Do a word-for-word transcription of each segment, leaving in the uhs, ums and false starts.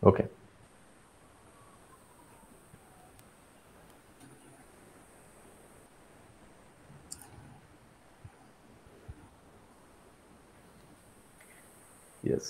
Okay. Yes,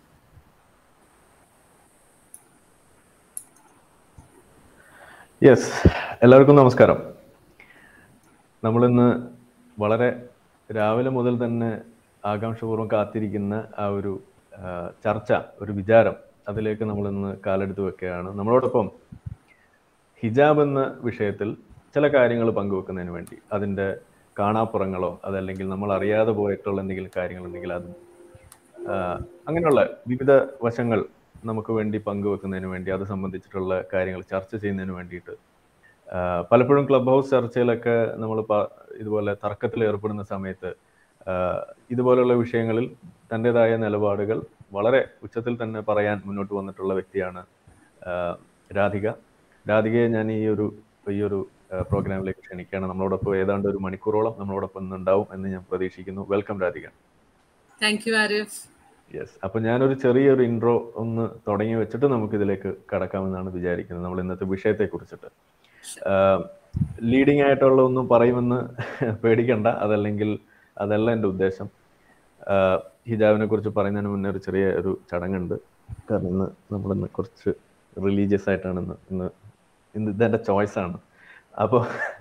yes എല്ലാവർക്കും നമസ്കാരം. നമ്മളിന്ന് വളരെ രാവിലെ മുതൽ തന്നെ ആകാംക്ഷപൂർവ്വം കാത്തിരിക്കുന്ന ആ ഒരു ചർച്ച, ഒരു വിചാരം, അതിലേക്ക് നമ്മളിന്ന് കാലെടുത്ത് വെക്കുകയാണ്. നമ്മളോടൊപ്പം ഹിജാബ് എന്ന വിഷയത്തിൽ ചില കാര്യങ്ങൾ പങ്കുവെക്കുന്നതിന് വേണ്ടി, അതിൻ്റെ കാണാപ്പുറങ്ങളോ അതല്ലെങ്കിൽ നമ്മൾ അറിയാതെ പോയിട്ടുള്ള എന്തെങ്കിലും കാര്യങ്ങളുണ്ടെങ്കിൽ അതും അങ്ങനെയുള്ള വിവിധ വശങ്ങൾ നമുക്ക് വേണ്ടി പങ്കുവെക്കുന്നതിന് വേണ്ടി, അത് സംബന്ധിച്ചിട്ടുള്ള കാര്യങ്ങൾ ചർച്ച ചെയ്യുന്നതിന് വേണ്ടിയിട്ട് പലപ്പോഴും ക്ലബ് ഹൗസ് ചർച്ചയിലൊക്കെ നമ്മൾ ഇതുപോലെ തർക്കത്തിൽ ഏർപ്പെടുന്ന സമയത്ത് ഇതുപോലുള്ള വിഷയങ്ങളിൽ തൻ്റെതായ നിലപാടുകൾ വളരെ ഉച്ചത്തിൽ തന്നെ പറയാൻ മുന്നോട്ട് വന്നിട്ടുള്ള വ്യക്തിയാണ് രാധിക. രാധികയെ ഞാൻ ഈ ഒരു ഈ ഒരു പ്രോഗ്രാമിലേക്ക് ക്ഷണിക്കുകയാണ്. നമ്മളോടൊപ്പം ഏതാണ്ട് ഒരു മണിക്കൂറോളം നമ്മളോടൊപ്പം ഉണ്ടാവും എന്ന് ഞാൻ പ്രതീക്ഷിക്കുന്നു. Welcome Radhika. Thank you Arif. Yes, അപ്പോൾ ഞാനൊരു ചെറിയൊരു ഇൻട്രോ ഒന്ന് തുടങ്ങി വെച്ചിട്ട് നമുക്കിതിലേക്ക് കടക്കാമെന്നാണ് വിചാരിക്കുന്നത്, നമ്മൾ ഇന്നത്തെ വിഷയത്തെ കുറിച്ചിട്ട്. ലീഡിങ് ആയിട്ടുള്ള ഒന്നും പറയുമെന്ന് പേടിക്കണ്ട, അതല്ലെങ്കിൽ അതല്ല എൻ്റെ ഉദ്ദേശം. ഹിജാബിനെ കുറിച്ച് പറയുന്നതിന് മുന്നേ ഒരു ചെറിയ ഒരു ചടങ്ങുണ്ട്. കാരണം ഇന്ന് നമ്മളിന്ന് കുറച്ച് റിലീജിയസ് ആയിട്ടാണ് ഇന്ന് ഇന്ന് ഇന്ന് ഇതെൻ്റെ ചോയ്സാണ്. അപ്പോൾ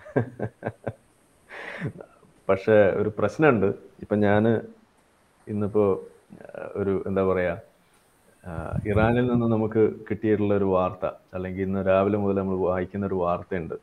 പക്ഷേ ഒരു പ്രശ്നമുണ്ട്. ഇപ്പം ഞാൻ ഇന്നിപ്പോൾ ഒരു എന്താ പറയുക, ഇറാനിൽ നിന്ന് നമുക്ക് കിട്ടിയിട്ടുള്ള ഒരു വാർത്ത, അല്ലെങ്കിൽ ഇന്ന് രാവിലെ മുതൽ നമ്മൾ വായിക്കുന്ന ഒരു വാർത്തയുണ്ട്.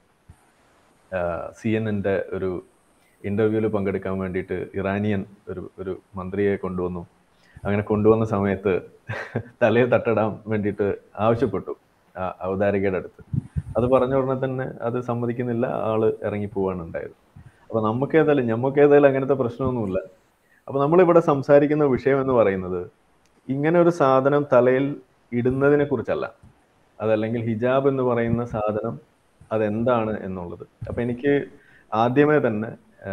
സി എൻ എൻ്റെ ഒരു ഇൻ്റർവ്യൂവിൽ പങ്കെടുക്കാൻ വേണ്ടിയിട്ട് ഇറാനിയൻ ഒരു ഒരു മന്ത്രിയെ കൊണ്ടുവന്നു. അങ്ങനെ കൊണ്ടുവന്ന സമയത്ത് തലയിൽ തട്ടിടാൻ വേണ്ടിയിട്ട് ആവശ്യപ്പെട്ടു ആ അവതാരികയുടെ അടുത്ത്. അത് പറഞ്ഞ ഉടനെ തന്നെ അത് സമ്മതിക്കുന്നില്ല, ആള് ഇറങ്ങി പോവാണ് ഉണ്ടായത്. അപ്പോൾ നമുക്ക് ഏതായാലും ഞമ്മക്ക് ഏതായാലും അങ്ങനത്തെ പ്രശ്നമൊന്നുമില്ല. അപ്പോൾ നമ്മളിവിടെ സംസാരിക്കുന്ന വിഷയം എന്ന് പറയുന്നത് ഇങ്ങനെ ഒരു സാധനം തലയിൽ ഇടുന്നതിനെ കുറിച്ചല്ല, അതല്ലെങ്കിൽ ഹിജാബ് എന്ന് പറയുന്ന സാധനം അതെന്താണ് എന്നുള്ളത്. അപ്പം എനിക്ക് ആദ്യമേ തന്നെ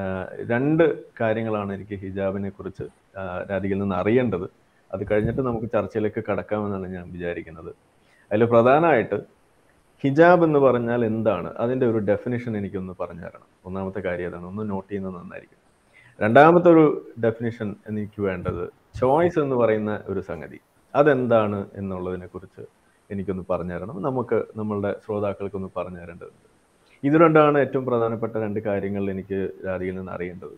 രണ്ട് കാര്യങ്ങളാണ് എനിക്ക് ഹിജാബിനെ കുറിച്ച് രാധികയിൽ നിന്ന് അറിയേണ്ടത്. അത് കഴിഞ്ഞിട്ട് നമുക്ക് ചർച്ചയിലേക്ക് കടക്കാമെന്നാണ് ഞാൻ വിചാരിക്കുന്നത്. അതിൽ പ്രധാനമായിട്ട് ഹിജാബ് എന്ന് പറഞ്ഞാൽ എന്താണ്, അതിൻ്റെ ഒരു ഡെഫിനിഷൻ എനിക്കൊന്ന് പറഞ്ഞു തരണം. ഒന്നാമത്തെ കാര്യം അതാണ്, ഒന്ന് നോട്ട് ചെയ്യുന്നത് നന്നായിരിക്കും. രണ്ടാമത്തെ ഒരു ഡെഫിനിഷൻ എനിക്ക് വേണ്ടത് ചോയ്സ് എന്ന് പറയുന്ന ഒരു സംഗതി, അതെന്താണ് എന്നുള്ളതിനെ കുറിച്ച് എനിക്കൊന്ന് പറഞ്ഞു തരണം. നമുക്ക് നമ്മളുടെ ശ്രോതാക്കൾക്കൊന്ന് പറഞ്ഞു തരേണ്ടതുണ്ട്. ഇത് രണ്ടാണ് ഏറ്റവും പ്രധാനപ്പെട്ട രണ്ട് കാര്യങ്ങൾ എനിക്ക് രാധികയിൽ നിന്ന് അറിയേണ്ടത്.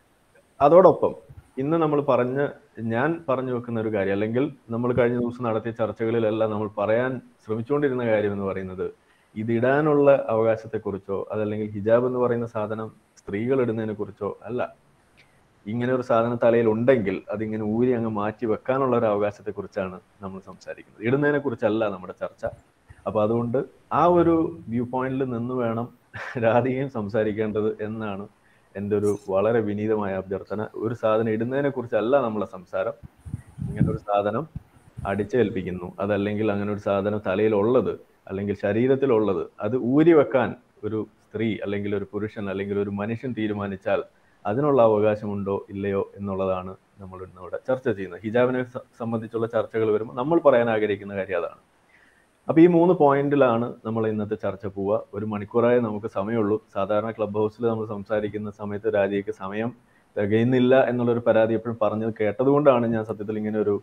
അതോടൊപ്പം ഇന്ന് നമ്മൾ പറഞ്ഞ ഞാൻ പറഞ്ഞു വെക്കുന്ന ഒരു കാര്യം, അല്ലെങ്കിൽ നമ്മൾ കഴിഞ്ഞ ദിവസം നടത്തിയ ചർച്ചകളിലെല്ലാം നമ്മൾ പറയാൻ ശ്രമിച്ചുകൊണ്ടിരുന്ന കാര്യം എന്ന് പറയുന്നത് ഇതിടാനുള്ള അവകാശത്തെക്കുറിച്ചോ അതല്ലെങ്കിൽ ഹിജാബ് എന്ന് പറയുന്ന സാധനം സ്ത്രീകൾ ഇടുന്നതിനെ കുറിച്ചോ അല്ല. ഇങ്ങനെ ഒരു സാധനം തലയിൽ ഉണ്ടെങ്കിൽ അതിങ്ങനെ ഊരി അങ്ങ് മാറ്റി വെക്കാനുള്ള ഒരു അവകാശത്തെക്കുറിച്ചാണ് നമ്മൾ സംസാരിക്കുന്നത്, ഇടുന്നതിനെ കുറിച്ചല്ല നമ്മുടെ ചർച്ച. അപ്പോൾ അതുകൊണ്ട് ആ ഒരു വ്യൂ പോയിന്റിൽ നിന്ന് വേണം രാധികയും സംസാരിക്കേണ്ടത് എന്നാണ് എൻ്റെ ഒരു വളരെ വിനീതമായ അഭ്യർത്ഥന. ഒരു സാധനം ഇടുന്നതിനെ കുറിച്ചല്ല നമ്മളെ സംസാരം. ഇങ്ങനെ ഒരു സാധനം അടിച്ചേൽപ്പിക്കുന്നു, അതല്ലെങ്കിൽ അങ്ങനെ ഒരു സാധനം തലയിലുള്ളത് അല്ലെങ്കിൽ ശരീരത്തിലുള്ളത് അത് ഊരി വെക്കാൻ ഒരു സ്ത്രീ അല്ലെങ്കിൽ ഒരു പുരുഷൻ അല്ലെങ്കിൽ ഒരു മനുഷ്യൻ തീരുമാനിച്ചാൽ അതിനുള്ള അവകാശമുണ്ടോ ഇല്ലയോ എന്നുള്ളതാണ് നമ്മൾ ഇന്നിവിടെ ചർച്ച ചെയ്യുന്നത്. ഹിജാബിനെ സംബന്ധിച്ചുള്ള ചർച്ചകൾ വരുമ്പോൾ നമ്മൾ പറയാൻ ആഗ്രഹിക്കുന്ന കാര്യം അതാണ്. അപ്പോൾ ഈ മൂന്ന് പോയിന്റിലാണ് നമ്മൾ ഇന്നത്തെ ചർച്ച പോവുക. ഒരു മണിക്കൂറായി നമുക്ക് സമയമുള്ളൂ. സാധാരണ ക്ലബ് ഹൗസിൽ നമ്മൾ സംസാരിക്കുന്ന സമയത്ത് രാജിക്ക് സമയം തികയുന്നില്ല എന്നുള്ളൊരു പരാതി എപ്പോഴും പറഞ്ഞത് കേട്ടതുകൊണ്ടാണ് ഞാൻ സത്യത്തിൽ ഇങ്ങനെ ഒരു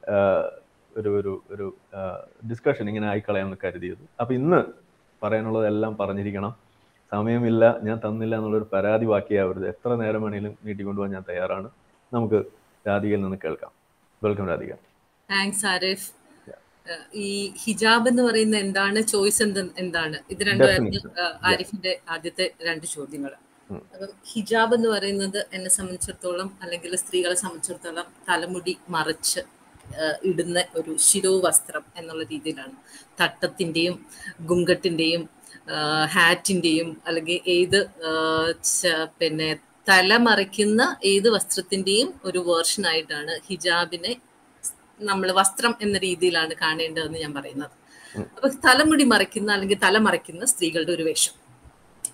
ഒരു ഒരു ഒരു ഡിസ്കഷൻ ഇങ്ങനെ ആയിക്കളയാമെന്ന് കരുതിയത്. അപ്പോൾ ഇന്ന് പറയാനുള്ളതെല്ലാം പറഞ്ഞിരിക്കണം. സമയമില്ല, ഞാൻ തന്നില്ല എന്നുള്ളൊരു പരാതി ബാക്കിയാവരുത്. എത്ര നേരം വേണമെങ്കിലും നീട്ടിക്കൊണ്ടുപോകാൻ ഞാൻ തയ്യാറാണ്. നമുക്ക് രാധികയിൽ നിന്ന് കേൾക്കാം. വെൽക്കം രാധിക. താങ്ക്സ് ആരിഫ്. ഈ ഹിജാബ് എന്ന് പറയുന്ന എന്താണ്, ചോയ്സ് എന്ത് എന്താണ്, ഇത് രണ്ടുമായിരുന്നു ആരിഫിന്റെ ആദ്യത്തെ രണ്ട് ചോദ്യങ്ങൾ. അപ്പം ഹിജാബ് എന്ന് പറയുന്നത് എന്നെ സംബന്ധിച്ചിടത്തോളം അല്ലെങ്കിൽ സ്ത്രീകളെ സംബന്ധിച്ചിടത്തോളം തലമുടി മറച്ച് ഇടുന്ന ഒരു ശിരോവസ്ത്രം എന്നുള്ള രീതിയിലാണ്. തട്ടത്തിൻ്റെയും ഗുങ്കട്ടിൻ്റെയും ഹാറ്റിൻ്റെയും അല്ലെങ്കിൽ ഏത് പിന്നെ തല മറയ്ക്കുന്ന ഏത് വസ്ത്രത്തിൻ്റെയും ഒരു വേർഷനായിട്ടാണ് ഹിജാബിനെ നമ്മൾ വസ്ത്രം എന്ന രീതിയിലാണ് കാണേണ്ടതെന്ന് ഞാൻ പറയുന്നത്. അപ്പൊ തലമുടി മറയ്ക്കുന്ന അല്ലെങ്കിൽ തല മറയ്ക്കുന്ന സ്ത്രീകളുടെ ഒരു വേഷം,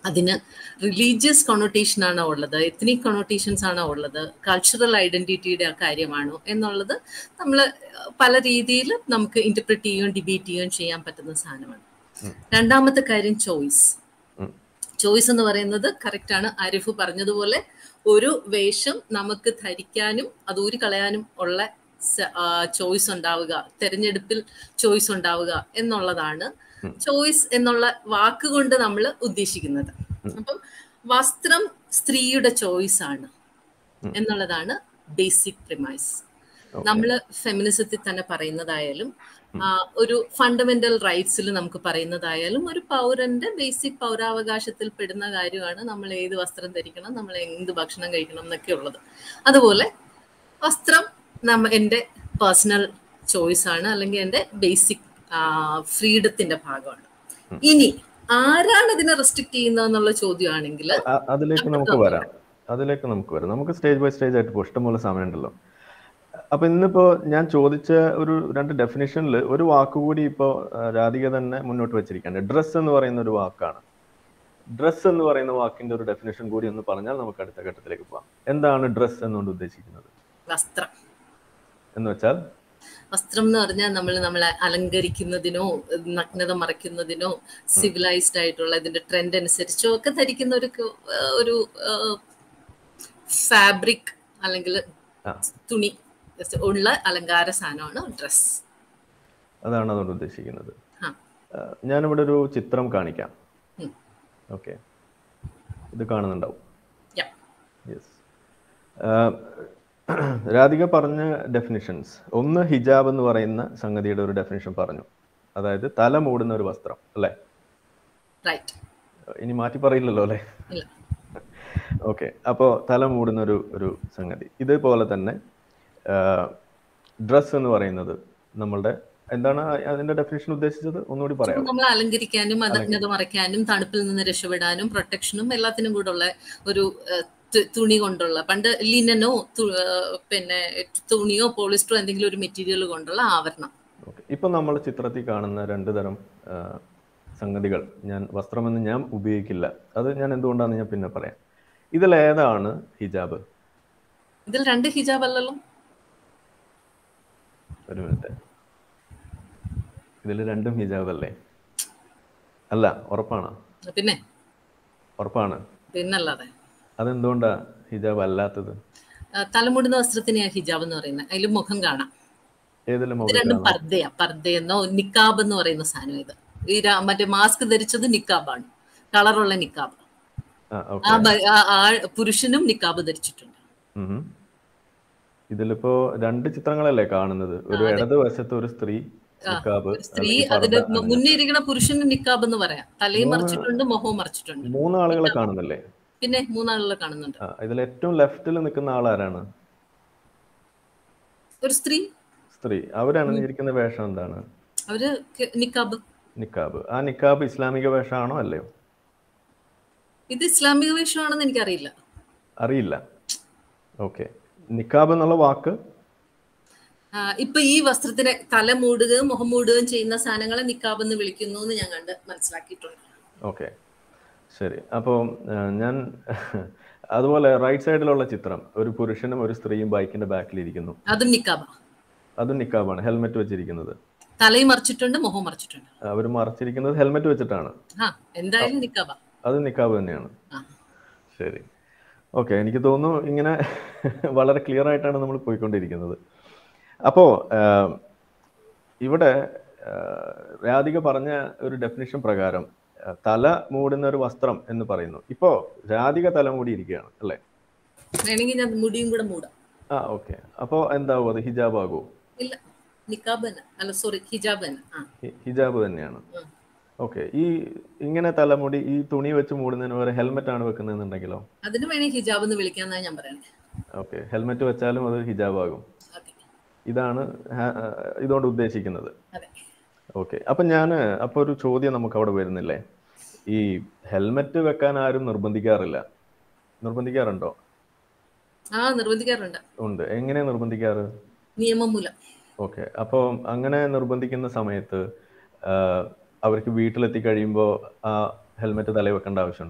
അതിന് റിലീജിയസ് കൊണോട്ടേഷൻ ആണോ ഉള്ളത്, എത്നിക് കൊണോട്ടേഷൻസ് ആണോ ഉള്ളത്, കൾച്ചറൽ ഐഡന്റിറ്റിയുടെ കാര്യമാണോ എന്നുള്ളത് നമ്മൾ പല രീതിയിൽ നമുക്ക് ഇന്റർപ്രറ്റ് ചെയ്യുകയും ഡിബേറ്റ് ചെയ്യുകയും ചെയ്യാൻ പറ്റുന്ന സാധനമാണ്. രണ്ടാമത്തെ കാര്യം ചോയ്സ്. ചോയ്സ് എന്ന് പറയുന്നത് കറക്റ്റാണ്, ആരിഫ് പറഞ്ഞതുപോലെ ഒരു വേഷം നമുക്ക് ധരിക്കാനും അത് ഊരി കളയാനും ഉള്ള ചോയ്സ് ഉണ്ടാവുക, തെരഞ്ഞെടുപ്പിൽ ചോയ്സ് ഉണ്ടാവുക എന്നുള്ളതാണ് ചോയ്സ് എന്നുള്ള വാക്കുകൊണ്ട് നമ്മൾ ഉദ്ദേശിക്കുന്നത്. അപ്പം വസ്ത്രം സ്ത്രീയുടെ ചോയ്സ് ആണ് എന്നുള്ളതാണ് ബേസിക് പ്രിമൈസ്. നമ്മൾ ഫെമിനിസത്തിൽ തന്നെ പറയുന്നതായാലും ഒരു ഫണ്ടമെന്റൽ റൈറ്റ്സിൽ നമുക്ക് പറയുന്നതായാലും ഒരു പൗരന്റെ ബേസിക് പൗരാവകാശത്തിൽ പെടുന്ന കാര്യമാണ് നമ്മൾ ഏത് വസ്ത്രം ധരിക്കണം, നമ്മൾ എന്ത് ഭക്ഷണം കഴിക്കണം എന്നൊക്കെ ഉള്ളത്. അതുപോലെ വസ്ത്രം നമ്മ എൻ്റെ പേഴ്സണൽ ചോയ്സ് ആണ്, അല്ലെങ്കിൽ എൻ്റെ ബേസിക് ഫ്രീഡത്തിന്റെ ഭാഗമാണ്. ഇനി ആരാണ് ഇതിനെ റെസ്ട്രിക്ട് ചെയ്യുന്നതെന്നുള്ള ചോദ്യമാണെങ്കിൽ അതിലേക്ക് നമുക്ക് വരാം അതിലേക്ക് നമുക്ക് വരാം നമുക്ക് സ്റ്റേജ് ബൈ സ്റ്റേജ് ആയിട്ട് ഇഷ്ടംപോലെ സമയമുണ്ടല്ലോ. അപ്പൊ ഇന്നിപ്പോ ഞാൻ ചോദിച്ച ഒരു രണ്ട് ഡെഫിനിഷനിൽ ഒരു വാക്കുകൂടി ഇപ്പോ രാധിക തന്നെ മുന്നോട്ട് വെച്ചിരിക്കുകയാണ്. ഡ്രസ് എന്ന് പറയുന്ന ഒരു വാക്കാണ്. ഡ്രസ് എന്ന് പറയുന്ന വാക്കിന്റെ ഒരു ഡെഫിനിഷൻ കൂടി ഒന്ന് പറഞ്ഞാൽ നമുക്ക് അടുത്ത ഘട്ടത്തിലേക്ക് പോകാം. എന്താണ് ഡ്രസ് എന്നുകൊണ്ട് ഉദ്ദേശിക്കുന്നത്? വസ്ത്രം എന്ന് വെച്ചാൽ വസ്ത്രം എന്ന് പറഞ്ഞാൽ നമ്മൾ നമ്മളെ അലങ്കരിക്കുന്നതിനോ നഗ്നത മറയ്ക്കുന്നതിനോ സിവിലൈസ്ഡ് ആയിട്ടുള്ള ഇതിന്റെ ട്രെൻഡ് അനുസരിച്ചോ ഒക്കെ ധരിക്കുന്ന ഒരു ഒരു ഫാബ്രിക് അല്ലെങ്കിൽ തുണി ഉള്ള അലങ്കാര സാധനമാണ് ഡ്രസ്. അതാണ് അതുകൊണ്ട് ഉദ്ദേശിക്കുന്നത്. ഞാനിവിടെ ഒരു ചിത്രം കാണിക്കാം. ഓക്കെ, ഇത് കാണുന്നുണ്ടാവും. യെസ്, രാധിക പറഞ്ഞ ഡെഫിനിഷൻസ്, ഒന്ന് ഹിജാബ് എന്ന് പറയുന്ന സംഗതിയുടെ ഒരു ഡെഫിനിഷൻ പറഞ്ഞു, അതായത് തല മൂടുന്ന ഒരു വസ്ത്രം അല്ലേ? ഇനി മാറ്റി പറയില്ലല്ലോ അല്ലേ? ഓക്കെ, അപ്പോൾ തല മൂടുന്ന ഒരു ഒരു സംഗതി. ഇതേപോലെ തന്നെ ഡ്രസ് എന്ന് പറയുന്നത് നമ്മളുടെ എന്താണ് അതിന്റെ ഡെഫിനിഷൻ ഉദ്ദേശിച്ചത് ഒന്നുകൂടി പറയാം. നമ്മൾ അലങ്കരിക്കാനും നഗ്നത മറയ്ക്കാനും തണുപ്പിൽ നിന്ന് രക്ഷപ്പെടാനും പ്രൊട്ടക്ഷനും എല്ലാത്തിനും കൂടെ ഉള്ള ഒരു തുണി കൊണ്ടുള്ള, പണ്ട് ലിനനോ പിന്നെ തുണിയോ പോളിസ്റ്ററോ എന്തെങ്കിലും ഒരു മെറ്റീരിയൽ കൊണ്ടുള്ള ആവരണം. ഇപ്പൊ നമ്മൾ ചിത്രത്തിൽ കാണുന്ന രണ്ടു തരം സംഗതികൾ, ഞാൻ വസ്ത്രമെന്ന് ഞാൻ ഉപയോഗിക്കില്ല, അത് ഞാൻ എന്തുകൊണ്ടാണെന്ന് ഞാൻ പിന്നെ പറയാം. ഇതിൽ ഏതാണ് ഹിജാബ്? ഇതിൽ രണ്ട് ഹിജാബ് അല്ലല്ലോ. ഒരു മിനിറ്റ്, ഇതിൽ രണ്ടും ഹിജാബ് അല്ലേ? അല്ല, ഉറപ്പാണ്? പിന്നെ ഉറപ്പാണ്, പിന്നല്ലാതെ. അതെന്തുകൊണ്ടാ ഹിജാബ് അല്ലാത്തത്? തലമുടുന്ന വസ്ത്രത്തിനെയാ ഹിജാബ് എന്ന് പറയുന്നത്. അതിൽ മുഖം കാണാം. രണ്ടും പർദ്ദയാ, പർദ്ദയെന്നോ നിക്കാബ് എന്ന് പറയുന്ന സാധനം. ഇത് ഈ മറ്റേ മാസ്ക് ധരിച്ചത് നിക്കാബാണ്, കളറുള്ള നിക്കാബ്. ആ പുരുഷനും നിക്കാബ് ധരിച്ചിട്ടുണ്ട്. ഇതിലിപ്പോ രണ്ട് ചിത്രങ്ങളല്ലേ കാണുന്നത്? ഒരു ഇടത് വശത്ത് ഒരു സ്ത്രീ നിക്കാബ്, സ്ത്രീ അതിന്റെ മുന്നേ ഇരിക്കുന്ന പുരുഷന് നിക്കാബ് എന്ന് പറയാം. തലയും മറിച്ചിട്ടുണ്ട്, മുഖവും മറിച്ചിട്ടുണ്ട്. മൂന്നാളുകളെ കാണുന്നല്ലേ? പിന്നെ മൂന്നാളുകളെ കാണുന്നുണ്ട്. ഇതിൽ ഏറ്റവും ലെഫ്റ്റിൽ നിൽക്കുന്ന ആളാരാണ്? ഒരു സ്ത്രീ. സ്ത്രീ. അവരാണ് ഇരിക്കുന്ന വേഷം എന്താണ്? അവര് നിക്കാബ്. നിക്കാബ്. ആ നിക്കാബ് ഇസ്ലാമിക വേഷമാണോ അല്ലയോ? ഇത് ഇസ്ലാമിക വേഷമാണെന്ന് എനിക്കറിയില്ല. അറിയില്ല. ഓക്കെ. നിക്കാബ് എന്നുള്ള വാക്ക് ഇപ്പൊ ഈ വസ്ത്രത്തിനെ തല മൂടുകയും മുഖം മൂടുകയും ചെയ്യുന്ന സാധനങ്ങളെ നിക്കാബ് എന്ന് വിളിക്കുന്നു എന്ന് ഞാൻ കണ്ട് മനസ്സിലാക്കിയിട്ടുണ്ട്. ഓക്കെ, ശരി. അപ്പോൾ ഞാൻ അതുപോലെ റൈറ്റ് സൈഡിലുള്ള ചിത്രം, ഒരു പുരുഷനും ഒരു സ്ത്രീയും ബൈക്കിന്റെ ബാക്കിൽ ഇരിക്കുന്നു. അതും നിക്കാബ്. അതും നിക്കാബാണ്, ഹെൽമെറ്റ് വെച്ചിരിക്കുന്നത്. തലയും മറിച്ചിട്ടുണ്ട്, മുഖം മറിച്ചിട്ടുണ്ട്. അവർ മറിച്ചിരിക്കുന്നത് ഹെൽമെറ്റ് വെച്ചിട്ടാണ്. എന്തായാലും നിക്കാബ്. അത് നിക്കാബ് തന്നെയാണ്. ശരി, ഓക്കെ. എനിക്ക് തോന്നുന്നു ഇങ്ങനെ വളരെ ക്ലിയർ ആയിട്ടാണ് നമ്മൾ പോയിക്കൊണ്ടിരിക്കുന്നത്. അപ്പോ ഇവിടെ രാധിക പറഞ്ഞ ഒരു ഡെഫിനിഷൻ പ്രകാരം തല മൂടുന്ന ഒരു വസ്ത്രം എന്ന് പറയുന്നു. ഇപ്പോ രാധിക തല മൂടിയിരിക്കുകയാണ് അല്ലേ? വേണമെങ്കിൽ ഞാൻ മുടിയും കൂടെ മൂടാം. ആ, ഓക്കെ. അപ്പോ എന്താവും അത്? ഹിജാബ് ആകുമോ? ഇല്ല, നിക്കാബ് തന്നെ. അല്ല, സോറി, ഹിജാബ് തന്നെ. ഹിജാബ് തന്നെയാണ്. ഓക്കെ. ഈ ഇങ്ങനെ തലമുടി ഈ തുണി വെച്ച് മൂടുന്നതിന് പകരം ഹെൽമെറ്റ് ആണ് വെക്കുന്നതെന്നുണ്ടെങ്കിലോ? അതിന് വേണേ ഹിജാബ് എന്ന് വിളിക്കാന്നാ ഞാൻ പറയുന്നത്. ഓക്കെ, ഹെൽമെറ്റ് വെച്ചാലും അത് ഹിജാബ് ആകും. ഇതാണ് ഇതുകൊണ്ട് ഉദ്ദേശിക്കുന്നത്. ഓക്കെ. അപ്പൊ ഞാൻ അപ്പൊ ഒരു ചോദ്യം നമുക്ക് അവിടെ വരുന്നില്ലേ? ഈ ഹെൽമെറ്റ് വെക്കാൻ ആരും നിർബന്ധിക്കാറില്ല. നിർബന്ധിക്കാറുണ്ടോ? ആ, നിർബന്ധിക്കാറുണ്ട്. ഉണ്ട്. എങ്ങനെ നിർബന്ധിക്കാറ്? നിയമം മൂലം. ഓക്കെ. അപ്പോൾ അങ്ങനെ നിർബന്ധിക്കുന്ന സമയത്ത് അവർക്ക് വീട്ടിലെത്തി കഴിയുമ്പോൾ ആ ഹെൽമെറ്റ് തലയിൽ വെക്കേണ്ട ആവശ്യമുണ്ടോ?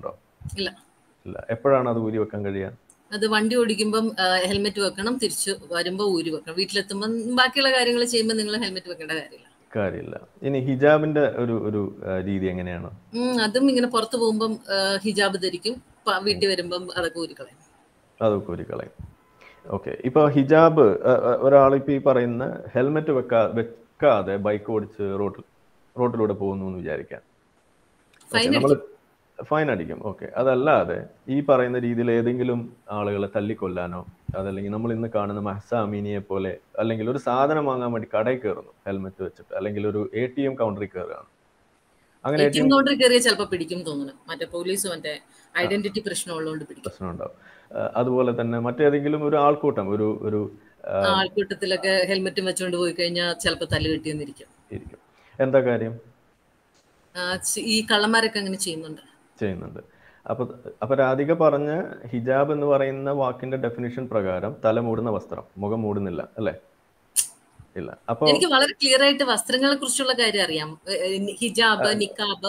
ഇല്ല ഇല്ല. എപ്പോഴാണ് അത് ഊരി വെക്കാൻ കഴിയുക? അത് വണ്ടി ഓടിക്കുമ്പം ഹെൽമെറ്റ് വെക്കണം, തിരിച്ചു വരുമ്പോൾ ഊരി വെക്കണം. വീട്ടിലെത്തുമ്പോൾ ബാക്കിയുള്ള കാര്യങ്ങൾ ചെയ്യുമ്പോൾ നിങ്ങൾ ഹെൽമെറ്റ് വെക്കേണ്ട കാര്യമില്ല. കാര്യമില്ല. ഇനി ഹിജാബിന്റെ ഒരു ഒരു രീതി എങ്ങനെയാണ്? അതും ഇങ്ങനെ പുറത്തു പോകുമ്പം ഹിജാബ് ധരിക്കും, വീട്ടിൽ വരുമ്പം അതൊക്കെ ഊരിക്കളയും. അതൊക്കെ ഊരിക്കളയും. ഓക്കെ. ഇപ്പൊ ഹിജാബ് ഒരാളിപ്പോ ഈ പറയുന്ന ഹെൽമെറ്റ് വെക്കാ വെക്കാതെ ബൈക്ക് ഓടിച്ച് റോഡിൽ റോഡിലൂടെ പോകുന്നു എന്ന് വിചാരിക്കാം. നമ്മൾ ഫൈൻ അടിക്കും. ഓക്കെ. അതല്ലാതെ ഈ പറയുന്ന രീതിയിൽ ഏതെങ്കിലും ആളുകളെ തല്ലിക്കൊല്ലാനോ അതല്ലെങ്കിൽ നമ്മൾ ഇന്ന് കാണുന്ന മഹ്സ അമീനിയെ പോലെ അല്ലെങ്കിൽ ഒരു സാധനം വാങ്ങാൻ വേണ്ടി കടയിൽ കയറുന്നു ഹെൽമെറ്റ് വെച്ചിട്ട്, അല്ലെങ്കിൽ ഒരു എ ടി എം കൗണ്ടറിൽ കയറുകയാണ്, അങ്ങനെ എ ടി എം കൗണ്ടറിൽ കയറിയാൽ ചിലപ്പോൾ പിടിക്കും തോന്നുന്നു. മറ്റേ പോലീസ് മറ്റേ ഐഡന്റിറ്റി പ്രശ്നമുള്ളതുകൊണ്ട് പിടിക്കും. പ്രശ്നം ഉണ്ടാവും. അതുപോലെ തന്നെ മറ്റേതെങ്കിലും ഒരു ആൾക്കൂട്ടം ഒരു ഒരു ആൾക്കൂട്ടത്തിലൊക്കെ ഹെൽമെറ്റ് വെച്ചുകൊണ്ട് പോയി കഴിഞ്ഞാൽ ചിലപ്പോൾ തല്ല് കിട്ടിയെന്നിരിക്കും. ഇരിക്കും. എന്താ കാര്യം? ഈ കള്ളന്മാരൊക്കെ അങ്ങനെ ചെയ്യുന്നുണ്ട് ചെയ്യുന്നുണ്ട് അപ്പൊ അപ്പൊ രാധിക പറഞ്ഞ ഹിജാബ് എന്ന് പറയുന്ന വാക്കിന്റെ ഡെഫിനിഷൻ പ്രകാരം തല മൂടുന്ന വസ്ത്രം, മുഖം മൂടുന്നില്ല അല്ലേ? ഇല്ല. അപ്പൊ എനിക്ക് വളരെ ക്ലിയർ ആയിട്ട് വസ്ത്രങ്ങളെ കുറിച്ചുള്ള കാര്യം അറിയാം. ഹിജാബ്, നിക്കാബ്,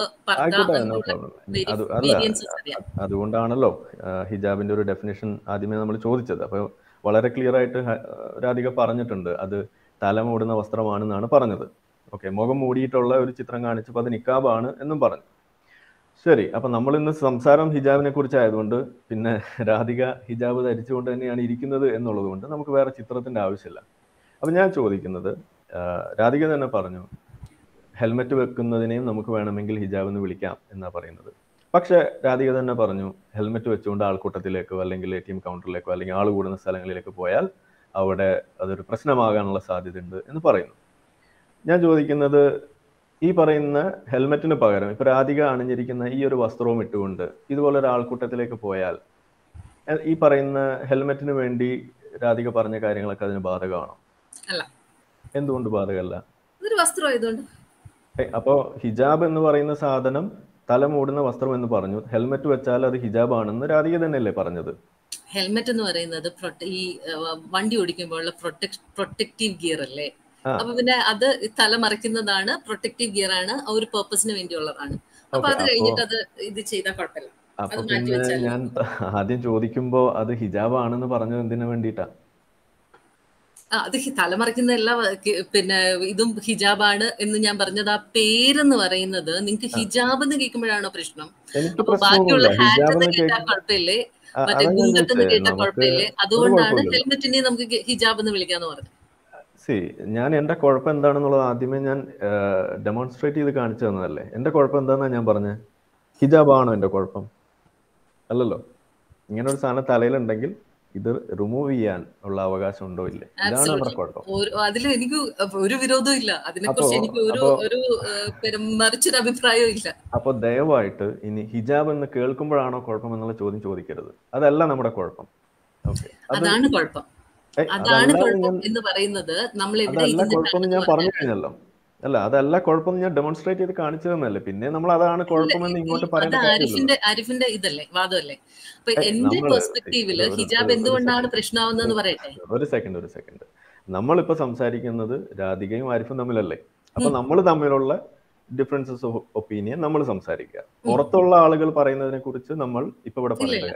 അതുകൊണ്ടാണല്ലോ ഹിജാബിന്റെ ഒരു ഡെഫിനിഷൻ ആദ്യമേ നമ്മൾ ചോദിച്ചത്. അപ്പൊ വളരെ ക്ലിയർ ആയിട്ട് രാധിക പറഞ്ഞിട്ടുണ്ട്, അത് തല മൂടുന്ന വസ്ത്രമാണെന്നാണ് പറഞ്ഞത്. ഓക്കെ. മുഖം മൂടിയിട്ടുള്ള ഒരു ചിത്രം കാണിച്ചപ്പോൾ അത് നിക്കാബാണ് എന്നും പറഞ്ഞു. ശരി. അപ്പൊ നമ്മൾ ഇന്ന് സംസാരം ഹിജാബിനെ കുറിച്ചായതുകൊണ്ട് പിന്നെ രാധിക ഹിജാബ് ധരിച്ചുകൊണ്ട് തന്നെയാണ് ഇരിക്കുന്നത് എന്നുള്ളത് കൊണ്ട് നമുക്ക് വേറെ ചിത്രത്തിന്റെ ആവശ്യമില്ല. അപ്പൊ ഞാൻ ചോദിക്കുന്നത്, രാധിക തന്നെ പറഞ്ഞു ഹെൽമെറ്റ് വെക്കുന്നതിനെയും നമുക്ക് വേണമെങ്കിൽ ഹിജാബ് എന്ന് വിളിക്കാം എന്നാ പറയുന്നത്. പക്ഷെ രാധിക തന്നെ പറഞ്ഞു ഹെൽമെറ്റ് വെച്ചുകൊണ്ട് ആൾക്കൂട്ടത്തിലേക്കോ അല്ലെങ്കിൽ എ ടി എം കൗണ്ടറിലേക്കോ അല്ലെങ്കിൽ ആൾ കൂടുന്ന സ്ഥലങ്ങളിലേക്ക് പോയാൽ അവിടെ അതൊരു പ്രശ്നമാകാനുള്ള സാധ്യതയുണ്ട് എന്ന് പറയുന്നു. ഞാൻ ചോദിക്കുന്നത്, ഈ പറയുന്ന ഹെൽമെറ്റിന് പകരം ഇപ്പൊ രാധിക അണിഞ്ഞിരിക്കുന്ന ഈ ഒരു വസ്ത്രവും ഇട്ടുകൊണ്ട് ഇതുപോലെ ഒരു ആൾക്കൂട്ടത്തിലേക്ക് പോയാൽ ഈ പറയുന്ന ഹെൽമെറ്റിന് വേണ്ടി രാധിക പറഞ്ഞ കാര്യങ്ങളൊക്കെ അതിന് ബാധകമാണോ? അല്ല. എന്തുകൊണ്ട് ബാധകമല്ല? അപ്പോ ഹിജാബ് എന്ന് പറയുന്ന സാധനം തല മൂടുന്ന വസ്ത്രം എന്ന് പറഞ്ഞു, ഹെൽമെറ്റ് വെച്ചാൽ അത് ഹിജാബ് ആണെന്ന് രാധിക തന്നെയല്ലേ പറഞ്ഞത്? ഹെൽമെറ്റ് എന്ന് പറയുന്നത് ഈ വണ്ടി ഓടിക്കുമ്പോഴുള്ള പ്രൊട്ടക്റ്റീവ് ഗിയർ അല്ലേ? അപ്പൊ പിന്നെ അത് തല മറയ്ക്കുന്നതാണ്, പ്രൊട്ടക്റ്റീവ് ഗിയർ ആണ്, ഒരു പർപ്പസിന് വേണ്ടിയുള്ളതാണ്. അപ്പൊ അത് കഴിഞ്ഞിട്ട് അത് ഇത് ചെയ്താൽ കുഴപ്പമില്ല. അപ്പൊ പിന്നെ ഞാൻ ആദ്യം ചോദിക്കുമ്പോ അത് ഹിജാബ് ആണെന്ന് പറഞ്ഞത് എന്തിനു വേണ്ടിയിട്ടാ? അത് തലമറയ്ക്കുന്ന എല്ലാ പിന്നെ ഇതും ഹിജാബാണ് എന്ന് ഞാൻ പറഞ്ഞത്. ആ പേരെന്ന് പറയുന്നത് നിങ്ങൾക്ക് ഹിജാബ് എന്ന് കേൾക്കുമ്പോഴാണോ പ്രശ്നം? അപ്പൊ ബാക്കിയുള്ള ഹാറ്റ് എന്ന് കേട്ടാൽ കുഴപ്പമില്ലേ, മറ്റേ ഗുണ്ടത്ത് കേട്ടാൽ കുഴപ്പമില്ലേ? അതുകൊണ്ടാണ് ഹെൽമെറ്റിനെ നമുക്ക് ഹിജാബ് എന്ന് വിളിക്കാന്ന് പറഞ്ഞത്. സി ഞാൻ എന്റെ കുഴപ്പം എന്താണെന്നുള്ളത് ആദ്യമേ ഞാൻ ഡെമോൺസ്ട്രേറ്റ് ചെയ്ത് കാണിച്ചു തന്നതല്ലേ. എന്റെ കുഴപ്പം എന്താണെന്നാ ഞാൻ പറഞ്ഞത്? ഹിജാബ് ആണോ എന്റെ കുഴപ്പം? അല്ലല്ലോ. ഇങ്ങനെ ഒരു സാധനം തലയിലുണ്ടെങ്കിൽ ഇത് റിമൂവ് ചെയ്യാൻ ഉള്ള അവകാശം ഉണ്ടോ ഇല്ലേ? ഇതാണ് നമ്മുടെ കുഴപ്പം. അതിൽ എനിക്ക് ഒരു വിരോധവും ഇല്ല, അതിനെക്കുറിച്ച് എനിക്ക് ഒരു ഒരു മറിച്ചൊരു അഭിപ്രായവും ഇല്ല. അപ്പൊ ദയവായിട്ട് ഇനി ഹിജാബ് എന്ന് കേൾക്കുമ്പോഴാണോ കുഴപ്പം എന്നുള്ള ചോദ്യം ചോദിക്കരുത്. അതല്ല നമ്മുടെ കുഴപ്പം. ഓക്കെ, അതാണ് കുഴപ്പം. അതാണ് കുഴപ്പം എന്ന് പറയുന്നത് നമ്മൾ കുഴപ്പം ഞാൻ പറഞ്ഞു കഴിഞ്ഞല്ലോ. അല്ല, അതല്ല കുഴപ്പം ഞാൻ ഡെമോൺസ്ട്രേറ്റ് ചെയ്ത് കാണിച്ചു തന്നല്ലേ. പിന്നെ നമ്മൾ അതാണ് കുഴപ്പമെന്ന് ഇങ്ങോട്ട് പറയേണ്ട ആരിഫിന്റെ ആരിഫിന്റെ ഇതല്ലേ, വാദമല്ലേ? അപ്പൊ എന്റെ പെർസ്പെക്ടീവില് ഹിജാബ് എന്തുകൊണ്ടാണ് പ്രശ്നമാവുന്നതെന്ന് പറയട്ടെ. ഒരു സെക്കൻഡ് ഒരു സെക്കൻഡ് നമ്മളിപ്പോ സംസാരിക്കുന്നത് രാധികയും ആരിഫും തമ്മിലല്ലേ. അപ്പൊ നമ്മൾ തമ്മിലുള്ള ഡിഫറൻസസ് ഓഫ് ഒപ്പീനിയൻ നമ്മൾ സംസാരിക്കുക. പുറത്തുള്ള ആളുകൾ പറയുന്നതിനെ കുറിച്ച് നമ്മൾ ഇപ്പൊ ഇവിടെ പറയേണ്ട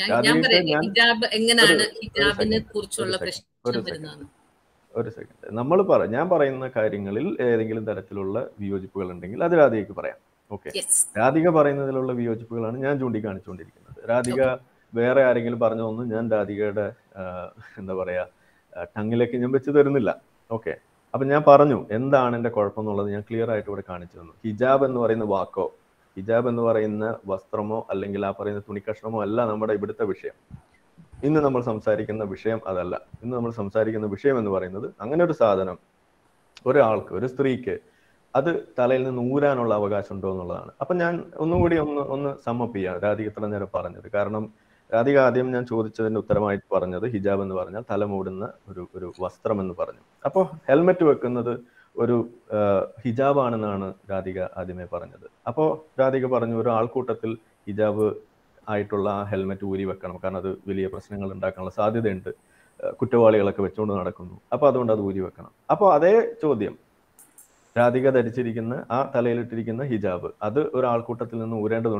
കാര്യമില്ല. ഒരു സെക്കൻഡ് നമ്മൾ പറ ഞാൻ പറയുന്ന കാര്യങ്ങളിൽ ഏതെങ്കിലും തരത്തിലുള്ള വിയോജിപ്പുകൾ ഉണ്ടെങ്കിൽ അത് രാധികയ്ക്ക് പറയാം. ഓക്കെ, രാധിക പറയുന്നതിലുള്ള വിയോജിപ്പുകളാണ് ഞാൻ ചൂണ്ടിക്കാണിച്ചുകൊണ്ടിരിക്കുന്നത്. രാധിക വേറെ ആരെങ്കിലും പറഞ്ഞതൊന്നും ഞാൻ രാധികയുടെ എന്താ പറയാ ടങ്ങിലേക്ക് ഞാൻ വെച്ച് തരുന്നില്ല. ഓക്കെ, അപ്പൊ ഞാൻ പറഞ്ഞു എന്താണ് എന്റെ കുഴപ്പം എന്നുള്ളത് ഞാൻ ക്ലിയർ ആയിട്ട് ഇവിടെ കാണിച്ചു തന്നു. ഹിജാബ് എന്ന് പറയുന്ന വാക്കോ ഹിജാബ് എന്ന് പറയുന്ന വസ്ത്രമോ അല്ലെങ്കിൽ ആ പറയുന്ന തുണിക്കഷ്ണമോ അല്ല നമ്മുടെ ഇവിടുത്തെ വിഷയം. ഇന്ന് നമ്മൾ സംസാരിക്കുന്ന വിഷയം അതല്ല. ഇന്ന് നമ്മൾ സംസാരിക്കുന്ന വിഷയം എന്ന് പറയുന്നത് അങ്ങനെ ഒരു സാധനം ഒരാൾക്ക്, ഒരു സ്ത്രീക്ക് അത് തലയിൽ നിന്ന് ഊരാനുള്ള അവകാശം ഉണ്ടോ എന്നുള്ളതാണ്. അപ്പൊ ഞാൻ ഒന്നുകൂടി ഒന്ന് ഒന്ന് സമ്മപ്പ് ചെയ്യാം രാധിക ഇത്ര നേരം പറഞ്ഞത്. കാരണം രാധിക ആദ്യം ഞാൻ ചോദിച്ചതിന്റെ ഉത്തരമായിട്ട് പറഞ്ഞത് ഹിജാബ് എന്ന് പറഞ്ഞാൽ തല മൂടുന്ന ഒരു ഒരു വസ്ത്രം എന്ന് പറഞ്ഞു. അപ്പോൾ ഹെൽമെറ്റ് വെക്കുന്നത് ഒരു ഹിജാബ് ആണെന്നാണ് രാധിക ആദ്യമേ പറഞ്ഞത്. അപ്പോൾ രാധിക പറഞ്ഞു ഒരു ആൾക്കൂട്ടത്തിൽ ഹിജാബ് ആയിട്ടുള്ള ആ ഹെൽമെറ്റ് ഊരി വെക്കണം, കാരണം അത് വലിയ പ്രശ്നങ്ങൾ ഉണ്ടാക്കാനുള്ള സാധ്യതയുണ്ട്, കുറ്റവാളികളൊക്കെ വെച്ചുകൊണ്ട് നടക്കുന്നു, അപ്പൊ അതുകൊണ്ട് അത് ഊരി വെക്കണം. അപ്പോൾ അതേ ചോദ്യം രാധിക ധരിച്ചിരിക്കുന്ന ആ തലയിലിട്ടിരിക്കുന്ന ഹിജാബ് അത് ഒരു ആൾക്കൂട്ടത്തിൽ നിന്ന് ഊരേണ്ടതുണ്ടോ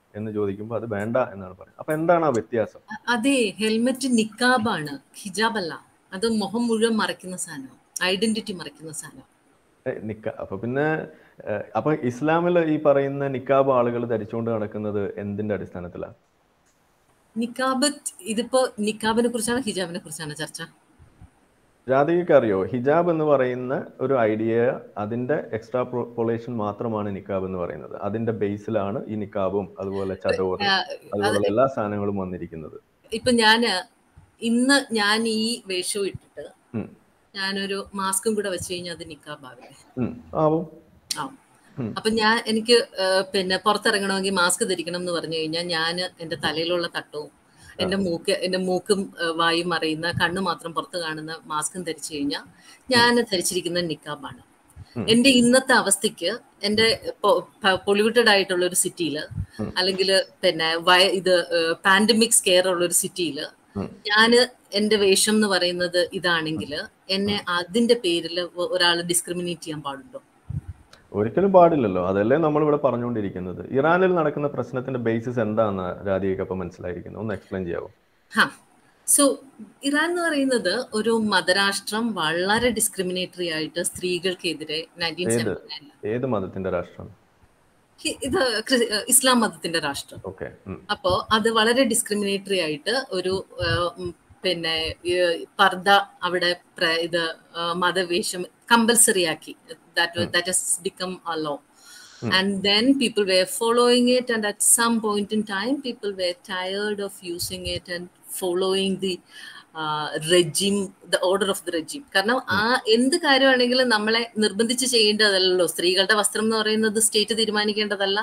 എന്ന് ചോദിക്കുമ്പോൾ അത് വേണ്ട എന്നാണ് പറയുന്നത്. അപ്പൊ എന്താണ് ആ വ്യത്യാസം? അതെ, ഹെൽമെറ്റ് നിക്കാബാണ്, ഹിജാബ് അല്ല. അത് മുഖം മുഴുവൻ മറയ്ക്കുന്ന സാധനം, ഐഡന്റിറ്റി മറയ്ക്കുന്ന സാധനം. നിക്ക അപ്പൊ പിന്നെ അപ്പൊ ഇസ്ലാമിൽ ഈ പറയുന്ന നിക്കാബ് ആളുകൾ ധരിച്ചുകൊണ്ട് നടക്കുന്നത് എന്തിന്റെ അടിസ്ഥാനത്തിലാണ്? നിക്കാബ് ഇതിപ്പോ നിക്കാബിനെ കുറിച്ചാണ് ഹിജാബിനെ കുറിച്ചാണ് ചർച്ച? രാധികയ്ക്ക് അറിയോ, ഹിജാബ് എന്ന് പറയുന്ന ഒരു ഐഡിയ, അതിന്റെ എക്സ്ട്രാപോളേഷൻ മാത്രമാണ് നിക്കാബ് എന്ന് പറയുന്നത്. അതിന്റെ ബേസിലാണ് ഈ നിക്കാബും അതുപോലെ ചദോർ അതുപോലെ എല്ലാ സാധനങ്ങളും വന്നിരിക്കുന്നത്. ഇപ്പൊ ഞാന് ഇന്ന് ഞാൻ ഈ വേഷവും ഇട്ടിട്ട് ഞാനൊരു മാസ്കും കൂടെ വെച്ച് കഴിഞ്ഞാൽ അത് നിക്കാബ് ആവില്ലേ? ആവും. ആവും. അപ്പൊ ഞാൻ എനിക്ക് പിന്നെ പുറത്തിറങ്ങണമെങ്കിൽ മാസ്ക് ധരിക്കണം എന്ന് പറഞ്ഞു കഴിഞ്ഞാൽ ഞാൻ എന്റെ തലയിലുള്ള തട്ടവും എന്റെ മൂക്ക് എന്റെ മൂക്കും വായും മറയുന്ന കണ്ണ് മാത്രം പുറത്ത് കാണുന്ന മാസ്കും ധരിച്ചു കഴിഞ്ഞാൽ ഞാൻ ധരിച്ചിരിക്കുന്ന നിക്കാബാണ്. എന്റെ ഇന്നത്തെ അവസ്ഥയ്ക്ക് എന്റെ പൊള്യൂട്ടഡ് ആയിട്ടുള്ള ഒരു സിറ്റിയില് അല്ലെങ്കിൽ പിന്നെ ഇത് പാൻഡമിക് സ്കെയർ ഉള്ള ഒരു സിറ്റിയില് ഞാന് എന്റെ വേഷം എന്ന് പറയുന്നത് ഇതാണെങ്കിൽ എന്നെ അതിന്റെ പേരിൽ ഒരാൾ ഡിസ്ക്രിമിനേറ്റ് ചെയ്യാൻ പാടുണ്ടോ? ഒരിക്കലും പാടില്ലല്ലോ. അതല്ലേ നമ്മൾ ഇവിടെ പറഞ്ഞുകൊണ്ടിരിക്കുന്നത്. ഇറാനിൽ നടക്കുന്ന പ്രശ്നത്തിന്റെ ബേസിസ് എന്താണെന്ന് രാധികയ്ക്ക് അപ്പൊ മനസ്സിലായിരിക്കുന്നത്, ഒന്ന് എക്സ്പ്ലെയിൻ ചെയ്യാവോ? ഹാ സോ ഇറാൻ എന്ന് പറയുന്നത് ഒരു മതരാഷ്ട്രം, വളരെ ഡിസ്ക്രിമിനേറ്ററി ആയിട്ട് സ്ത്രീകൾക്കെതിരെ ഏത് മതത്തിന്റെ രാഷ്ട്രം? ഇത് ഇസ്ലാം മതത്തിന്റെ രാഷ്ട്രം. അപ്പോ അത് വളരെ ഡിസ്ക്രിമിനേറ്ററി ആയിട്ട് ഒരു പിന്നെ പർദ്ദ അവിടെ ഇത് മതവേഷം കമ്പൽസറി ആക്കി. That was, that has become a law. Hmm. And then people were following it, and at some point in time people were tired of using it and following the uh, regime, the order of the regime. കാരണം ആ എന്ത് കാര്യമാണെങ്കിലും നമ്മളെ നിർബന്ധിച്ച് ചെയ്യേണ്ടതല്ലോ. സ്ത്രീകളുടെ വസ്ത്രം എന്ന് പറയുന്നത് സ്റ്റേറ്റ് തീരുമാനിക്കേണ്ടതല്ല,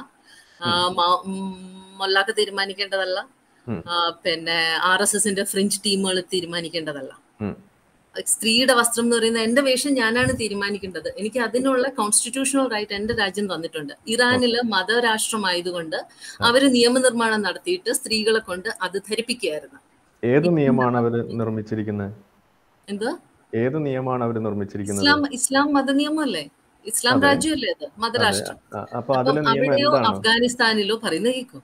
മൊല്ലാക്ക് തീരുമാനിക്കേണ്ടതല്ല, പിന്നെ ആർ എസ് എസിന്റെ ഫ്രഞ്ച് ടീമുകൾ തീരുമാനിക്കേണ്ടതല്ല. സ്ത്രീയുടെ വസ്ത്രം എന്ന് പറയുന്നത് എന്റെ വേഷം ഞാനാണ് തീരുമാനിക്കേണ്ടത്. എനിക്ക് അതിനുള്ള കോൺസ്റ്റിറ്റ്യൂഷണൽ റൈറ്റ് എന്റെ രാജ്യം തന്നിട്ടുണ്ട്. ഇറാനില് മതരാഷ്ട്രമായതുകൊണ്ട് അവര് നിയമനിർമ്മാണം നടത്തിയിട്ട് സ്ത്രീകളെ കൊണ്ട് അത് ധരിപ്പിക്കുകയായിരുന്നു. ഏത് നിയമമാണ് അവർ നിർമ്മിച്ചിരിക്കുന്നത്? എന്താ ഏത് നിയമമാണ് അവർ നിർമ്മിച്ചിരിക്കുന്നത്? ഇസ്ലാം ഇസ്ലാം മതനിയമല്ലേ, ഇസ്ലാം രാജ്യമല്ലേ അത്, മതരാഷ്ട്രം. അവിടെയോ അഫ്ഗാനിസ്ഥാനിലോ പറയുന്ന കേൾക്കും,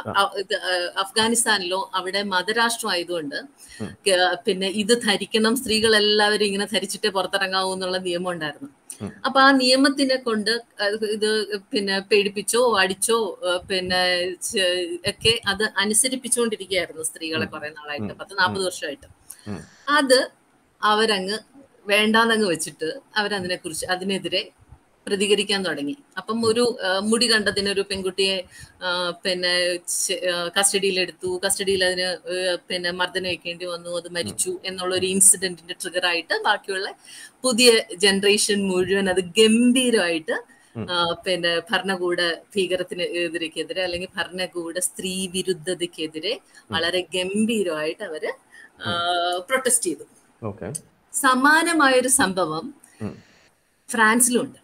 അഫ്ഗാനിസ്ഥാനിലോ അവിടെ മതരാഷ്ട്രം ആയതുകൊണ്ട് പിന്നെ ഇത് ധരിക്കണം, സ്ത്രീകൾ എല്ലാവരും ഇങ്ങനെ ധരിച്ചിട്ടേ പുറത്തിറങ്ങാവൂ എന്നുള്ള നിയമം ഉണ്ടായിരുന്നു. അപ്പൊ ആ നിയമത്തിനെ കൊണ്ട് ഇത് പിന്നെ പേടിപ്പിച്ചോ അടിച്ചോ പിന്നെ ഒക്കെ അത് അനുസരിപ്പിച്ചുകൊണ്ടിരിക്കുകയായിരുന്നു സ്ത്രീകളെ കുറെ നാളായിട്ട്, പത്ത് നാൽപ്പത് വർഷമായിട്ട്. അത് അവരങ്ങ് വേണ്ടാന്നങ്ങ് വെച്ചിട്ട് അവരതിനെ കുറിച്ച് അതിനെതിരെ പ്രതികരിക്കാൻ തുടങ്ങി. അപ്പം ഒരു മുടി കണ്ടതിന് ഒരു പെൺകുട്ടിയെ പിന്നെ കസ്റ്റഡിയിലെടുത്തു, കസ്റ്റഡിയിൽ അതിന് പിന്നെ മർദ്ദനം വയ്ക്കേണ്ടി വന്നു, അത് മരിച്ചു എന്നുള്ള ഒരു ഇൻസിഡന്റിന്റെ ട്രിഗറായിട്ട് ബാക്കിയുള്ള പുതിയ ജനറേഷൻ മുഴുവൻ അത് ഗംഭീരമായിട്ട് പിന്നെ ഭരണകൂട ഭീകരത്തിന് എതിരെക്കെതിരെ അല്ലെങ്കിൽ ഭരണകൂട സ്ത്രീ വിരുദ്ധതയ്ക്കെതിരെ വളരെ ഗംഭീരമായിട്ട് അവര് പ്രൊട്ടസ്റ്റ് ചെയ്തു. സമാനമായൊരു സംഭവം ഫ്രാൻസിലുണ്ട്.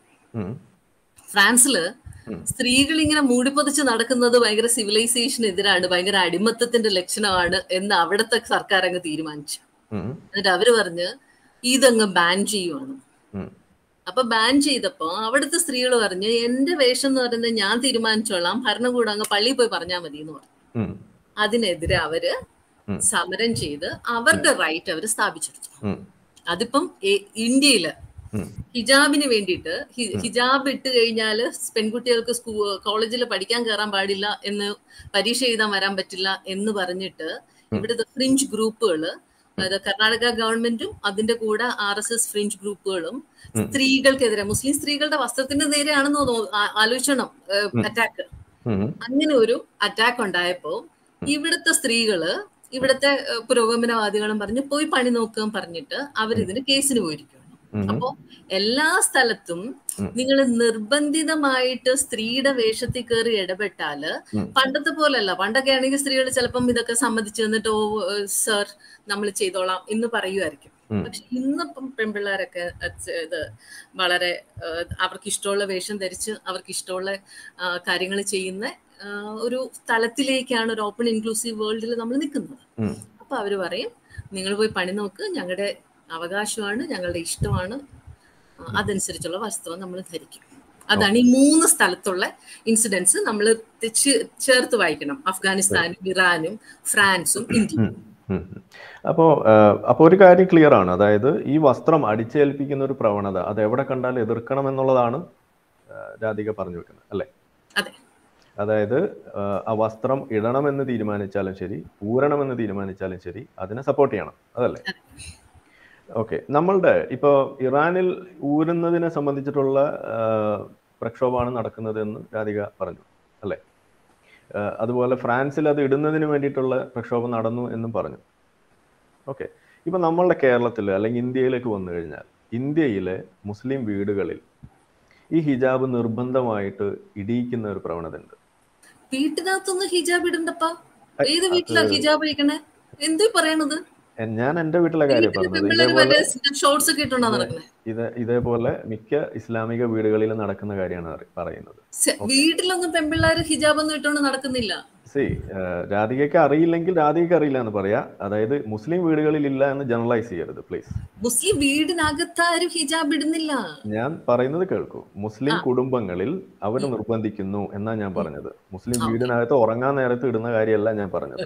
ഫ്രാൻസില് സ്ത്രീകൾ ഇങ്ങനെ മൂടിപ്പൊതിച്ച് നടക്കുന്നത് ഭയങ്കര സിവിലൈസേഷനെതിരാണ്, ഭയങ്കര അടിമത്തത്തിന്റെ ലക്ഷണമാണ് എന്ന് അവിടുത്തെ സർക്കാർ അങ്ങ് തീരുമാനിച്ചു. എന്നിട്ട് അവര് പറഞ്ഞ് ഇതങ്ങ് ബാൻ ചെയ്യുവാണ്. അപ്പൊ ബാൻ ചെയ്തപ്പോ അവിടുത്തെ സ്ത്രീകൾ പറഞ്ഞ് എന്റെ വേഷം എന്ന് പറയുന്നത് ഞാൻ തീരുമാനിച്ചോളാം, ഭരണകൂടം അങ്ങ് പള്ളിയിൽ പോയി പറഞ്ഞാൽ മതി എന്ന് പറഞ്ഞു. അതിനെതിരെ അവര് സമരം ചെയ്ത് അവരുടെ റൈറ്റ് അവര് സ്ഥാപിച്ചെടുത്തു. അതിപ്പം ഇന്ത്യയില് ഹിജാബിന് വേണ്ടിയിട്ട് ഹിജാബ് ഇട്ട് കഴിഞ്ഞാല് പെൺകുട്ടികൾക്ക് സ്കൂ കോളേജിൽ പഠിക്കാൻ കയറാൻ പാടില്ല എന്ന്, പരീക്ഷ എഴുതാൻ വരാൻ പറ്റില്ല എന്ന് പറഞ്ഞിട്ട് ഇവിടുത്തെ ഫ്രിഞ്ച് ഗ്രൂപ്പുകള്, അതായത് കർണാടക ഗവൺമെന്റും അതിന്റെ കൂടെ ആർ എസ് എസ് ഫ്രിഞ്ച് ഗ്രൂപ്പുകളും സ്ത്രീകൾക്കെതിരെ, മുസ്ലിം സ്ത്രീകളുടെ വസ്ത്രത്തിന്റെ നേരെയാണെന്ന് ആലോചിക്കണം അറ്റാക്ക്. അങ്ങനെ ഒരു അറ്റാക്ക് ഉണ്ടായപ്പോ ഇവിടുത്തെ സ്ത്രീകള്, ഇവിടുത്തെ പുരോഗമനവാദികളും പറഞ്ഞ് പോയി പണി നോക്കാൻ പറഞ്ഞിട്ട് അവരിതിന് കേസിന് പോയിരിക്കും. അപ്പോ എല്ലാ സ്ഥലത്തും നിങ്ങൾ നിർബന്ധിതമായിട്ട് സ്ത്രീയുടെ വേഷത്തിൽ കയറി ഇടപെട്ടാല് പണ്ടത്തെ പോലല്ല. പണ്ടൊക്കെ ആണെങ്കിൽ സ്ത്രീകൾ ചിലപ്പം ഇതൊക്കെ സമ്മതിച്ചു തന്നിട്ട് ഓ സർ നമ്മൾ ചെയ്തോളാം എന്ന് പറയുമായിരിക്കും. പക്ഷെ ഇന്നിപ്പം പെൺപിള്ളേരൊക്കെ ഇത് വളരെ അവർക്ക് ഇഷ്ടമുള്ള വേഷം ധരിച്ച് അവർക്ക് ഇഷ്ടമുള്ള കാര്യങ്ങൾ ചെയ്യുന്ന ഒരു തലത്തിലേക്കാണ് ഒരു ഓപ്പൺ ഇൻക്ലൂസീവ് വേൾഡിൽ നമ്മൾ നിൽക്കുന്നത്. അപ്പൊ അവര് പറയും നിങ്ങൾ പോയി പണി നോക്ക്, ഞങ്ങളുടെ അവകാശമാണ്, ഞങ്ങളുടെ ഇഷ്ടമാണ്, അതനുസരിച്ചുള്ള വസ്ത്രം നമ്മൾ ധരിക്കും. അതാണ് ഈ മൂന്ന് സ്ഥലത്തുള്ള ഇൻസിഡൻസ് നമ്മൾ ചേർത്ത് വായിക്കണം. അഫ്ഗാനിസ്ഥാനും ഇറാനും ഫ്രാൻസും ഇന്ത്യയും. അപ്പോൾ അപ്പോൾ ഒരു കാര്യം ക്ലിയർ ആണ്, അതായത് ഈ വസ്ത്രം അടിച്ചേൽപ്പിക്കുന്ന ഒരു പ്രവണത അത് എവിടെ കണ്ടാലും എതിർക്കണം എന്നുള്ളതാണ് രാധിക പറഞ്ഞു വെക്കുന്നത് അല്ലേ? അതെ. അതായത് ആ വസ്ത്രം ഇടണമെന്ന് തീരുമാനിച്ചാലും ശരി, ഊരണമെന്ന് തീരുമാനിച്ചാലും ശരി, അതിനെ സപ്പോർട്ട് ചെയ്യണം, അതല്ലേ? ഓക്കെ. നമ്മളുടെ ഇപ്പോൾ ഇറാനിൽ ഊരുന്നതിനെ സംബന്ധിച്ചിട്ടുള്ള പ്രക്ഷോഭമാണ് നടക്കുന്നത് എന്ന് രാധിക പറഞ്ഞു അല്ലേ? അതുപോലെ ഫ്രാൻസിൽ അത് ഇടുന്നതിന് വേണ്ടിയിട്ടുള്ള പ്രക്ഷോഭം നടന്നു എന്നും പറഞ്ഞു. ഓക്കെ. ഇപ്പം നമ്മളുടെ കേരളത്തിൽ അല്ലെങ്കിൽ ഇന്ത്യയിലേക്ക് വന്നു കഴിഞ്ഞാൽ ഇന്ത്യയിലെ മുസ്ലിം വീടുകളിൽ ഈ ഹിജാബ് നിർബന്ധമായിട്ട് ഇടിയിക്കുന്ന ഒരു പ്രവണത ഉണ്ട്. വീട്ടിനകത്തൊന്നും ഹിജാബ് ഇടണ്ടപ്പാ. ഏത് വീട്ടിലാ ഹിജാബ് ഇരിക്കണേ? എന്തോ പറയണത്? ഞാൻ എന്റെ വീട്ടിലെ കാര്യം പറഞ്ഞത്. ഇതേപോലെ ഇത് ഇതേപോലെ മിക്ക ഇസ്ലാമിക വീടുകളിൽ നടക്കുന്ന കാര്യമാണ് പറയുന്നത്. വീട്ടിലൊന്നും പെൺപിള്ളേര് ഹിജാബ് ഒന്നും ഇട്ടോണ്ട് നടക്കുന്നില്ല. സി രാധികയ്ക്ക് അറിയില്ലെങ്കിൽ രാധികയ്ക്ക് അറിയില്ല എന്ന് പറയാ. അതായത് മുസ്ലിം വീടുകളിൽ ഇല്ല എന്ന് ജനറലൈസ് ചെയ്യരുത് പ്ലീസ്. മുസ്ലിം വീടിനകത്ത് ആരും ഹിജാബ് ഇടുന്നില്ല. ഞാൻ പറയുന്നത് കേൾക്കൂ. മുസ്ലിം കുടുംബങ്ങളിൽ അവർ നിർബന്ധിക്കുന്നു എന്നാ ഞാൻ പറഞ്ഞത്. മുസ്ലിം വീടിനകത്ത് ഉറങ്ങാൻ നേരത്ത് ഇടുന്ന കാര്യമല്ല ഞാൻ പറഞ്ഞത്.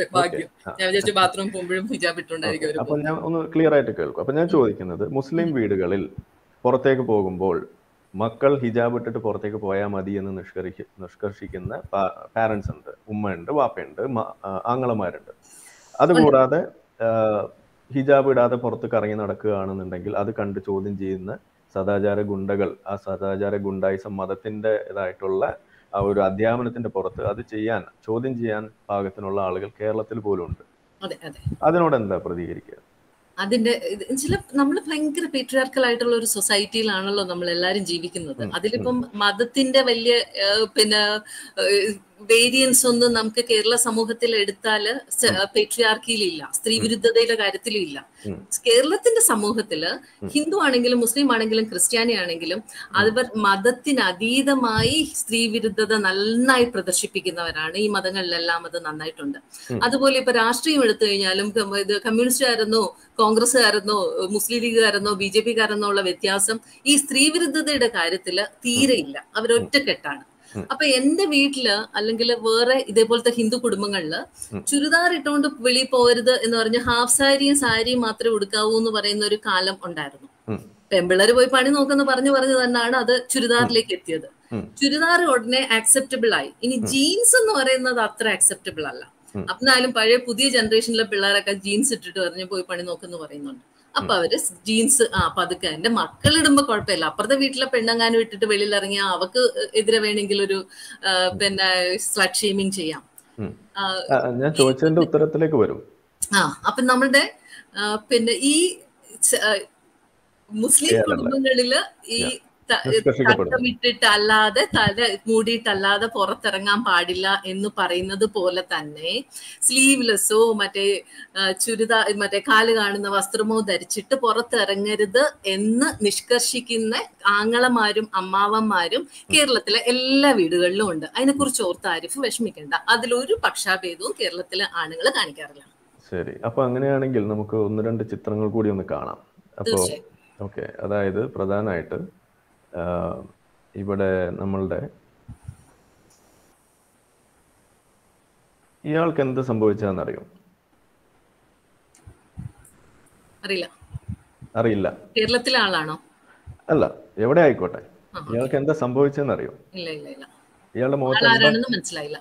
അപ്പൊ ഞാൻ ഒന്ന് ക്ലിയർ ആയിട്ട് കേൾക്കും. അപ്പൊ ഞാൻ ചോദിക്കുന്നത്, മുസ്ലിം വീടുകളിൽ പുറത്തേക്ക് പോകുമ്പോൾ മക്കൾ ഹിജാബ് ഇട്ടിട്ട് പുറത്തേക്ക് പോയാൽ മതി എന്ന് നിഷ്കർഷി നിഷ്കർഷിക്കുന്ന പാരൻസ് ഉണ്ട്, ഉമ്മയുണ്ട്, വാപ്പയുണ്ട്, ആങ്ങളമാരുണ്ട്. അതുകൂടാതെ ഹിജാബ് ഇടാതെ പുറത്ത് കറങ്ങി നടക്കുകയാണെന്നുണ്ടെങ്കിൽ അത് കണ്ട് ചോദ്യം ചെയ്യുന്ന സദാചാര ഗുണ്ടകൾ, ആ സദാചാര ഗുണ്ടായിസം മതത്തിന്റെ ഇതായിട്ടുള്ള ആ ഒരു അധ്യാപനത്തിന്റെ പുറത്ത് അത് ചെയ്യാൻ, ചോദ്യം ചെയ്യാൻ പാകത്തിനുള്ള ആളുകൾ കേരളത്തിൽ പോലും ഉണ്ട്. അതിനോട് എന്താ പ്രതികരിക്കുക? അതിന്റെ ചില നമ്മൾ ഭയങ്കര പേട്രിയാർക്കൽ ആയിട്ടുള്ള ഒരു സൊസൈറ്റിയിലാണല്ലോ നമ്മൾ എല്ലാരും ജീവിക്കുന്നത്. അതിലിപ്പം മതത്തിന്റെ വലിയ പിന്നെ വേരിയൻസ് ഒന്നും നമുക്ക് കേരള സമൂഹത്തിൽ എടുത്താല് പേട്രിയാർക്കിയിലില്ല, സ്ത്രീ വിരുദ്ധതയുടെ കാര്യത്തിലും ഇല്ല. കേരളത്തിന്റെ സമൂഹത്തില് ഹിന്ദു ആണെങ്കിലും മുസ്ലിം ആണെങ്കിലും ക്രിസ്ത്യാനി ആണെങ്കിലും അവർ മതത്തിനതീതമായി സ്ത്രീ വിരുദ്ധത നന്നായി പ്രദർശിപ്പിക്കുന്നവരാണ്. ഈ മതങ്ങളിലെല്ലാം അത് നന്നായിട്ടുണ്ട്. അതുപോലെ ഇപ്പൊ രാഷ്ട്രീയം എടുത്തു കഴിഞ്ഞാലും ഇത് കമ്മ്യൂണിസ്റ്റുകാരെന്നോ കോൺഗ്രസ്സുകാരെന്നോ മുസ്ലിം ലീഗുകാരെന്നോ ബി ജെ പിക്കാരെന്നോ ഉള്ള വ്യത്യാസം ഈ സ്ത്രീ വിരുദ്ധതയുടെ കാര്യത്തില് തീരെയില്ല. അവരൊറ്റക്കെട്ടാണ്. അപ്പൊ എന്റെ വീട്ടില് അല്ലെങ്കിൽ വേറെ ഇതേപോലത്തെ ഹിന്ദു കുടുംബങ്ങളില് ചുരിദാർ ഇട്ടുകൊണ്ട് വെളിയിൽ പോകരുത് എന്ന് പറഞ്ഞ് ഹാഫ് സാരിയും സാരിയും മാത്രമേ ഉടുക്കാവൂ എന്ന് പറയുന്ന ഒരു കാലം ഉണ്ടായിരുന്നു. പെമ്പിള്ളേര് പോയി പണി നോക്കെന്ന് പറഞ്ഞു പറഞ്ഞു തന്നെയാണ് അത് ചുരിദാറിലേക്ക് എത്തിയത്. ചുരിദാർ ഉടനെ ആക്സെപ്റ്റബിൾ ആയി. ഇനി ജീൻസ് എന്ന് പറയുന്നത് അത്ര ആക്സെപ്റ്റബിൾ അല്ല. എന്നാലും പഴയ പുതിയ ജനറേഷനിലെ പിള്ളേരൊക്കെ ജീൻസ് ഇട്ടിട്ട് പറഞ്ഞു പോയി പണി നോക്കെന്ന് പറയുന്നുണ്ട്. അപ്പൊ അവര് ജീൻസ് ആ പതുക്കെ എന്റെ മക്കളിടുമ്പോ കുഴപ്പമില്ല, അപ്പുറത്തെ വീട്ടിലെ പെണ്ണങ്ങാനും ഇട്ടിട്ട് വെളിയിൽ ഇറങ്ങിയാൽ അവക്ക് എതിരെ വേണമെങ്കിൽ ഒരു പിന്നെ സ്ലട്ട് ഷെയ്മിങ് ചെയ്യാം. ഞാൻ ചോദിച്ചതിന്റെ ഉത്തരത്തിലേക്ക് വരും. ആ അപ്പൊ നമ്മളുടെ പിന്നെ ഈ മുസ്ലിം കുടുംബങ്ങളില് ഈ തട്ടമിട്ടിട്ടല്ലാതെ തല മൂടിയിട്ടല്ലാതെ പുറത്തിറങ്ങാൻ പാടില്ല എന്ന് പറയുന്നത് പോലെ തന്നെ സ്ലീവ്ലെസ്സോ മറ്റേ ചുരിദാർ മറ്റേ കാല് കാണുന്ന വസ്ത്രമോ ധരിച്ചിട്ട് പുറത്തിറങ്ങരുത് എന്ന് നിഷ്കർഷിക്കുന്ന ആങ്ങളമാരും അമ്മാവന്മാരും കേരളത്തിലെ എല്ലാ വീടുകളിലും ഉണ്ട്. അതിനെക്കുറിച്ച് ഓർത്ത് ആരിഫ് വിഷമിക്കേണ്ട. അതിലൊരു പക്ഷാഭേദവും കേരളത്തിലെ ആണുങ്ങൾ കാണിക്കാറില്ല. ശരി, അപ്പൊ അങ്ങനെയാണെങ്കിൽ നമുക്ക് ഒന്ന് രണ്ട് ചിത്രങ്ങൾ കൂടി ഒന്ന് കാണാം. അപ്പോ ഓക്കെ, അതായത് പ്രധാനമായിട്ട് ഇവിടെ നമ്മളുടെ ഇയാൾക്ക് എന്ത് സംഭവിച്ചതെന്നറിയോ? അറിയില്ല. അറിയില്ല. കേരളത്തിലെ ആളാണോ? അല്ല, എവിടെ ആയിക്കോട്ടെ. ഇയാൾക്ക് എന്താ സംഭവിച്ചെന്ന് അറിയോ? ഇല്ല ഇല്ല ഇല്ല. ഇയാളുടെ മുഖത്ത് മനസ്സിലായില്ല.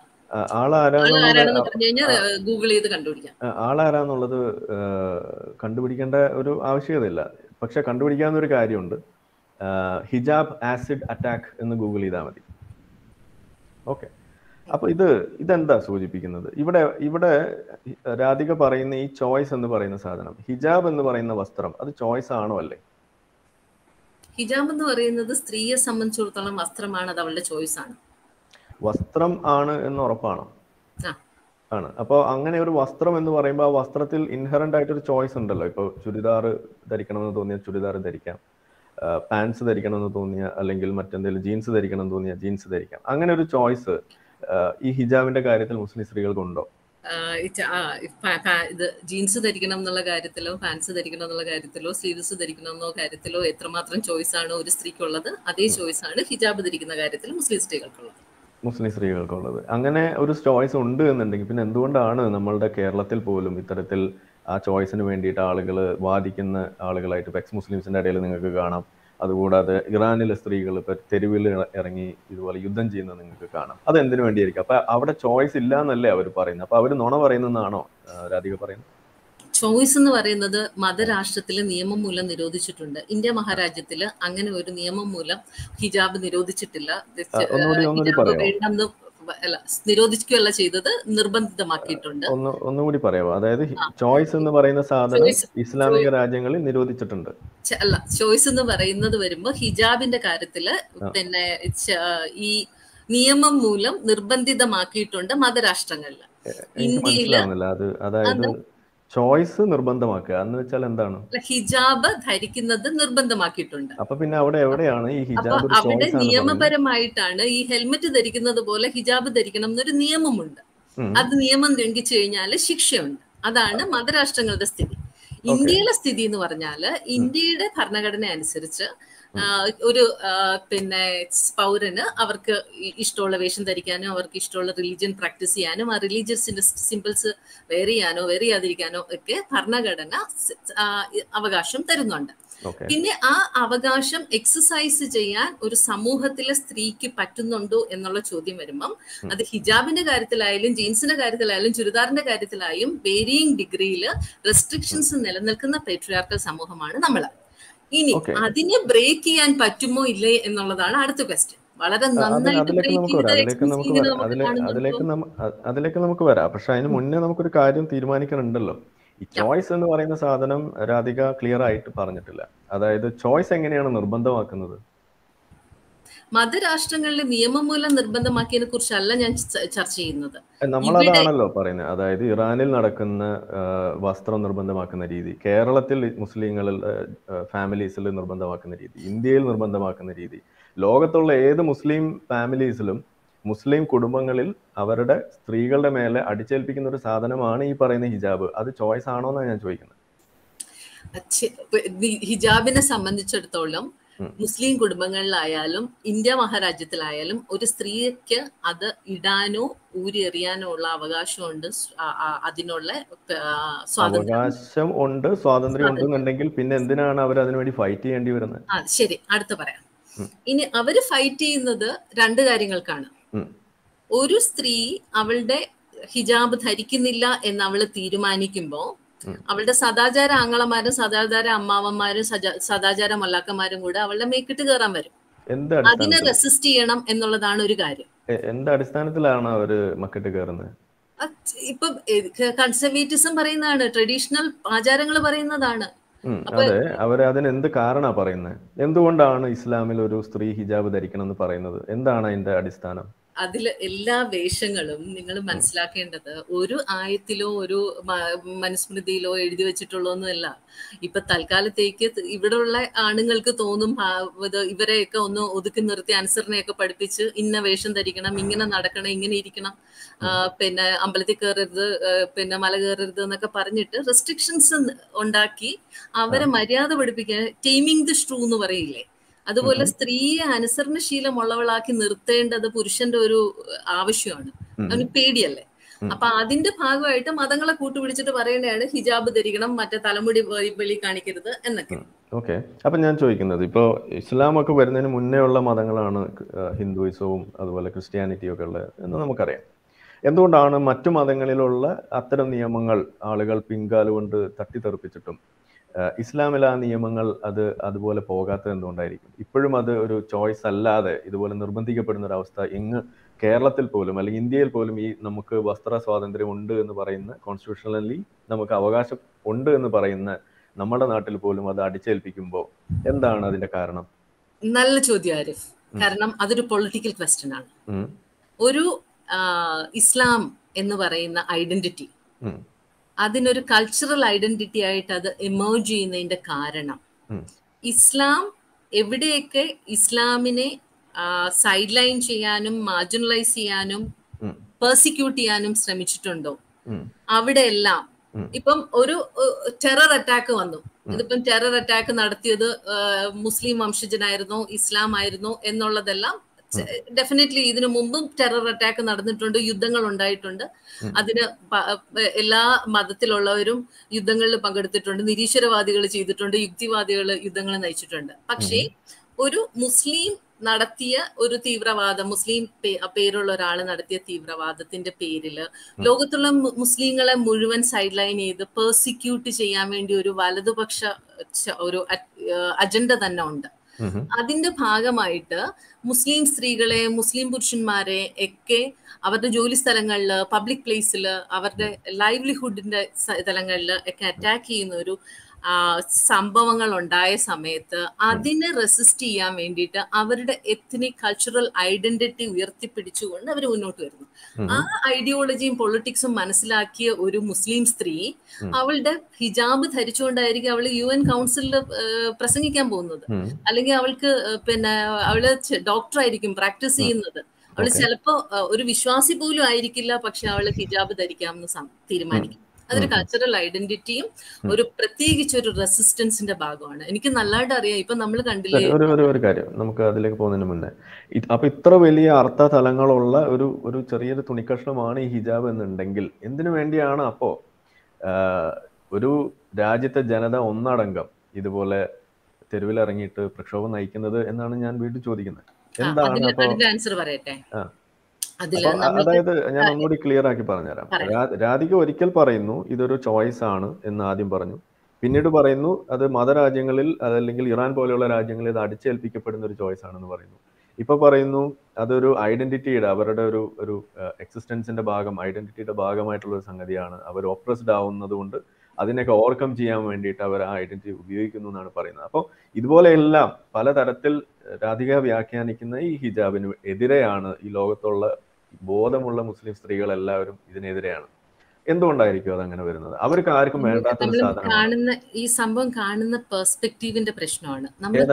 ആളാരാന്നുള്ളത് കണ്ടുപിടിക്കേണ്ട ഒരു ആവശ്യകതയില്ല. പക്ഷെ കണ്ടുപിടിക്കാവുന്ന ഒരു കാര്യമുണ്ട്. ഹിജാബ് ആസിഡ് അറ്റാക്ക് എന്ന് ഗൂഗിൾ ചെയ്താൽ മതി. ഓക്കെ. അപ്പൊ ഇത് ഇതെന്താ സൂചിപ്പിക്കുന്നത്? ഇവിടെ ഇവിടെ രാധിക പറയുന്ന ഈ ചോയ്സ് എന്ന് പറയുന്ന സാധനം, ഹിജാബ് എന്ന് പറയുന്ന വസ്ത്രം, അത് ചോയ്സ് ആണോ അല്ലേ? ഹിജാബ് എന്ന് പറയുന്നത് സ്ത്രീയെ സംബന്ധിച്ചിടത്തോളം വസ്ത്രമാണ്, അത് അവളുടെ ചോയ്സ് ആണ്. വസ്ത്രം ആണ് എന്ന് ഉറപ്പാണോ? ആണ്. അപ്പോൾ അങ്ങനെ ഒരു വസ്ത്രം എന്ന് പറയുമ്പോൾ ആ വസ്ത്രത്തിൽ ഇൻഹറന്റ് ആയിട്ടൊരു ചോയ്സ് ഉണ്ടല്ലോ. ഇപ്പോൾ ചുരിദാർ ധരിക്കണമെന്ന് തോന്നിയാൽ ചുരിദാർ ധരിക്കാം, പാൻസ് ധരിക്കണമെന്ന് തോന്നിയ അല്ലെങ്കിൽ മറ്റെന്തെങ്കിലും ജീൻസ് ധരിക്കണം എന്ന് തോന്നിയാൽ ജീൻസ് ധരിക്കാം. അങ്ങനെ ഒരു ചോയ്സ് ഈ ഹിജാബിന്റെ കാര്യത്തിൽ മുസ്ലിം സ്ത്രീകൾക്കുണ്ടോ? ഇത് ജീൻസ് ധരിക്കണം എന്നുള്ള കാര്യത്തിലോ പാൻസ് ധരിക്കണം എന്നുള്ള കാര്യത്തിലോ സ്ലീവ്സ് ധരിക്കണം എന്നുള്ള കാര്യത്തിലോ എത്രമാത്രം ചോയ്സ് ആണ് ഒരു സ്ത്രീക്കുള്ളത്, അതേ ചോയ്സ് ആണ് ഹിജാബ് ധരിക്കുന്ന കാര്യത്തിൽ മുസ്ലിം സ്ത്രീകൾക്കുള്ളത്. മുസ്ലിം സ്ത്രീകൾക്കുള്ളത്. അങ്ങനെ ഒരു ചോയ്സ് ഉണ്ട് എന്നുണ്ടെങ്കിൽ പിന്നെ എന്തുകൊണ്ടാണ് നമ്മളുടെ കേരളത്തിൽ പോലും ഇത്തരത്തിൽ ആ ചോയ്സിന് വേണ്ടിയിട്ട് ആളുകൾ വാദിക്കുന്ന ആളുകളായിട്ട് ഇപ്പം എക്സ് മുസ്ലിംസിന്റെ ഇടയിൽ നിങ്ങൾക്ക് കാണാം. അതുകൂടാതെ ഇറാനിലെ സ്ത്രീകൾ ഇപ്പൊ തെരുവിൽ ഇറങ്ങി ഇതുപോലെ യുദ്ധം ചെയ്യുന്നത് നിങ്ങൾക്ക് കാണാം. അത് എന്തിനു വേണ്ടിയായിരിക്കും? അപ്പൊ അവിടെ ചോയ്സ് ഇല്ല എന്നല്ലേ അവർ പറയുന്നത്? അപ്പൊ അവർ നുണ പറയുന്നതാണോ രാധിക പറയുന്നത്? ചോയ്സ് എന്ന് പറയുന്നത് മതരാഷ്ട്രത്തില് നിയമം മൂലം നിരോധിച്ചിട്ടുണ്ട്. ഇന്ത്യ മഹാരാജ്യത്തില് അങ്ങനെ ഒരു നിയമം മൂലം ഹിജാബ് നിരോധിച്ചിട്ടില്ല. ഹിജാബ് വേണ്ടെന്ന് അല്ല, നിരോധിക്കുകയല്ല ചെയ്തത്, നിർബന്ധിതമാക്കിയിട്ടുണ്ട്. ഒന്നുകൂടി പറയാമോ? അതായത് ചോയ്സ് എന്ന് പറയുന്ന സാധനം ഇസ്ലാമിക രാജ്യങ്ങളിൽ നിരോധിച്ചിട്ടുണ്ട്. അല്ല, ചോയ്സ് എന്ന് പറയുന്നത് വരുമ്പോ ഹിജാബിന്റെ കാര്യത്തില് പിന്നെ ഈ നിയമം മൂലം നിർബന്ധിതമാക്കിയിട്ടുണ്ട് മതരാഷ്ട്രങ്ങളില്. ഇന്ത്യയില് അത് അതായത് ചോയ്സ് നിർബന്ധമാക്കുക എന്ന് വെച്ചാൽ എന്താണ്? ഹിജാബ് ധരിക്കുന്നത് നിർബന്ധമാക്കിയിട്ടുണ്ട്. അപ്പൊ പിന്നെ അവിടെ എവിടെയാണ് ഈ ഹിജാബ്? അവിടെ നിയമപരമായിട്ടാണ് ഈ ഹെൽമെറ്റ് ധരിക്കുന്നത് പോലെ ഹിജാബ് ധരിക്കണം എന്നൊരു നിയമമുണ്ട്. അത് നിയമം ലംഘിച്ചു കഴിഞ്ഞാൽ ശിക്ഷയുണ്ട്. അതാണ് മതരാഷ്ട്രങ്ങളുടെ സ്ഥിതി. ഇന്ത്യയിലെ സ്ഥിതി എന്ന് പറഞ്ഞാല് ഇന്ത്യയുടെ ഭരണഘടന അനുസരിച്ച് ഒരു പിന്നെ പൗരന് അവർക്ക് ഇഷ്ടമുള്ള വേഷം ധരിക്കാനോ അവർക്ക് ഇഷ്ടമുള്ള റിലീജിയൻ പ്രാക്ടീസ് ചെയ്യാനും ആ റിലീജിയസിന്റെ സിമ്പിൾസ് വെയർ ചെയ്യാനോ വെയർ ചെയ്യാതിരിക്കാനോ ഒക്കെ ഭരണഘടന അവകാശം തരുന്നുണ്ട്. പിന്നെ ആ അവകാശം എക്സസൈസ് ചെയ്യാൻ ഒരു സമൂഹത്തിലെ സ്ത്രീക്ക് പറ്റുന്നുണ്ടോ എന്നുള്ള ചോദ്യം വരുമ്പം അത് ഹിജാബിന്റെ കാര്യത്തിലായാലും ജീൻസിന്റെ കാര്യത്തിലായാലും ചുരിദാറിന്റെ കാര്യത്തിലായും വേരിയിങ് ഡിഗ്രിയിൽ റെസ്ട്രിക്ഷൻസ് നിലനിൽക്കുന്ന പേട്രിയാർക്കൽ സമൂഹമാണ് നമ്മൾ. ഇനി അതിനെ ബ്രേക്ക് ചെയ്യാൻ പറ്റുമോ ഇല്ലേ എന്നുള്ളതാണ് അടുത്ത ക്വസ്റ്റ്യൻ. വളരെ നന്നായിട്ട് അതിലേക്ക് നമുക്ക് വരാം. പക്ഷെ അതിന് മുന്നേ നമുക്കൊരു കാര്യം തീരുമാനിക്കാനുണ്ടല്ലോ. ഈ ചോയ്സ് എന്ന് പറയുന്ന സാധനം രാധിക ക്ലിയർ ആയിട്ട് പറഞ്ഞിട്ടില്ല. അതായത് ചോയ്സ് എങ്ങനെയാണ് നിർബന്ധമാക്കുന്നത്? മതരാഷ്ട്രങ്ങളിലെ നിയമം മൂലം നിർബന്ധമാക്കിയതിനെ കുറിച്ചല്ല ഞാൻ ചർച്ച ചെയ്യുന്നത്. നമ്മളതാണല്ലോ പറയുന്നത്. അതായത് ഇറാനിൽ നടക്കുന്ന വസ്ത്രം നിർബന്ധമാക്കുന്ന രീതി, കേരളത്തിൽ മുസ്ലിങ്ങളിൽ ഫാമിലീസിൽ നിർബന്ധമാക്കുന്ന രീതി, ഇന്ത്യയിൽ നിർബന്ധമാക്കുന്ന രീതി, ലോകത്തുള്ള ഏത് മുസ്ലിം ഫാമിലീസിലും മുസ്ലിം കുടുംബങ്ങളിൽ അവരുടെ സ്ത്രീകളുടെ മേലെ അടിച്ചേൽപ്പിക്കുന്ന ഒരു സാധനമാണ് ഈ പറയുന്ന ഹിജാബ്. അത് ചോയ്സ് ആണോ എന്നാണ് ഞാൻ ചോദിക്കുന്നത്. ഹിജാബിനെ സംബന്ധിച്ചിടത്തോളം മുസ്ലിം കുടുംബങ്ങളിലായാലും ഇന്ത്യ മഹാരാജ്യത്തിലായാലും ഒരു സ്ത്രീക്ക് അത് ഇടാനോ ഊരിയെറിയാനോ ഉള്ള അവകാശമുണ്ട്. അതിനുള്ള അവകാശം ഉണ്ട്, സ്വാതന്ത്ര്യം ഉണ്ടെന്നുണ്ടെങ്കിൽ പിന്നെ എന്തിനാണ് അവർ അതിനുവേണ്ടി ഫൈറ്റ് ചെയ്യേണ്ടി വരുന്നത്? ആ ശരി, അടുത്ത പറയാം. ഇനി അവര് ഫൈറ്റ് ചെയ്യുന്നത് രണ്ട് കാര്യങ്ങൾക്കാണ്. ഒരു സ്ത്രീ അവളുടെ ഹിജാബ് ധരിക്കുന്നില്ല എന്ന് അവള് തീരുമാനിക്കുമ്പോ അവളുടെ സദാചാര ആങ്ങളമാരും സദാചാര അമ്മാവന്മാരും സദാചാര മല്ലാക്കന്മാരും കൂടെ അവളുടെ മേക്കിട്ട് കയറാൻ വരും. അതിനെ റെസിസ്റ്റ് ചെയ്യണം എന്നുള്ളതാണ് ഒരു കാര്യം. എന്ത് അടിസ്ഥാനത്തിലാണ് അവര് മക്കിട്ട് കയറുന്നത്? ഇപ്പൊ കൺസർവേറ്റിസം പറയുന്നതാണ്, ട്രഡീഷണൽ ആചാരങ്ങൾ പറയുന്നതാണ്. അതെ, അവര് അതിന് എന്ത് കാരണമാണ് പറയുന്നത്? എന്തുകൊണ്ടാണ് ഇസ്ലാമിൽ ഒരു സ്ത്രീ ഹിജാബ് ധരിക്കണം എന്ന് പറയുന്നത്? എന്താണ് അതിന്റെ അടിസ്ഥാനം? അതില് എല്ലാ വേഷങ്ങളും നിങ്ങൾ മനസ്സിലാക്കേണ്ടത് ഒരു ആയത്തിലോ ഒരു മനുസ്മൃതിയിലോ എഴുതി വെച്ചിട്ടുള്ളതൊന്നുമല്ല. ഇപ്പൊ തൽക്കാലത്തേക്ക് ഇവിടെയുള്ള ആണുങ്ങൾക്ക് തോന്നും ഇവരെയൊക്കെ ഒന്ന് ഒതുക്കി നിർത്തി അനുസരണയൊക്കെ പഠിപ്പിച്ച് ഇന്ന വേഷം ധരിക്കണം, ഇങ്ങനെ നടക്കണം, ഇങ്ങനെ ഇരിക്കണം, പിന്നെ അമ്പലത്തിൽ കയറരുത്, പിന്നെ മല കയറരുത് എന്നൊക്കെ പറഞ്ഞിട്ട് റെസ്ട്രിക്ഷൻസ് ഉണ്ടാക്കി അവരെ മര്യാദ പഠിപ്പിക്കാൻ ടൈമിങ് ദി സ്ട്രൂ എന്ന് പറയില്ലേ, അതുപോലെ സ്ത്രീയെ അനുസരണശീലമുള്ളവളാക്കി നിർത്തേണ്ടത് പുരുഷന്റെ ഒരു ആവശ്യമാണ്. അവന് പേടിയല്ലേ. അപ്പൊ അതിന്റെ ഭാഗമായിട്ട് മതങ്ങളെ കൂട്ടുപിടിച്ചിട്ട് പറയേണ്ടതാണ് ഹിജാബ് ധരിക്കണം, മറ്റേ തലമുടി വെളി കാണിക്കരുത് എന്നൊക്കെ. ഓക്കെ, അപ്പൊ ഞാൻ ചോദിക്കുന്നത്, ഇപ്പോ ഇസ്ലാം ഒക്കെ വരുന്നതിന് മുന്നേ ഉള്ള മതങ്ങളാണ് ഹിന്ദുയിസവും അതുപോലെ ക്രിസ്ത്യാനിറ്റിയും ഒക്കെ ഉള്ളത് എന്ന് നമുക്കറിയാം. എന്തുകൊണ്ടാണ് മറ്റു മതങ്ങളിലുള്ള അത്തരം നിയമങ്ങൾ ആളുകൾ പിൻകാലുകൊണ്ട് തട്ടിത്തെറിപ്പിച്ചിട്ടും ഇസ്ലാമിലെ ആ നിയമങ്ങൾ അത് അതുപോലെ പോകാത്തത് എന്തുകൊണ്ടായിരിക്കും? ഇപ്പോഴും അത് ഒരു ചോയ്സ് അല്ലാതെ ഇതുപോലെ നിർബന്ധിക്കപ്പെടുന്ന ഒരു അവസ്ഥ ഇങ്ങ് കേരളത്തിൽ പോലും അല്ലെങ്കിൽ ഇന്ത്യയിൽ പോലും ഈ നമുക്ക് വസ്ത്ര സ്വാതന്ത്ര്യം ഉണ്ട് എന്ന് പറയുന്ന, കോൺസ്റ്റിറ്റ്യൂഷണലി നമുക്ക് അവകാശം ഉണ്ട് എന്ന് പറയുന്ന നമ്മുടെ നാട്ടിൽ പോലും അത് അടിച്ചേൽപ്പിക്കുമ്പോൾ എന്താണ് അതിന്റെ കാരണം? നല്ല ചോദ്യം ആരിഫ്. കാരണം അതൊരു പൊളിറ്റിക്കൽ ക്വസ്റ്റ്യൻ ആണ്. ഒരു ഇസ്ലാം എന്ന് പറയുന്ന ഐഡന്റിറ്റി അതിനൊരു കൾച്ചറൽ ഐഡന്റിറ്റി ആയിട്ട് അത് എമേർജ് ചെയ്യുന്നതിന്റെ കാരണം ഇസ്ലാം എവിടെയൊക്കെ ഇസ്ലാമിനെ സൈഡ് ലൈൻ ചെയ്യാനും മാർജിനലൈസ് ചെയ്യാനും പെർസിക്യൂട്ട് ചെയ്യാനും ശ്രമിച്ചിട്ടുണ്ടോ അവിടെ എല്ലാം ഇപ്പം ഒരു ടെറർ അറ്റാക്ക് വന്നു. ഇതിപ്പം ടെറർ അറ്റാക്ക് നടത്തിയത് മുസ്ലിം വംശജനായിരുന്നോ ഇസ്ലാം ആയിരുന്നോ എന്നുള്ളതെല്ലാം ഡെഫിനറ്റ്ലി ഇതിനു മുമ്പും ടെറർ അറ്റാക്ക് നടന്നിട്ടുണ്ട്, യുദ്ധങ്ങൾ ഉണ്ടായിട്ടുണ്ട്. അതിന് എല്ലാ മതത്തിലുള്ളവരും യുദ്ധങ്ങളിൽ പങ്കെടുത്തിട്ടുണ്ട്, നിരീശ്വരവാദികൾ ചെയ്തിട്ടുണ്ട്, യുക്തിവാദികൾ യുദ്ധങ്ങൾ നയിച്ചിട്ടുണ്ട്. പക്ഷേ ഒരു മുസ്ലിം നടത്തിയ ഒരു തീവ്രവാദം, മുസ്ലിം പേരുള്ള ഒരാൾ നടത്തിയ തീവ്രവാദത്തിന്റെ പേരില് ലോകത്തുള്ള മുസ്ലിങ്ങളെ മുഴുവൻ സൈഡ് ലൈൻ ചെയ്ത് പെർസിക്യൂട്ട് ചെയ്യാൻ വേണ്ടി ഒരു വലതുപക്ഷ ഒരു അജണ്ട തന്നെ ഉണ്ട്. അതിന്റെ ഭാഗമായിട്ട് മുസ്ലിം സ്ത്രീകളെ, മുസ്ലിം പുരുഷന്മാരെ ഒക്കെ അവരുടെ ജോലി സ്ഥലങ്ങളില്, പബ്ലിക് പ്ലേസില്, അവരുടെ ലൈവ്ലിഹുഡിന്റെ സ്ഥലങ്ങളില് ഒക്കെ അറ്റാക്ക് ചെയ്യുന്ന ഒരു സംഭവങ്ങൾ ഉണ്ടായ സമയത്ത് അതിനെ റെസിസ്റ്റ് ചെയ്യാൻ വേണ്ടിയിട്ട് അവരുടെ എത്നിക് കൾച്ചറൽ ഐഡന്റിറ്റി ഉയർത്തിപ്പിടിച്ചുകൊണ്ട് അവർ മുന്നോട്ട് വരുന്നു. ആ ഐഡിയോളജിയും പൊളിറ്റിക്സും മനസ്സിലാക്കിയ ഒരു മുസ്ലിം സ്ത്രീ അവളുടെ ഹിജാബ് ധരിച്ചുകൊണ്ടായിരിക്കും അവൾ യു എൻ കൗൺസിലിൽ പ്രസംഗിക്കാൻ പോകുന്നത്. അല്ലെങ്കിൽ അവൾക്ക് പിന്നെ അവള് ഡോക്ടറായിരിക്കും പ്രാക്ടീസ് ചെയ്യുന്നത്. അവള് ചിലപ്പോ ഒരു വിശ്വാസി പോലും ആയിരിക്കില്ല, പക്ഷെ അവള് ഹിജാബ് ധരിക്കാമെന്ന് തീരുമാനിക്കും. അതൊരു കൾച്ചറൽ ഐഡന്റിറ്റിയും ഒരു പ്രത്യേകിച്ച് ഒരു റെസിസ്റ്റൻസിന്റെ ഭാഗമാണ്. എനിക്ക് നല്ലതായിട്ട് അറിയാം. ഇപ്പൊ നമ്മൾ കണ്ടില്ലേ, ഒരു കാര്യം നമുക്ക് അതിലേക്ക് പോകുന്നതിന് മുന്നേ, അപ്പൊ ഇത്ര വലിയ അർത്ഥ തലങ്ങളുള്ള ഒരു ഒരു ചെറിയൊരു തുണിക്കഷ്ണമാണ് ഈ ഹിജാബ് എന്നുണ്ടെങ്കിൽ എന്തിനു വേണ്ടിയാണ് അപ്പോ ഒരു രാജ്യത്തെ ജനത ഒന്നടങ്കം ഇതുപോലെ തെരുവിലിറങ്ങിയിട്ട് പ്രക്ഷോഭം നയിക്കുന്നത് എന്നാണ് ഞാൻ വീണ്ടും ചോദിക്കുന്നത്. എന്താണ് ആൻസർ പറയട്ടെ. അതായത് ഞാൻ ഒന്നുകൂടി ക്ലിയർ ആക്കി പറഞ്ഞുതരാം. രാധിക ഒരിക്കൽ പറയുന്നു ഇതൊരു ചോയ്സ് ആണ് എന്ന് ആദ്യം പറഞ്ഞു, പിന്നീട് പറയുന്നു അത് മതരാജ്യങ്ങളിൽ അതല്ലെങ്കിൽ ഇറാൻ പോലെയുള്ള രാജ്യങ്ങളിൽ ഇത് അടിച്ചേൽപ്പിക്കപ്പെടുന്ന ഒരു ചോയ്സ് ആണെന്ന് പറയുന്നു. ഇപ്പൊ പറയുന്നു അതൊരു ഐഡന്റിറ്റിയുടെ, അവരുടെ ഒരു ഒരു എക്സിസ്റ്റൻസിന്റെ ഭാഗം, ഐഡന്റിറ്റിയുടെ ഭാഗമായിട്ടുള്ള ഒരു സംഗതിയാണ്. അവർ ഓപ്രസ്ഡ് ആവുന്നത് കൊണ്ട് അതിനൊക്കെ ഓവർകം ചെയ്യാൻ വേണ്ടിയിട്ട് അവർ ആ ഐഡന്റിറ്റി ഉപയോഗിക്കുന്നു എന്നാണ് പറയുന്നത്. അപ്പോൾ ഇതുപോലെയെല്ലാം പലതരത്തിൽ രാധിക വ്യാഖ്യാനിക്കുന്ന ഈ ഹിജാബിന് എതിരെയാണ് ഈ ലോകത്തുള്ള ബോധമുള്ള മുസ്ലിം സ്ത്രീകൾ എല്ലാവരും ഇതിനെതിരെയാണ്. എന്തുകൊണ്ടായിരിക്കും അതങ്ങനെ വരുന്നത്? അവർക്ക് ആർക്കും വേണ്ടാത്തൊരു സാധനമാണ്. ഈ സംഭവം കാണുന്ന പെർസ്പെക്റ്റീവിന്റെ പ്രശ്നമാണ്.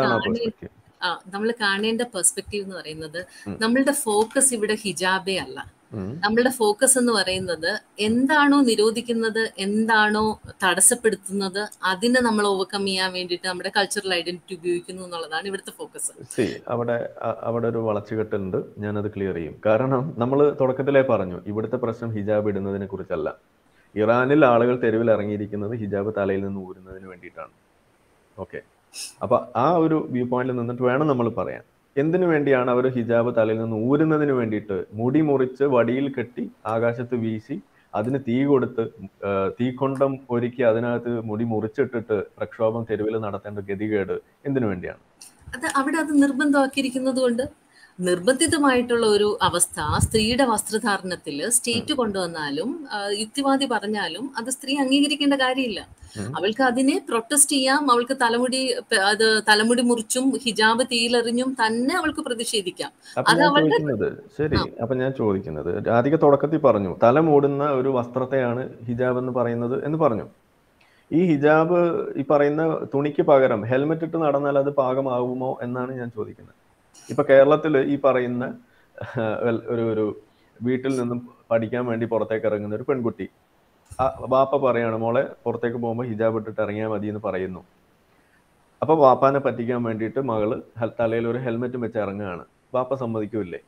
നമ്മൾ കാണേണ്ട പെർസ്പെക്റ്റീവ് എന്ന് പറയുന്നത്, നമ്മളുടെ ഫോക്കസ് ഇവിടെ ഹിജാബേ അല്ല. നമ്മളുടെ ഫോക്കസ് എന്ന് പറയുന്നത് എന്താണോ നിരോധിക്കുന്നത്, എന്താണോ തടസ്സപ്പെടുത്തുന്നത്, അതിനെ നമ്മൾ ഓവർകം ചെയ്യാൻ വേണ്ടിയിട്ട് നമ്മുടെ കൾച്ചറൽ ഐഡന്റിറ്റി ഉപയോഗിക്കുന്നു എന്നുള്ളതാണ് ഇവിടുത്തെ ഫോക്കസ്. അവിടെ അവിടെ ഒരു വളച്ചുകെട്ടുണ്ട്, ഞാനത് ക്ലിയർ ചെയ്യും. കാരണം നമ്മൾ തുടക്കത്തിലേ പറഞ്ഞു ഇവിടുത്തെ പ്രശ്നം ഹിജാബ് ഇടുന്നതിനെ കുറിച്ചല്ല. ഇറാനിൽ ആളുകൾ തെരുവിൽ ഇറങ്ങിയിരിക്കുന്നത് ഹിജാബ് തലയിൽ നിന്ന് ഊരുന്നതിന് വേണ്ടിയിട്ടാണ്. ഓക്കെ, അപ്പൊ ആ ഒരു വ്യൂ പോയിന്റിൽ നിന്നിട്ട് വേണം നമ്മൾ പറയാൻ എന്തിനു വേണ്ടിയാണ് അവർ ഹിജാബ് തലയിൽ നിന്ന് ഊരുന്നതിന് വേണ്ടിയിട്ട് മുടി മുറിച്ച് വടിയിൽ കെട്ടി ആകാശത്ത് വീശി അതിന് തീ കൊടുത്ത് തീക്കൊണ്ടം ഒരുക്കി അതിനകത്ത് മുടി മുറിച്ചിട്ടിട്ട് പ്രക്ഷോഭം തെരുവിൽ നടത്തേണ്ട ഗതികേട് എന്തിനു വേണ്ടിയാണ്? അത് അവിടെ അത് നിർബന്ധമാക്കിയിരിക്കുന്നത് കൊണ്ട് നിർബന്ധിതമായിട്ടുള്ള ഒരു അവസ്ഥ സ്ത്രീയുടെ വസ്ത്രധാരണത്തിൽ സ്റ്റേറ്റ് കൊണ്ടുവന്നാലും യുക്തിവാദി പറഞ്ഞാലും അത് സ്ത്രീ അംഗീകരിക്കേണ്ട കാര്യമില്ല. അവൾക്ക് അതിനെ പ്രൊട്ടസ്റ്റ് ചെയ്യാം, അവൾക്ക് തലമുടി അത് തലമുടി മുറിച്ചും ഹിജാബ് തീയിലെറിഞ്ഞും തന്നെ അവൾക്ക് പ്രതിഷേധിക്കാം. അത് അവളുടെ ശരി. അപ്പൊ ഞാൻ ചോദിക്കുന്നത്, രാധിക തുടക്കത്തിൽ പറഞ്ഞു തല മൂടുന്ന ഒരു വസ്ത്രത്തെയാണ് ഹിജാബ് എന്ന് പറയുന്നത് എന്ന് പറഞ്ഞു. ഈ ഹിജാബ് ഈ പറയുന്ന തുണിക്ക് പകരം ഹെൽമെറ്റ് ഇട്ട് നടന്നാൽ അത് പാകമാകുമോ എന്നാണ് ഞാൻ ചോദിക്കുന്നത്. ഇപ്പൊ കേരളത്തില് ഈ പറയുന്ന ഒരു ഒരു വീട്ടിൽ നിന്നും പഠിക്കാൻ വേണ്ടി പുറത്തേക്ക് ഇറങ്ങുന്ന ഒരു പെൺകുട്ടി, ആ വാപ്പ പറയാണ് മോളെ പുറത്തേക്ക് പോകുമ്പോൾ ഹിജാബ് ഇട്ടിട്ട് ഇറങ്ങിയാൽ മതി എന്ന് പറയുന്നു. അപ്പൊ വാപ്പാനെ പറ്റിക്കാൻ വേണ്ടിയിട്ട് മകള് തലയിൽ ഒരു ഹെൽമെറ്റും വെച്ച് ഇറങ്ങുകയാണ്. വാപ്പ സമ്മതിക്കൂല്ലേ?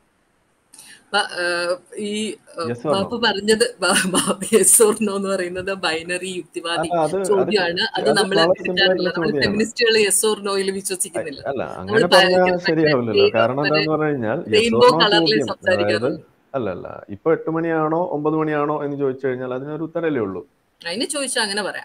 ഈ ബാപ്പ പറഞ്ഞത് യെസ് ഓർ നോ എന്ന് പറയുന്നത് ബൈനറി യുക്തിവാദി ചോദ്യമാണ്. അത് നമ്മൾ എടുക്കാറില്ല. നമ്മൾ ഫെമിനിസ്റ്റുകൾ യെസ് ഓർ നോയിൽ വിശ്വസിക്കുന്നില്ല. റെയിൻബോ കളറിൽ സംസാരിക്കാറുണ്ട്. അല്ല അല്ല ഇപ്പൊ എട്ട് മണിയാണോ ഒമ്പത് മണിയാണോ എന്ന് ചോദിച്ചു കഴിഞ്ഞാൽ അതിനൊരു ഉത്തരല്ലേ ഉള്ളൂ. അതിന് ചോദിച്ചാൽ അങ്ങനെ പറയാം.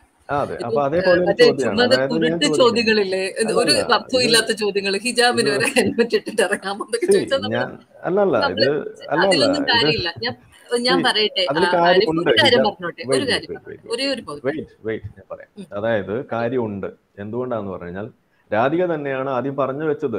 ചോദ്യങ്ങളില്ലേ, ഒരു അർത്ഥവും ഇല്ലാത്ത ചോദ്യങ്ങൾ, ഹിജാബിന് വരെ ഹെൽമെറ്റ് ഇട്ടിട്ട് ഇറങ്ങാമോ എന്നൊക്കെ ചോദിച്ചാൽ അതിലൊന്നും കാര്യമില്ല. ഞാൻ ഞാൻ പറയട്ടെ, ഒരു കാര്യം പറഞ്ഞോട്ടെ, ഒരു കാര്യം ഒരേ ഒരു അതായത് കാര്യമുണ്ട്. എന്തുകൊണ്ടാന്ന് പറഞ്ഞു കഴിഞ്ഞാൽ രാധിക തന്നെയാണ് ആദ്യം പറഞ്ഞു വെച്ചത്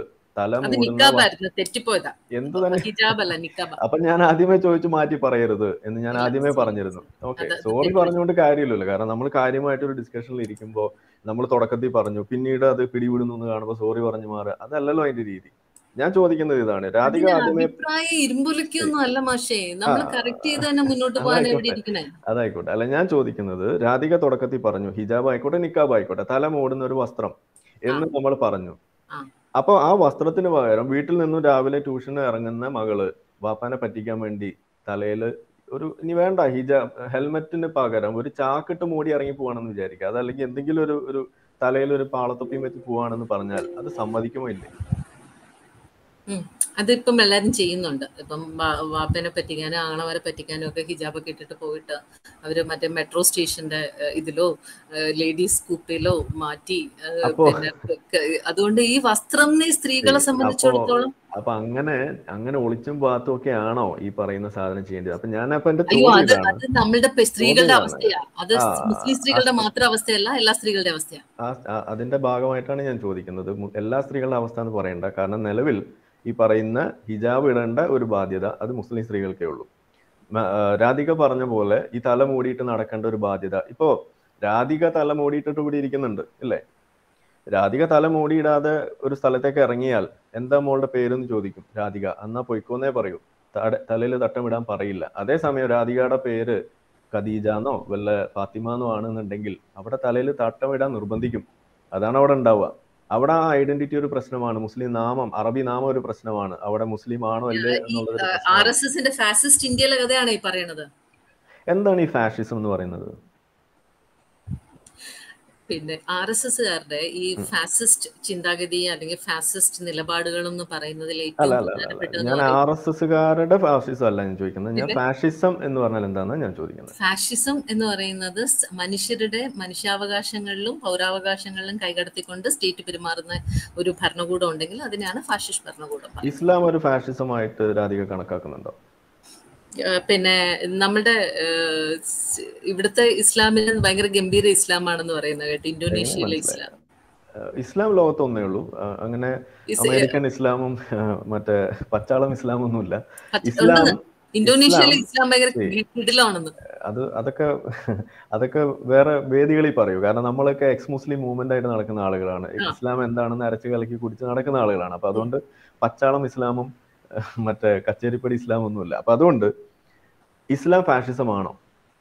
അപ്പൊ ഞാൻ ആദ്യമേ ചോദിച്ചു മാറ്റി പറയരുത് എന്ന് ഞാൻ ആദ്യമേ പറഞ്ഞിരുന്നു. ഓക്കെ, സോറി പറഞ്ഞുകൊണ്ട് കാര്യമില്ലല്ലോ. കാരണം നമ്മൾ കാര്യമായിട്ടൊരു ഡിസ്കഷനിൽ ഇരിക്കുമ്പോൾ നമ്മൾ തുടക്കത്തിൽ പറഞ്ഞു, പിന്നീട് അത് പിടിവിടുന്നു എന്ന് കാണുമ്പോൾ സോറി പറഞ്ഞു മാറുക, അതല്ലല്ലോ അതിന്റെ രീതി. ഞാൻ ചോദിക്കുന്നത് ഇതാണ്, രാധിക അതിന് ആദ്യമേ അഭിപ്രായ ഇരുമ്പൊലിക്കൊന്നും അല്ല മാഷേ, നമ്മൾ കറക്റ്റ് ചെയ്ത് തന്നെ മുന്നോട്ട് പോകാൻ എവിടെ അതായിക്കോട്ടെ ഇരിക്കണേ. അതായിക്കോട്ടെ അല്ല, ഞാൻ ചോദിക്കുന്നത് രാധിക തുടക്കത്തിൽ പറഞ്ഞു ഹിജാബ് ആയിക്കോട്ടെ നിക്കാബ് ആയിക്കോട്ടെ തല മൂടുന്ന ഒരു വസ്ത്രം ആ എന്ന് നമ്മൾ പറഞ്ഞു. ആ അപ്പൊ ആ വസ്ത്രത്തിന് പകരം വീട്ടിൽ നിന്നും രാവിലെ ട്യൂഷന് ഇറങ്ങുന്ന മകള് വാപ്പാനെ പറ്റിക്കാൻ വേണ്ടി തലയില് ഒരു, ഇനി വേണ്ട ഹിജാബ് ഹെൽമെറ്റിന് പകരം ഒരു ചാക്കിട്ട് മൂടി ഇറങ്ങി പോവാണെന്ന് വിചാരിക്കുക, അതല്ലെങ്കിൽ എന്തെങ്കിലും ഒരു ഒരു തലയിൽ ഒരു പാളത്തൊപ്പിയും വെച്ച് പോവാണെന്ന് പറഞ്ഞാൽ അത് സമ്മതിക്കുമോ ഇല്ലേ? ഉം. അതിപ്പം എല്ലാരും ചെയ്യുന്നുണ്ട്. ഇപ്പം വാ- വാപ്പനെ പറ്റിക്കാനും ആങ്ങളമാരെ പറ്റിക്കാനും ഒക്കെ ഹിജാബൊക്കെ ഇട്ടിട്ട് പോയിട്ട് അവര് മറ്റേ മെട്രോ സ്റ്റേഷന്റെ ഏഹ്, ഇതിലോ ലേഡീസ് കൂപ്പിലോ മാറ്റി ഏഹ്, അപ്പോ പിന്നെ ക- അതുകൊണ്ട് ഈ വസ്ത്രം ഈ സ്ത്രീകളെ അപ്പോ സംബന്ധിച്ചിടത്തോളം, അപ്പൊ അങ്ങനെ അങ്ങനെ ഒളിച്ചും പാത്തും ഒക്കെ ആണോ ഈ പറയുന്ന സാധനം ചെയ്യേണ്ടത്? അപ്പൊ ഞാൻ അപ്പൊ എന്റെ അയ്യോ ചോദ്യം അത് ഇതാണ് അത് നമ്മളുടെ പെ- ചോദ്യം സ്ത്രീകളുടെ ഇതാണ് അവസ്ഥയാ. അത് ആ മുസ്ലിം ആ സ്ത്രീകളുടെ മാത്രം അവസ്ഥയല്ല, എല്ലാ സ്ത്രീകളുടെ അവസ്ഥയാ. ആ ആ- അതിന്റെ ഭാഗമായിട്ടാണ് ഞാൻ ചോദിക്കുന്നത്. മു- എല്ലാ സ്ത്രീകളുടെ അവസ്ഥ എന്ന് പറയണ്ട, കാരണം നിലവിൽ ഈ പറയുന്ന ഹിജാബ് ഇടേണ്ട ഒരു ബാധ്യത അത് മുസ്ലിം സ്ത്രീകൾക്കേ ഉള്ളൂ. മ- ആ, രാധിക പറഞ്ഞ പോലെ ഈ തല മൂടിയിട്ട് നടക്കേണ്ട ഒരു ബാധ്യത ഇപ്പോ രാധിക തല മൂടിയിട്ടിട്ട് ഇവിടെ ഇരിക്കുന്നുണ്ട് ഇല്ലേ? രാധിക തല മൂടിയിടാതെ ഒരു സ്ഥലത്തേക്ക് ഇറങ്ങിയാൽ എന്താ മോളുടെ പേരെന്ന് ചോദിക്കും രാധിക, എന്നാ പൊയ്ക്കോന്നേ പറയൂ, തലയിൽ തട്ടമിടാൻ പറയില്ല. അതേസമയം രാധികയുടെ പേര് ഖദീജാന്നോ വല്ല ഫാത്തിമാന്നോ ആണെന്നുണ്ടെങ്കിൽ അവിടെ തലയിൽ തട്ടമിടാൻ നിർബന്ധിക്കും. അതാണ് അവിടെ ഉണ്ടാവുക. അവിടെ ആ ഐഡന്റിറ്റി ഒരു പ്രശ്നമാണ്, മുസ്ലിം നാമം അറബി നാമം ഒരു പ്രശ്നമാണ്, അവിടെ മുസ്ലിം ആണോ അല്ലേ ഈ എന്നുള്ളത് ഒരു ആർ പ്രശ്നമാണ്. എസ് എസിന്റെ ഫാസിസ്റ്റ് ഇന്ത്യയിലെ കഥയാണ് ഈ പറയണത്. എന്താണ് ഈ ഫാഷിസം എന്ന് പറയുന്നത്? പിന്നെ ആർ എസ് എസ്സുകാരുടെ ഈ ഫാസിസ്റ്റ് ചിന്താഗതി അല്ലെങ്കിൽ ഫാസിസ്റ്റ് നിലപാടുകൾ എന്ന് പറയുന്നതിൽ അല്ല ഏറ്റവും അല്ല അല്ല അല്ല പ്രധാനപ്പെട്ടതെന്ന് ഞാൻ ആർ പറയുന്നത് എസ് എസ്സുകാരുടെ ഫാഷിസം അല്ല ഞാൻ ചോദിക്കുന്നത്, ഞാൻ പിന്നെ ഫാഷിസം എന്ന് പറഞ്ഞാൽ എന്താണെന്ന് ഞാൻ ചോദിക്കുന്നത്. ഫാഷിസം എന്ന് പറയുന്നത് സ് മനുഷ്യരുടെ മനുഷ്യാവകാശങ്ങളിലും പൗരാവകാശങ്ങളിലും കൈകടത്തിക്കൊണ്ട് സ്റ്റേറ്റ് പെരുമാറുന്ന ഒരു ഭരണകൂടം ഉണ്ടെങ്കിൽ അതിനാണ് ഫാഷിസ്റ്റ് ഭരണകൂടം പറയുന്നത്. ഇസ്ലാം ഒരു ഫാഷിസമായിട്ട് രാധിക കണക്കാക്കുന്നുണ്ടോ? ഏഹ് പിന്നെ നമ്മുടെ ഏഹ് സ് ഇവിടുത്തെ ഇസ്ലാമിന് ഭയങ്കര ഗംഭീര ഇസ്ലാമാണെന്ന് പറയുന്നത് കേട്ട്, എങ്ങനെ ഇന്തോനേഷ്യയിലെ മനസ്സിലായി? ഇസ്ലാം. ഏഹ് ഇസ്ലാം ലോകത്ത് ഒന്നേ ഉള്ളൂ. ആഹ് അങ്ങനെ ഇസ് അമേരിക്കൻ ഇസ്ലാമും ആഹ് മറ്റേ പച്ചാളം ഇസ്ലാമൊന്നുമില്ല. പച്ച- ഇസ്ലാം ഉണ്ടെന്ന്. ഇസ്ലാം ഇന്തോനേഷ്യയിലെ ഇസ്ലാം ഭയങ്കര see, കിടിലാണെന്ന്. അത് അതൊക്കെ അതൊക്കെ വേറെ വേദികളിൽ പറയൂ, കാരണം നമ്മളൊക്കെ എക്സ് മുസ്ലിം മൂവ്മെന്റ് ആയിട്ട് നടക്കുന്ന ആളുകളാണ്, ആ ഇസ്ലാം എന്താണെന്ന് അരച്ച് കലക്കി കുടിച്ച് നടക്കുന്ന ആളുകളാണ്. അപ്പൊ ഉം. അതുകൊണ്ട് പച്ചാളം ഇസ്ലാമും ഏഹ് മറ്റേ കച്ചേരിപ്പടി ഇസ്ലാം ഒന്നുമില്ല. അപ്പൊ അതുകൊണ്ട് ഇസ്ലാം ഫാഷിസം ആണോ?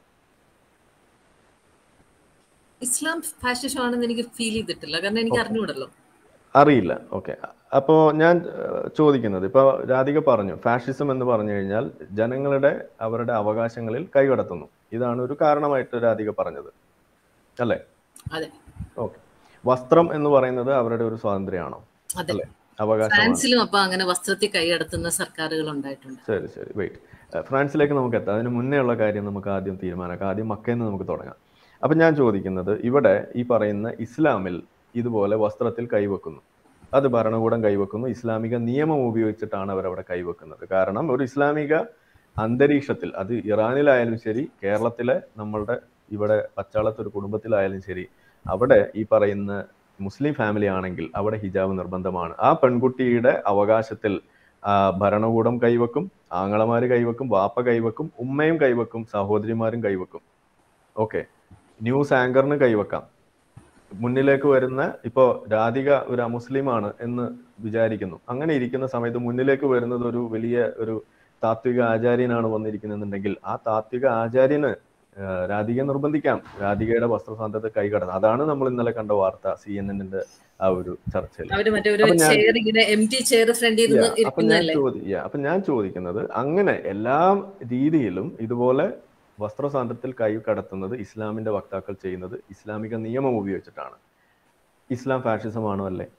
ഇസ്ലാം ഫാഷിസം ആണെന്ന് എനിക്ക് ഫീൽ ചെയ്തിട്ടില്ല, കാരണം എനിക്ക് ഓക്കെ, അറിഞ്ഞൂടല്ലോ. അറിയില്ല. ഓക്കെ, അപ്പോ ഞാൻ ഏഹ്, ചോദിക്കുന്നത് ഇപ്പൊ രാധിക പറഞ്ഞു ഫാഷിസം എന്ന് പറഞ്ഞു കഴിഞ്ഞാൽ ജനങ്ങളുടെ അവരുടെ അവകാശങ്ങളിൽ കൈകടത്തുന്നു, ഇതാണ് ഒരു കാരണമായിട്ട് രാധിക പറഞ്ഞത് അല്ലേ? അതെ ഓക്കെ, വസ്ത്രം എന്ന് പറയുന്നത് അവരുടെ ഒരു സ്വാതന്ത്ര്യമാണോ? അതെ. അല്ലേ, അവകാശമാണ്. ഫ്രാൻസിലും അപ്പൊ അങ്ങനെ വസ്ത്രത്തിൽ കൈയടത്തുന്ന സർക്കാരുകൾ ഉണ്ടായിട്ടുണ്ട്. ശരി ശരി വെയിറ്റ്, ഫ്രാൻസിലേക്ക് നമുക്ക് എത്താം. അതിന് മുന്നേ ഉള്ള കാര്യം നമുക്ക് ആദ്യം തീരുമാനമാക്കാം. ആദ്യം മക്കയിൽ നിന്ന് നമുക്ക് തുടങ്ങാം. അപ്പൊ ഞാൻ ചോദിക്കുന്നത് ഇവിടെ ഈ പറയുന്ന ഇസ്ലാമിൽ ഇതുപോലെ വസ്ത്രത്തിൽ കൈവെക്കുന്നു, അത് ഭരണകൂടം കൈവെക്കുന്നു, ഇസ്ലാമിക നിയമം ഉപയോഗിച്ചിട്ടാണ് അവരവിടെ കൈവെക്കുന്നത്. കാരണം ഒരു ഇസ്ലാമിക അന്തരീക്ഷത്തിൽ, അത് ഇറാനിലായാലും ശരി കേരളത്തിലെ നമ്മളുടെ ഇവിടെ പച്ചാളത്ത് ഒരു കുടുംബത്തിലായാലും ശരി, അവിടെ ഈ പറയുന്ന മുസ്ലിം ഫാമിലി ആണെങ്കിൽ അവിടെ ഹിജാബ് നിർബന്ധമാണ്. ആ പെൺകുട്ടിയുടെ അവകാശത്തിൽ ആ, ഭരണകൂടം കൈവെക്കും, ആങ്ങളമാര് കൈവെക്കും, വാപ്പ കൈവെക്കും, ഉമ്മയും കൈവെക്കും, സഹോദരിമാരും കൈവെക്കും. Okay, news ആങ്കറിന് കൈവെക്കാം. മുന്നിലേക്ക് വരുന്ന ഇപ്പോ രാധിക ഒരു അമുസ്ലിമാണ് എന്ന് വിചാരിക്കുന്നു, അങ്ങനെ ഇരിക്കുന്ന സമയത്ത് മുന്നിലേക്ക് വരുന്നത് ഒരു വലിയ ഒരു താത്വിക ആചാര്യനാണ് വന്നിരിക്കുന്നുണ്ടെങ്കിൽ ആ താത്വിക ആചാര്യന് ആഹ് രാധികയെ നിർബന്ധിക്കാം രാധികയുടെ വസ്ത്രസ്വാതന്ത്ര്യത്തെ കൈകടന്ന്. അതാണ് നമ്മൾ ഇന്നലെ കണ്ട വാർത്ത സി എൻ എന്നിന്റെ ആ ഒരു ചർച്ചയിൽ. അവര് മറ്റേ ഒരു അപ്പൊ ഞാൻ ചെയർ ഇങ്ങനെ എം ടി ചെയർ ഫ്രണ്ടിൽ യാ ഇരുന്ന് അപ്പൊ ഞാൻ ഇരിക്കുന്നതല്ലേ. ചോദി യാ അപ്പൊ ഞാൻ ചോദിക്കുന്നത് അങ്ങനെ എല്ലാ രീതിയിലും ഇതുപോലെ വസ്ത്രസ്വാതന്ത്ര്യത്തിൽ കൈ കടത്തുന്നത് ഇസ്ലാമിന്റെ വക്താക്കൾ ചെയ്യുന്നത് ഇസ്ലാമിക നിയമം ഉപയോഗിച്ചിട്ടാണ്. ഇസ്ലാം ഫാഷിസമാണോ അല്ലേ?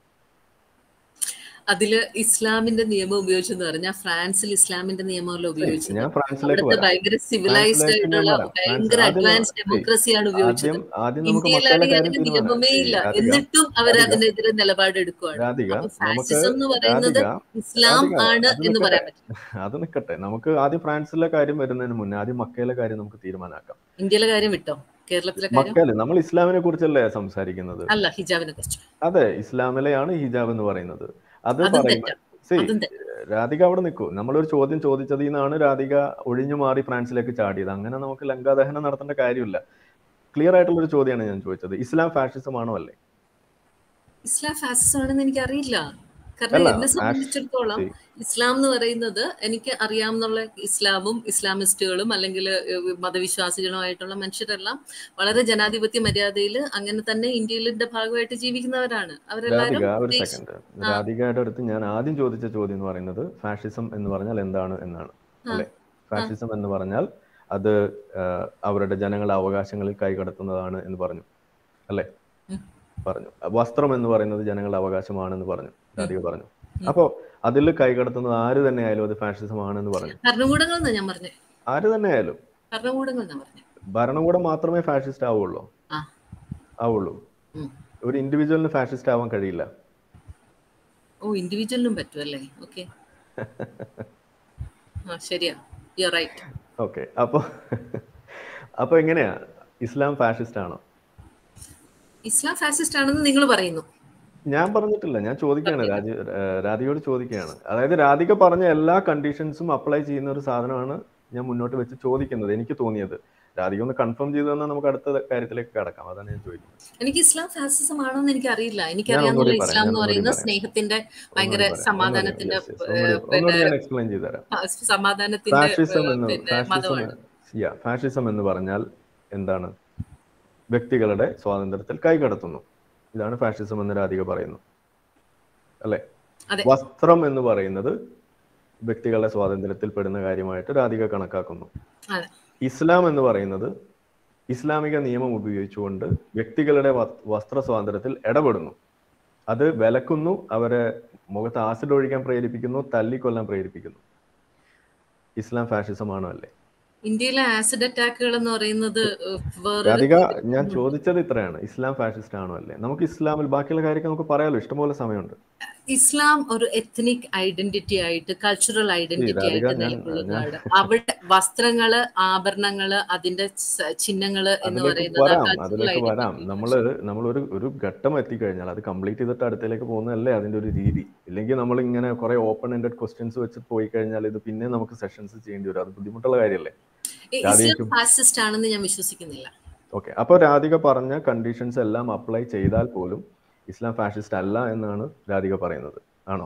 അതില് ഇസ്ലാമിന്റെ നിയമം ഉപയോഗിച്ചെന്ന് പറഞ്ഞാൽ ഫ്രാൻസിൽ ഇസ്ലാമിന്റെ നിയമമല്ല ഉപയോഗിച്ചത്. ഞാൻ ഫ്രാൻസിലേക്ക് അവിടുത്തെ വരാം ഭയങ്കര സിവിലൈസ്ഡ് ഫ്രാൻസിലേക്ക് ഞാൻ ആയിട്ടുള്ള വരാം ഫ്രാൻസ് ഭയങ്കര ആദ്യം അഡ്വാൻസ് ഡെമോക്രസിയാണ് ഉപയോഗിച്ചത്. ആദ്യം ആദ്യം നമുക്ക് മക്കളുടെ ഇന്ത്യയിലാണെങ്കിൽ കാര്യം അതിന് നിയമമേ തീരുമാനം ഇല്ല, രാധിക എന്നിട്ടും അവർ രാധിക അതിനെതിരെ നിലപാടെടുക്കുകയാണ്. രാധിക അപ്പൊ നമുക്ക് ഫാസിസം എന്ന് പറയുന്നത് രാധിക ഇസ്ലാം രാധിക ആണ് അത് എന്ന് നിൽക്കട്ടെ പറയാൻ പറ്റില്ല. അത് നിൽക്കട്ടെ നമുക്ക് ആദ്യം ഫ്രാൻസിലെ കാര്യം വരുന്നതിന് മുന്നേ ആദ്യം മക്കയിലെ കാര്യം നമുക്ക് തീരുമാനാക്കാം. ഇന്ത്യയിലെ കാര്യം വിട്ടോ, കേരളത്തിലെ കാര്യം മക്കയില് നമ്മൾ ഇസ്ലാമിനെ കുറിച്ചല്ലേ സംസാരിക്കുന്നത്? അല്ല, ഹിജാബിനെ കുറിച്ച്. അതെ, ഇസ്ലാമിലെയാണ് ഹിജാബ് എന്ന് പറയുന്നത്. അത് അതും പറയുമ്പോൾ തെറ്റാ, സി അതും തെറ്റാ. രാധിക അവിടെ നിൽക്കൂ. നമ്മളൊരു ചോദ്യം ചോദിച്ചതിൽ നിന്നാണ് രാധിക ഒഴിഞ്ഞു മാറി ഫ്രാൻസിലേക്ക് ചാടിയത്. അങ്ങനെ നമുക്ക് ലങ്കാദഹനം നടത്തേണ്ട കാര്യമില്ല. ക്ലിയർ ആയിട്ടുള്ള ഒരു ചോദ്യമാണ് ഞാൻ ചോദിച്ചത്. ഇസ്ലാം ഫാഷിസം ആണോ അല്ലേ? ഇസ്ലാം ഫാസിസം ആണെന്ന് എനിക്ക് അറിയില്ല. കാരണം എന്നെ സംബന്ധിച്ചിടത്തോളം ഇസ്ലാം എന്ന് പറയുന്നത് എനിക്ക് അറിയാവുന്ന ഇസ്ലാമും ഇസ്ലാമിസ്റ്റുകളും അല്ലെങ്കിൽ മതവിശ്വാസികളുമായിട്ടുള്ള മനുഷ്യരെല്ലാം വളരെ ജനാധിപത്യ മര്യാദയിൽ അങ്ങനെ തന്നെ ഇന്ത്യയിലെ ഭാഗമായിട്ട് ജീവിക്കുന്നവരാണ്. അവരെല്ലാവരും രാധികയുടെ അടുത്ത് ഞാൻ ആദ്യം ചോദിച്ച ചോദ്യം എന്ന് പറയുന്നത് ഫാഷിസം എന്ന് പറഞ്ഞാൽ എന്താണ് എന്നാണ് അല്ലെ? ഫാഷിസം എന്ന് പറഞ്ഞാൽ അത് അവരുടെ ജനങ്ങളുടെ അവകാശങ്ങളിൽ കൈകടത്തുന്നതാണ് എന്ന് പറഞ്ഞു അല്ലെ? പറഞ്ഞു. വസ്ത്രം എന്ന് പറയുന്നത് ജനങ്ങളുടെ അവകാശമാണെന്ന് പറഞ്ഞു, രാധിക പറഞ്ഞു. അപ്പോ അതിൽ കൈകടത്തുന്നത് ആര് തന്നെ ആയാലും അത് ഫാഷിസം ആണെന്ന് പറഞ്ഞു. ആര് തന്നെ ആയാലും ഭരണകൂടം മാത്രമേ ഫാഷിസ്റ്റ് ആവുള്ളൂ ആവുള്ളൂ ഒരു ഇൻഡിവിജ്വലിന് ഫാഷിസ്റ്റ് ആവാൻ കഴിയില്ല. ഓ, ഇൻഡിവിജ്വലിനും പറ്റുമല്ലേ? ഓക്കേ ആ ശരിയാ, യു ആർ റൈറ്റ്. ഓക്കേ, അപ്പോൾ അപ്പോൾ എങ്ങനെയാ ഇസ്ലാം ഫാഷിസ്റ്റ് ആണോ? ഇസ്ലാം ഫാസിസ്റ്റ് ആണെന്ന് നിങ്ങൾ പറയുന്നു. ഞാൻ പറഞ്ഞിട്ടില്ല, ഞാൻ ചോദിക്കുകയാണ്, രാജി രാധികയോട് ചോദിക്കുകയാണ്. അതായത് രാധിക പറഞ്ഞ എല്ലാ കണ്ടീഷൻസും അപ്ലൈ ചെയ്യുന്ന ഒരു സാധനമാണ് ഞാൻ മുന്നോട്ട് വെച്ച് ചോദിക്കുന്നത്. എനിക്ക് തോന്നിയത് രാധിക ഒന്ന് കൺഫേം ചെയ്തു തന്നാൽ നമുക്ക് അടുത്ത കാര്യത്തിലേക്ക് കടക്കാം. അതാണ് ഞാൻ ചോദിക്കുന്നത്. എനിക്ക് ഇസ്ലാം ഫാസിസം ആണോന്ന് എനിക്കറിയില്ല. എനിക്കറിയാവുന്ന ഇസ്ലാം എന്ന് പറയുന്നത് സ്നേഹത്തിന്റെ, ഭയങ്കര സമാധാനത്തിന്റെ, എക്സ്പ്ലെയിൻ ചെയ്തുതരാം. സമാധാനത്തിന്റെ ഫാഷിസം എന്ന് പറഞ്ഞാൽ എന്താണ്? വ്യക്തികളുടെ സ്വാതന്ത്ര്യത്തിൽ കൈകടത്തുന്നു. ഇതാണ് ഫാഷിസം എന്ന് രാധിക പറയുന്നു അല്ലെ? വസ്ത്രം എന്ന് പറയുന്നത് വ്യക്തികളുടെ സ്വാതന്ത്ര്യത്തിൽ പെടുന്ന കാര്യമായിട്ട് രാധിക കണക്കാക്കുന്നു. ഇസ്ലാം എന്ന് പറയുന്നത് ഇസ്ലാമിക നിയമം ഉപയോഗിച്ചുകൊണ്ട് വ്യക്തികളുടെ വസ്ത്ര സ്വാതന്ത്ര്യത്തിൽ ഇടപെടുന്നു. അത് വിലക്കുന്നു, അവരെ മുഖത്ത് ആസിഡ് ഒഴിക്കാൻ പ്രേരിപ്പിക്കുന്നു, തല്ലിക്കൊല്ലാൻ പ്രേരിപ്പിക്കുന്നു. ഇസ്ലാം ഫാഷിസം ആണോ അല്ലേ? ഇന്ത്യയിലെ ആസിഡ് അറ്റാക്കുകൾ എന്ന് പറയുന്നത് രാധിക, ഞാൻ ചോദിച്ചത് ഇത്രയാണ്, ഇസ്ലാം ഫാഷിസ്റ്റ് ആണോ അല്ലേ? നമുക്ക് ഇസ്ലാമിൽ ബാക്കിയുള്ള കാര്യങ്ങൾ നമുക്ക് പറയാലോ, ഇഷ്ടംപോലെ സമയമുണ്ട്. ഇസ്ലാം ഒരു എത്നിക് ഐഡന്റിറ്റി ആയിട്ട്, കൾച്ചറൽ ഐഡന്റിറ്റി ആയിട്ട് നിലകൊള്ളുന്നതാണ്. അവിടെ വസ്ത്രങ്ങള്, ആഭരണങ്ങള്, അതിന്റെ ചിഹ്നങ്ങള് എന്ന് പറയുന്നത് അതിലേക്ക് വരാം. നമ്മള് നമ്മളൊരു ഒരു ഘട്ടം എത്തിക്കഴിഞ്ഞാൽ അത് കംപ്ലീറ്റ് ചെയ്തിട്ട് അടുത്തേക്ക് പോകുന്നതല്ലേ അതിന്റെ ഒരു രീതി. ഇല്ലെങ്കിൽ നമ്മൾ ഇങ്ങനെ കുറെ ഓപ്പൺ എൻഡഡ് ക്വസ്റ്റ്യൻസ് വെച്ച് പോയി കഴിഞ്ഞാൽ ഇത് പിന്നെ നമുക്ക് സെഷൻസ് ചെയ്യേണ്ടി വരും. അത് ബുദ്ധിമുട്ടുള്ള കാര്യമല്ലേ? ഫാസിസ്റ്റ് ആണെന്ന് ഞാൻ വിശ്വസിക്കുന്നില്ല. ഓക്കെ, അപ്പൊ രാധിക പറഞ്ഞ കണ്ടീഷൻസ് എല്ലാം അപ്ലൈ ചെയ്താൽ പോലും ഇസ്ലാം ഫാഷിസ്റ്റ് അല്ല എന്നാണ് രാധിക പറയുന്നത്, ആണോ?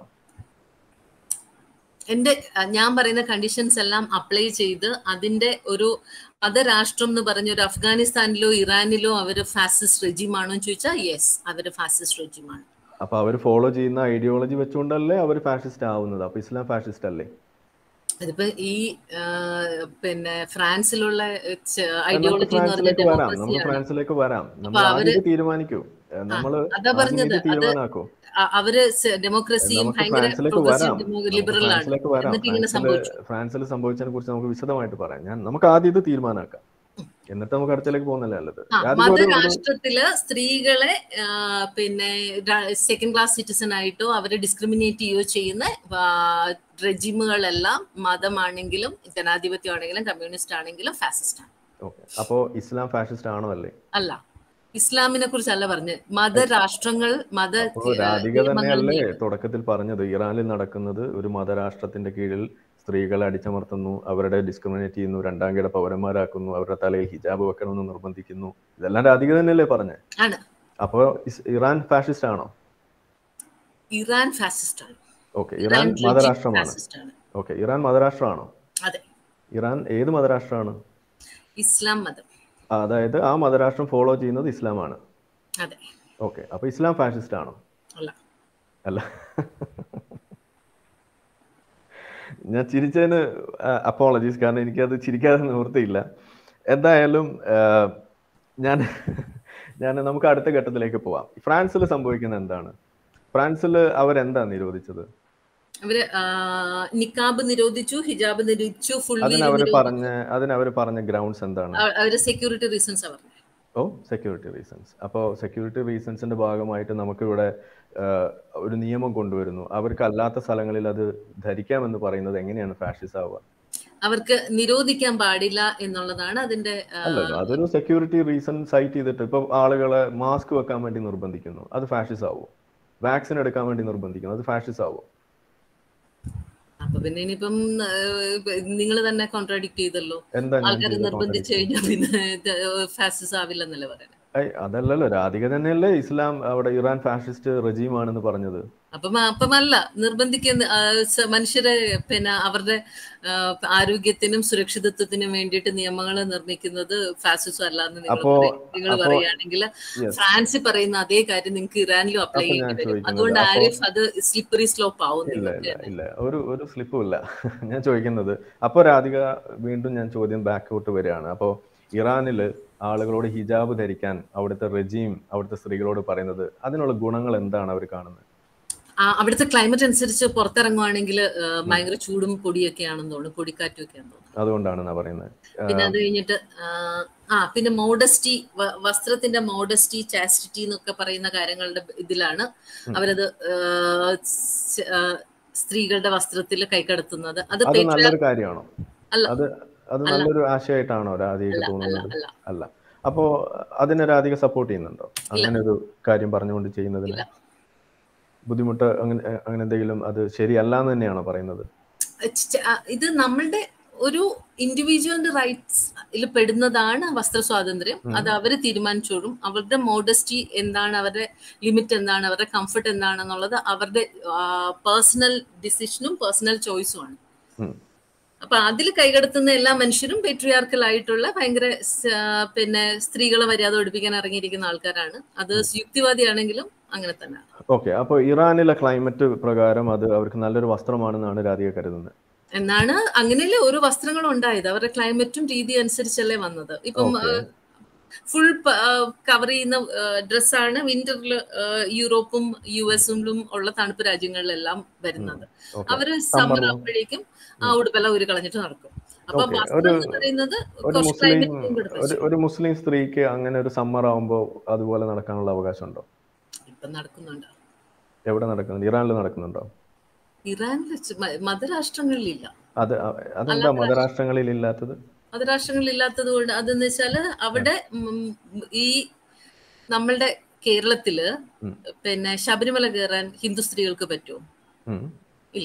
എന്റെ ഞാൻ പറയുന്ന കണ്ടീഷൻസ് എല്ലാം അപ്ലൈ ചെയ്ത് അതിന്റെ ഒരു മതരാഷ്ട്രം എന്ന് പറഞ്ഞ ഒരു അഫ്ഗാനിസ്ഥാനിലോ ഇറാനിലോ അവര് ഫാസിസ്റ്റ് റെജിമാണോ എന്ന് ചോദിച്ചാൽ യെസ്, അവര് ഫാസിസ്റ്റ് റെജിമാണ്. അപ്പൊ അവർ ഫോളോ ചെയ്യുന്ന ഐഡിയോളജി വെച്ചുകൊണ്ടല്ലേ അവർ ഫാഷിസ്റ്റ് ആവുന്നത്? അപ്പൊ ഇസ്ലാം ഫാഷിസ്റ്റ് അല്ലേ? അതിപ്പോ ഈ പിന്നെ ഫ്രാൻസിലുള്ള ഐഡിയോളജി എന്ന് പറഞ്ഞാൽ ഫ്രാൻസിലേക്ക് വരാം, നമ്മൾ തീരുമാനിക്കൂ, നമ്മള് അതാ പറഞ്ഞത്. അവര് ഡെമോക്രസിയും ഭയങ്കര ലിബറൽ ആണ്. എന്നിട്ട് ഇങ്ങനെ സംഭവിച്ചു. ഫ്രാൻസിൽ സംഭവിച്ചതിനെ കുറിച്ച് നമുക്ക് വിശദമായിട്ട് പറയാം. ഞാൻ നമുക്ക് ആദ്യം ഇത് തീരുമാനമാക്കാം, എന്നിട്ട് നമുക്ക് അടുത്തേക്ക് പോകുന്നല്ലേ നല്ലത്. മതരാഷ്ട്രത്തില് സ്ത്രീകളെ പിന്നെ സെക്കൻഡ് ക്ലാസ് സിറ്റിസൺ ആയിട്ടോ അവരെ ഡിസ്ക്രിമിനേറ്റ് ചെയ്യുകയോ ചെയ്യുന്ന റെജിമുകളെല്ലാം മതമാണെങ്കിലും ജനാധിപത്യമാണെങ്കിലും കമ്മ്യൂണിസ്റ്റ് ആണെങ്കിലും ഫാസിസ്റ്റ് ആണ്. അപ്പോ ഇസ്ലാം ഫാഷിസ്റ്റ് ആണോ അല്ലേ? അല്ല, ഇസ്ലാമിനെ കുറിച്ചല്ല പറഞ്ഞത്, മതരാഷ്ട്രങ്ങൾ. മത രാധിക തന്നെയല്ലേ തുടക്കത്തിൽ പറഞ്ഞത് ഇറാനിൽ നടക്കുന്നത് ഒരു മതരാഷ്ട്രത്തിന്റെ കീഴിൽ സ്ത്രീകളെ അടിച്ചമർത്തുന്നു, അവരുടെ ഡിസ്ക്രിമിനേറ്റ് ചെയ്യുന്നു, രണ്ടാം കിട പൗരന്മാരാക്കുന്നു, അവരുടെ തലയിൽ ഹിജാബ് വെക്കണമെന്ന് നിർബന്ധിക്കുന്നു. ഇതെല്ലാം രാധിക തന്നെയല്ലേ പറഞ്ഞേ? അപ്പോ ഇറാൻ ഫാഷിസ്റ്റ് ആണോ? ഇറാൻ ഫാസിസ്റ്റ് ആണ്. ഓക്കെ, ഇറാൻ മതരാഷ്ട്രമാണ്. ഓക്കെ, ഇറാൻ മതരാഷ്ട്രമാണോ? അതെ. ഇറാൻ ഏത് മതരാഷ്ട്രമാണ്? ഇസ്ലാം മതം. അതായത് ആ മതരാഷ്ട്രം ഫോളോ ചെയ്യുന്നത് ഇസ്ലാമാണ്. അതെ. ഓക്കെ, അപ്പൊ ഇസ്ലാം ഫാഷിസ്റ്റ് ആണോ? അല്ല. അല്ല. ഞാൻ ചിരിച്ചതിന് അപ്പോളജീസ്, കാരണം എനിക്കത് ചിരിക്കാതെ നിവൃത്തിയില്ല. എന്തായാലും ഞാൻ ഞാൻ നമുക്ക് അടുത്ത ഘട്ടത്തിലേക്ക് പോവാം. ഫ്രാൻസിൽ സംഭവിക്കുന്നത് എന്താണ്? ഫ്രാൻസിൽ അവരെന്താ നിരോധിച്ചത്? അവര് നിക്കാബ് നിരോധിച്ചു, ഹിജാബ് നിരോധിച്ചു, അതിനവര് പറഞ്ഞ അതിനവര് പറഞ്ഞ ഗ്രൗണ്ട്സ് എന്താണ്? അവര് സെക്യൂരിറ്റി റീസൺസ് പറഞ്ഞു. ഓ, സെക്യൂരിറ്റി റീസൺസ്. അപ്പോൾ സെക്യൂരിറ്റി റീസൺസിന്റെ ഭാഗമായിട്ട് നമുക്കിവിടെ ഒരു നിയമം കൊണ്ടുവരുന്നു. അവർക്ക് അല്ലാത്ത സ്ഥലങ്ങളിൽ അത് ധരിക്കാമെന്ന് പറയുന്നത് എങ്ങനെയാണ് ഫാഷിസ്റ്റ് ആവുക? അവർക്ക് നിരോധിക്കാൻ പാടില്ല എന്നുള്ളതാണ് അതിന്റെ. അല്ലല്ലോ, അതൊരു സെക്യൂരിറ്റി റീസൺ സൈറ്റ് ചെയ്തിട്ട് ഇപ്പൊ ആളുകളെ മാസ്ക് വെക്കാൻ വേണ്ടി നിർബന്ധിക്കുന്നു, അത് ഫാഷിസ്റ്റ് ആവുമോ? വാക്സിൻ എടുക്കാൻ വേണ്ടി നിർബന്ധിക്കുന്നു, അത് ഫാഷിസ്റ്റ് ആവുമോ? അപ്പൊ പിന്നെ ഇനിയിപ്പം നിങ്ങൾ തന്നെ കോൺട്രാഡിക്ട് ചെയ്തല്ലോ. ആൾക്കാരെ നിർബന്ധിച്ചു കഴിഞ്ഞാൽ പിന്നെ ഫാസിസ്റ്റ് ആവില്ലെന്നല്ലേ പറയുന്നത്. അതല്ലല്ലോ, രാധിക തന്നെയല്ലേ ഇസ്ലാം അവിടെ ഇറാൻ ഫാഷിസ്റ്റ് റെജീം ആണെന്ന് പറഞ്ഞത്. അപ്പം അപ്പമല്ല നിർബന്ധിക്കുന്ന മനുഷ്യരെ പിന്നെ അവരുടെ ആരോഗ്യത്തിനും സുരക്ഷിതത്വത്തിനും വേണ്ടിയിട്ട് നിയമങ്ങൾ നിർമ്മിക്കുന്നത് ഫാസിസം അല്ല എന്ന് നിങ്ങൾ നിങ്ങൾ പറയുകയാണെങ്കിൽ ഫ്രാൻസിൽ പറയുന്ന അതേ കാര്യം നിങ്ങൾക്ക് ഇറാനിലും അപ്ലൈ ചെയ്യേണ്ടി വരും. അതുകൊണ്ട് ആരിഫ് അത് സ്ലിപ്പറി സ്ലോപ്പ് ആവും. ഇല്ല ഇല്ല ഇല്ല ഒരു ഒരു സ്ലിപ്പും ഇല്ല. ഞാൻ ചോദിക്കുന്നത്, അപ്പൊ രാധിക വീണ്ടും ഞാൻ ചോദ്യം ബാക്കോട്ട് വരികയാണ്. അപ്പോ ഇറാനില് ആളുകളോട് ഹിജാബ് ധരിക്കാൻ അവിടുത്തെ റെജീം അവിടുത്തെ സ്ത്രീകളോട് പറയുന്നത് അതിനുള്ള ഗുണങ്ങൾ എന്താണ് അവർ കാണുന്നത്? അവിടുത്തെ ക്ലൈമറ്റ് അനുസരിച്ച് പുറത്തിറങ്ങുവാണെങ്കിൽ ഭയങ്കര ചൂടും പൊടിയൊക്കെ ആണെന്ന് തോന്നുന്നു, പൊടിക്കാറ്റും ഒക്കെ ആണെന്ന് തോന്നുന്നു. അതുകൊണ്ടാണെന്നാ പറയുന്നത്. പിന്നെ അത് കഴിഞ്ഞിട്ട് ആ പിന്നെ മോഡസ്റ്റി, വസ്ത്രത്തിന്റെ മോഡസ്റ്റി, ചാസ്റ്റിറ്റി എന്നൊക്കെ പറയുന്ന കാര്യങ്ങളുടെ ഇതിലാണ് അവരത് സ്ത്രീകളുടെ വസ്ത്രത്തിൽ കൈകടത്തുന്നത്. അത് നല്ലൊരു കാര്യമാണോ? അത് അത് നല്ലൊരു ആശയമായിട്ടാണോ രാധിക തോന്നുന്നത്? അല്ല. അപ്പോ അതിനെ രാധിക സപ്പോർട്ട് ചെയ്യുന്നുണ്ടോ? അങ്ങനെ ഒരു കാര്യം പറഞ്ഞുകൊണ്ട് ചെയ്യുന്നതിന് ബുദ്ധിമുട്ട് അങ്ങനെ അങ്ങനെ എന്തെങ്കിലും അത് ശരിയല്ല എന്ന് തന്നെയാണോ പറയുന്നത്? ഇത് നമ്മളുടെ ഒരു ഇൻഡിവിജ്വലിന്റെ റൈറ്റ്സിൽ പെടുന്നതാണ് വസ്ത്ര സ്വാതന്ത്ര്യം. അത് അവര് തീരുമാനിച്ചോളും. അവരുടെ മോഡസ്റ്റി എന്താണ്, അവരുടെ ലിമിറ്റ് എന്താണ്, അവരുടെ കംഫർട്ട് എന്താണെന്നുള്ളത് അവരുടെ പേഴ്സണൽ ഡിസിഷനും പേഴ്സണൽ ചോയ്സും ആണ്. അപ്പൊ അതിൽ കൈകടത്തുന്ന എല്ലാ മനുഷ്യരും പെട്രിയാർക്കൽ ആയിട്ടുള്ള ഭയങ്കര പിന്നെ സ്ത്രീകളെ മര്യാദ പഠിപ്പിക്കാൻ ഇറങ്ങിയിരിക്കുന്ന ആൾക്കാരാണ്. അത് യുക്തിവാദിയാണെങ്കിലും അങ്ങനെ തന്നെ. ഓക്കെ, അപ്പൊ ഇറാനിലെ ക്ലൈമറ്റ് പ്രകാരം അത് അവർക്ക് നല്ലൊരു വസ്ത്രമാണെന്നാണ് രാധിക കരുതുന്നത് എന്നാണ്. അങ്ങനെയല്ലേ ഓരോ വസ്ത്രങ്ങളും ഉണ്ടായത്, അവരുടെ ക്ലൈമറ്റും രീതി അനുസരിച്ചല്ലേ വന്നത്. ഇപ്പം ഫുൾ കവർ ചെയ്യുന്ന ഡ്രസ്സാണ് വിന്ററിൽ യൂറോപ്പും യു എസും ഉള്ള തണുപ്പ് രാജ്യങ്ങളിലെല്ലാം വരുന്നത്. അവര് സമ്മർ ആകുമ്പോഴേക്കും ആ ഉടുപ്പെല്ലാം ഒരു കളഞ്ഞിട്ട് നടക്കും. അപ്പൊ വസ്ത്രം എന്ന് പറയുന്നത് ഒരു മുസ്ലിം സ്ത്രീക്ക് അങ്ങനെ ഒരു സമ്മർ ആവുമ്പോ അതുപോലെ നടക്കാനുള്ള അവകാശം ഉണ്ടോ? ഇപ്പൊ നടക്കുന്നുണ്ടോ? എവിടെ നടക്കുന്നുണ്ട്? ഇറാനിൽ നടക്കുന്നുണ്ടോ? ഇറാനിൽ മതരാഷ്ട്രങ്ങളിലില്ല. അത് അതെന്താ മതരാഷ്ട്രങ്ങളിൽ ഇല്ലാത്തത്? മതരാഷ്ട്രങ്ങളിൽ ഇല്ലാത്തത് കൊണ്ട് അതെന്ന് വെച്ചാല് അവിടെ ഈ നമ്മളുടെ കേരളത്തില് പിന്നെ ശബരിമല കയറാൻ ഹിന്ദു സ്ത്രീകൾക്ക് പറ്റുമോ? ഇല്ല.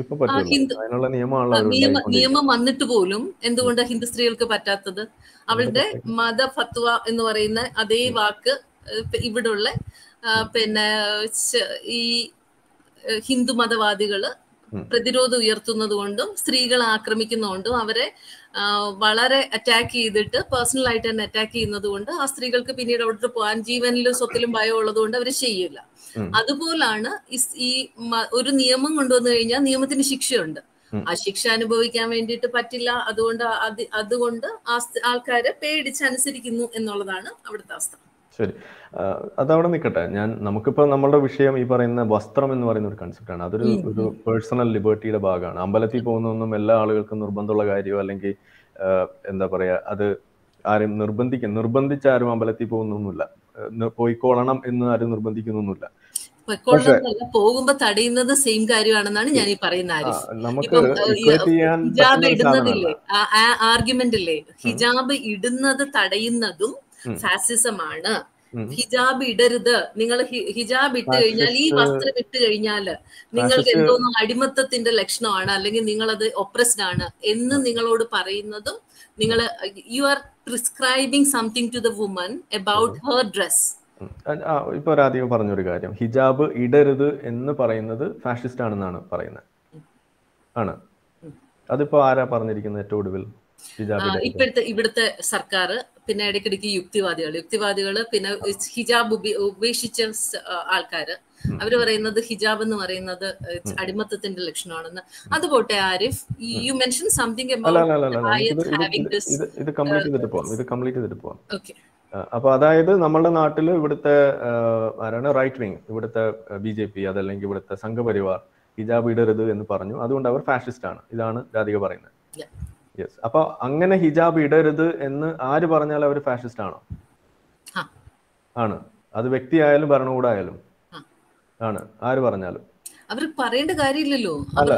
നിയമം വന്നിട്ട് പോലും എന്തുകൊണ്ട് ഹിന്ദു സ്ത്രീകൾക്ക് പറ്റാത്തത്? അവളുടെ മത ഫത്വ എന്ന് പറയുന്ന അതേ വാക്ക് ഇവിടുള്ള പിന്നെ ഈ ഹിന്ദു മതവാദികള് പ്രതിരോധം ഉയർത്തുന്നത് കൊണ്ടും സ്ത്രീകളെ ആക്രമിക്കുന്നതുകൊണ്ടും അവരെ വളരെ അറ്റാക്ക് ചെയ്തിട്ട് പേഴ്സണൽ ആയിട്ട് തന്നെ അറ്റാക്ക് ചെയ്യുന്നത് കൊണ്ട് ആ സ്ത്രീകൾക്ക് പിന്നീട് അവിടുത്തെ പോകാൻ ജീവനിലും സ്വത്തിലും ഭയം ഉള്ളത് കൊണ്ട് അവർ ചെയ്യില്ല. അതുപോലാണ് ഈ ഒരു നിയമം കൊണ്ടുവന്നു കഴിഞ്ഞാൽ നിയമത്തിന് ശിക്ഷയുണ്ട്. ആ ശിക്ഷ അനുഭവിക്കാൻ വേണ്ടിയിട്ട് പറ്റില്ല. അതുകൊണ്ട് അതുകൊണ്ട് ആൾക്കാരെ പേടിച്ചനുസരിക്കുന്നു എന്നുള്ളതാണ് അവിടുത്തെ അവസ്ഥ. ശരി, അതവിടെ നിൽക്കട്ടെ. ഞാൻ നമുക്കിപ്പോൾ നമ്മളുടെ വിഷയം ഈ പറയുന്ന വസ്ത്രം എന്ന് പറയുന്ന ഒരു കൺസെപ്റ്റാണ്. അതൊരു ഒരു പേഴ്സണൽ ലിബർട്ടിയുടെ ഭാഗമാണ്. അമ്പലത്തിൽ പോകുന്നൊന്നും എല്ലാ ആളുകൾക്കും നിർബന്ധമുള്ള കാര്യമോ അല്ലെങ്കിൽ എന്താ പറയാ അത് ആരും നിർബന്ധിക്കും നിർബന്ധിച്ചാരും അമ്പലത്തിൽ പോകുന്നൊന്നുമില്ല. പോയിക്കോളണം എന്ന് ആരും നിർബന്ധിക്കുന്നൊന്നുമില്ല. പോകുമ്പോ തടയുന്നത് സെയിം കാര്യമാണെന്നാണ് ഞാൻ ഈ പറയുന്ന ആരിഫ്. ഹിജാബ് ഇടുന്നതില്ലേ, ആ ആർഗ്യുമെന്റ് ഇല്ലേ, ഹിജാബ് ഇടുന്നത് തടയുന്നതും ഫാസിസമാണ്. ഹിജാബ് ഇടരുത്, നിങ്ങൾ ഹിജാബ് ഇട്ട് കഴിഞ്ഞാൽ ഈ വസ്ത്രം ഇട്ട് കഴിഞ്ഞാല് നിങ്ങൾക്ക് എന്തോന്നോ അടിമത്തത്തിന്റെ ലക്ഷണമാണ് അല്ലെങ്കിൽ നിങ്ങളത് ഒപ്രസ്ഡ് ആണ് എന്ന് നിങ്ങളോട് പറയുന്നതും നിങ്ങൾ you are prescribing something to the woman about her dress. ഇപ്പൊ രാധിക പറഞ്ഞൊരു കാര്യം, ഹിജാബ് ഇടരുത് എന്ന് പറയുന്നത് ഫാഷിസ്റ്റ് ആണെന്നാണ് പറയുന്നത്. ആണ്, അതിപ്പോ ആരാ പറഞ്ഞിരിക്കുന്നത് ഏറ്റവും ഒടുവിൽ? ഇപ്പോഴത്തെ ഇവിടുത്തെ സർക്കാർ, പിന്നെ ഇടയ്ക്കിടയ്ക്ക് യുക്തിവാദികൾ യുക്തിവാദികള് പിന്നെ ഹിജാബ് ഉപേക്ഷിച്ച ആൾക്കാര് അവര് പറയുന്നത് ഹിജാബ് എന്ന് പറയുന്നത് അടിമത്തത്തിന്റെ ലക്ഷണമാണെന്ന്. അതുപോട്ടെ ആരിഫ്, യു മെൻഷൻ സംതിങ് ഇത് കംപ്ലീറ്റ് ചെയ്തിട്ട് പോവാം ഇത് കംപ്ലീറ്റ് ചെയ്തിട്ട് പോവാം ഓക്കെ. അപ്പൊ അതായത് നമ്മുടെ നാട്ടില് ഇവിടുത്തെ ആരാണ് റൈറ്റ് വിങ്, ഇവിടുത്തെ ബി ജെ പി അതല്ലെങ്കിൽ ഇവിടുത്തെ സംഘപരിവാർ ഹിജാബ് ഇടരുത് എന്ന് പറഞ്ഞു, അതുകൊണ്ട് അവർ ഫാഷിസ്റ്റ് ആണ്, ഇതാണ് രാധിക പറയുന്നത്. യെസ്. അപ്പൊ അങ്ങനെ ഹിജാബ് ഇടരുത് എന്ന് ആര് പറഞ്ഞാലും അവർ ഫാഷിസ്റ്റ് ആണോ? ആണ്. അത് വ്യക്തിയായാലും ഭരണകൂടായാലും ആണ്, ആര് പറഞ്ഞാലും. അവർ പറയേണ്ട കാര്യമില്ലല്ലോ.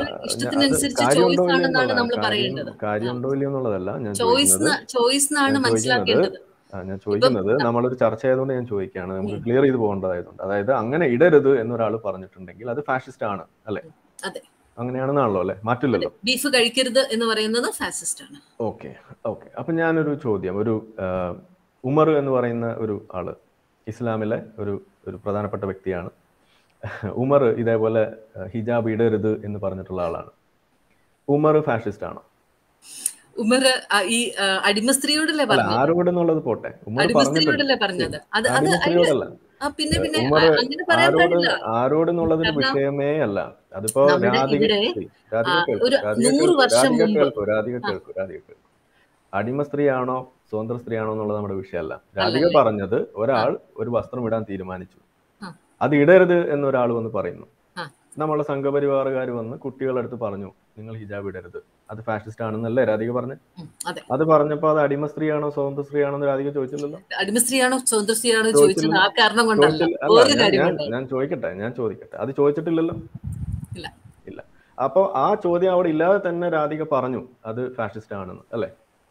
കാര്യമുണ്ടോ ഇല്ലയോ എന്നുള്ളതല്ല ഞാൻ ചോദിക്കുന്നത്. ഞാൻ ചോദിക്കുന്നത് നമ്മളൊരു ചർച്ച ആയതുകൊണ്ട് ഞാൻ ചോദിക്കുകയാണ്, നമുക്ക് ക്ലിയർ ചെയ്ത് പോകേണ്ടതായതുകൊണ്ട്. അതായത് അങ്ങനെ ഇടരുത് എന്നൊരാൾ പറഞ്ഞിട്ടുണ്ടെങ്കിൽ അത് ഫാഷിസ്റ്റ് ആണ് അല്ലെ? അങ്ങനെയാണെന്നാണല്ലോ അല്ലെ? മാറ്റില്ലല്ലോ. ബീഫ് കഴിക്കരുത് എന്ന് പറയുന്നത് ഫാസിസ്റ്റ് ആണ്. Okay okay. അപ്പൊ ഞാനൊരു ചോദ്യം, ഒരു ഉമർ എന്ന് പറയുന്ന ഒരു ആള് ഇസ്ലാമിലെ ഒരു ഒരു പ്രധാനപ്പെട്ട വ്യക്തിയാണ്. ഉമർ ഇതേപോലെ ഹിജാബ് ഇടരുത് എന്ന് പറഞ്ഞിട്ടുള്ള ആളാണ്. ഉമർ ഫാഷിസ്റ്റ് ആണോ? ഉമർ ഈ അടിമ സ്ത്രീയോടല്ലേ അല്ല, പറഞ്ഞത്? ആരോടെന്നുള്ളത് പോട്ടെ, ഉമർ അടിമ സ്ത്രീയോടല്ലേ പറഞ്ഞത്? അത് അത് അടിമ സ്ത്രീയോടല്ല. ആ, പിന്നെ പിന്നെ ഉമർ അ- അങ്ങനെ പറയാൻ ആരോട് പാടില്ല. ആരോടെന്നുള്ളതൊരു കാരണം വിഷയമേ അല്ല. അതിപ്പോ നമ്മുടെ രാധിക ഇവിടെ രാധിക ആ, കേൾക്കൂ ഒരു രാധിക നൂറ് കേൾക്കൂ വർഷം രാധിക മുമ്പ് കേൾക്കൂ രാധിക ആ, കേൾക്കൂ രാധിക കേൾക്കൂ അടിമ സ്ത്രീയാണോ സ്വതന്ത്ര സ്ത്രീയാണോ എന്നുള്ളത് നമ്മുടെ വിഷയമല്ല. രാധിക അല്ലല്ലേ? പറഞ്ഞത് ആ, ഒരാൾ ഒരു വസ്ത്രം ഇടാൻ തീരുമാനിച്ചു, ആ, അത് ഇടരുത് എന്നൊരാൾ വന്ന് പറയുന്നു. ആ. നമ്മളെ സംഘപരിവാറുകാർ വന്ന് കുട്ടികളടുത്ത് പറഞ്ഞു നിങ്ങൾ ഹിജാബ് ഇടരുത്, അത് ഫാഷിസ്റ്റ് ആണെന്നല്ലേ രാധിക പറഞ്ഞു. ഉം, അതെ. അത് പറഞ്ഞപ്പോ അത് അടിമ സ്ത്രീയാണോ സ്വതന്ത്ര സ്ത്രീയാണോ എന്ന് രാധിക ചോദിച്ചില്ലല്ലോ. അടിമ സ്ത്രീയാണോ സ്വതന്ത്ര സ്ത്രീയാണോ ചോദിച്ചത് ചോദിച്ചില്ലല്ലോ ആ കാരണം കൊണ്ടല്ല, ചോദിച്ചില്ല അല്ല വേറൊരു ഞാൻ കാര്യം ഞാൻ കൊണ്ടാണ്. ഞാൻ ചോദിക്കട്ടെ ഞാൻ ചോദിക്കട്ടെ അത് ചോദിച്ചിട്ടില്ലല്ലോ. ഇല്ല. ഇല്ല. അപ്പൊ ആ ചോദ്യം അവിടെ ഇല്ലാതെ തന്നെ രാധിക പറഞ്ഞു അത് ഫാഷിസ്റ്റ് ആണെന്ന്, അല്ലേ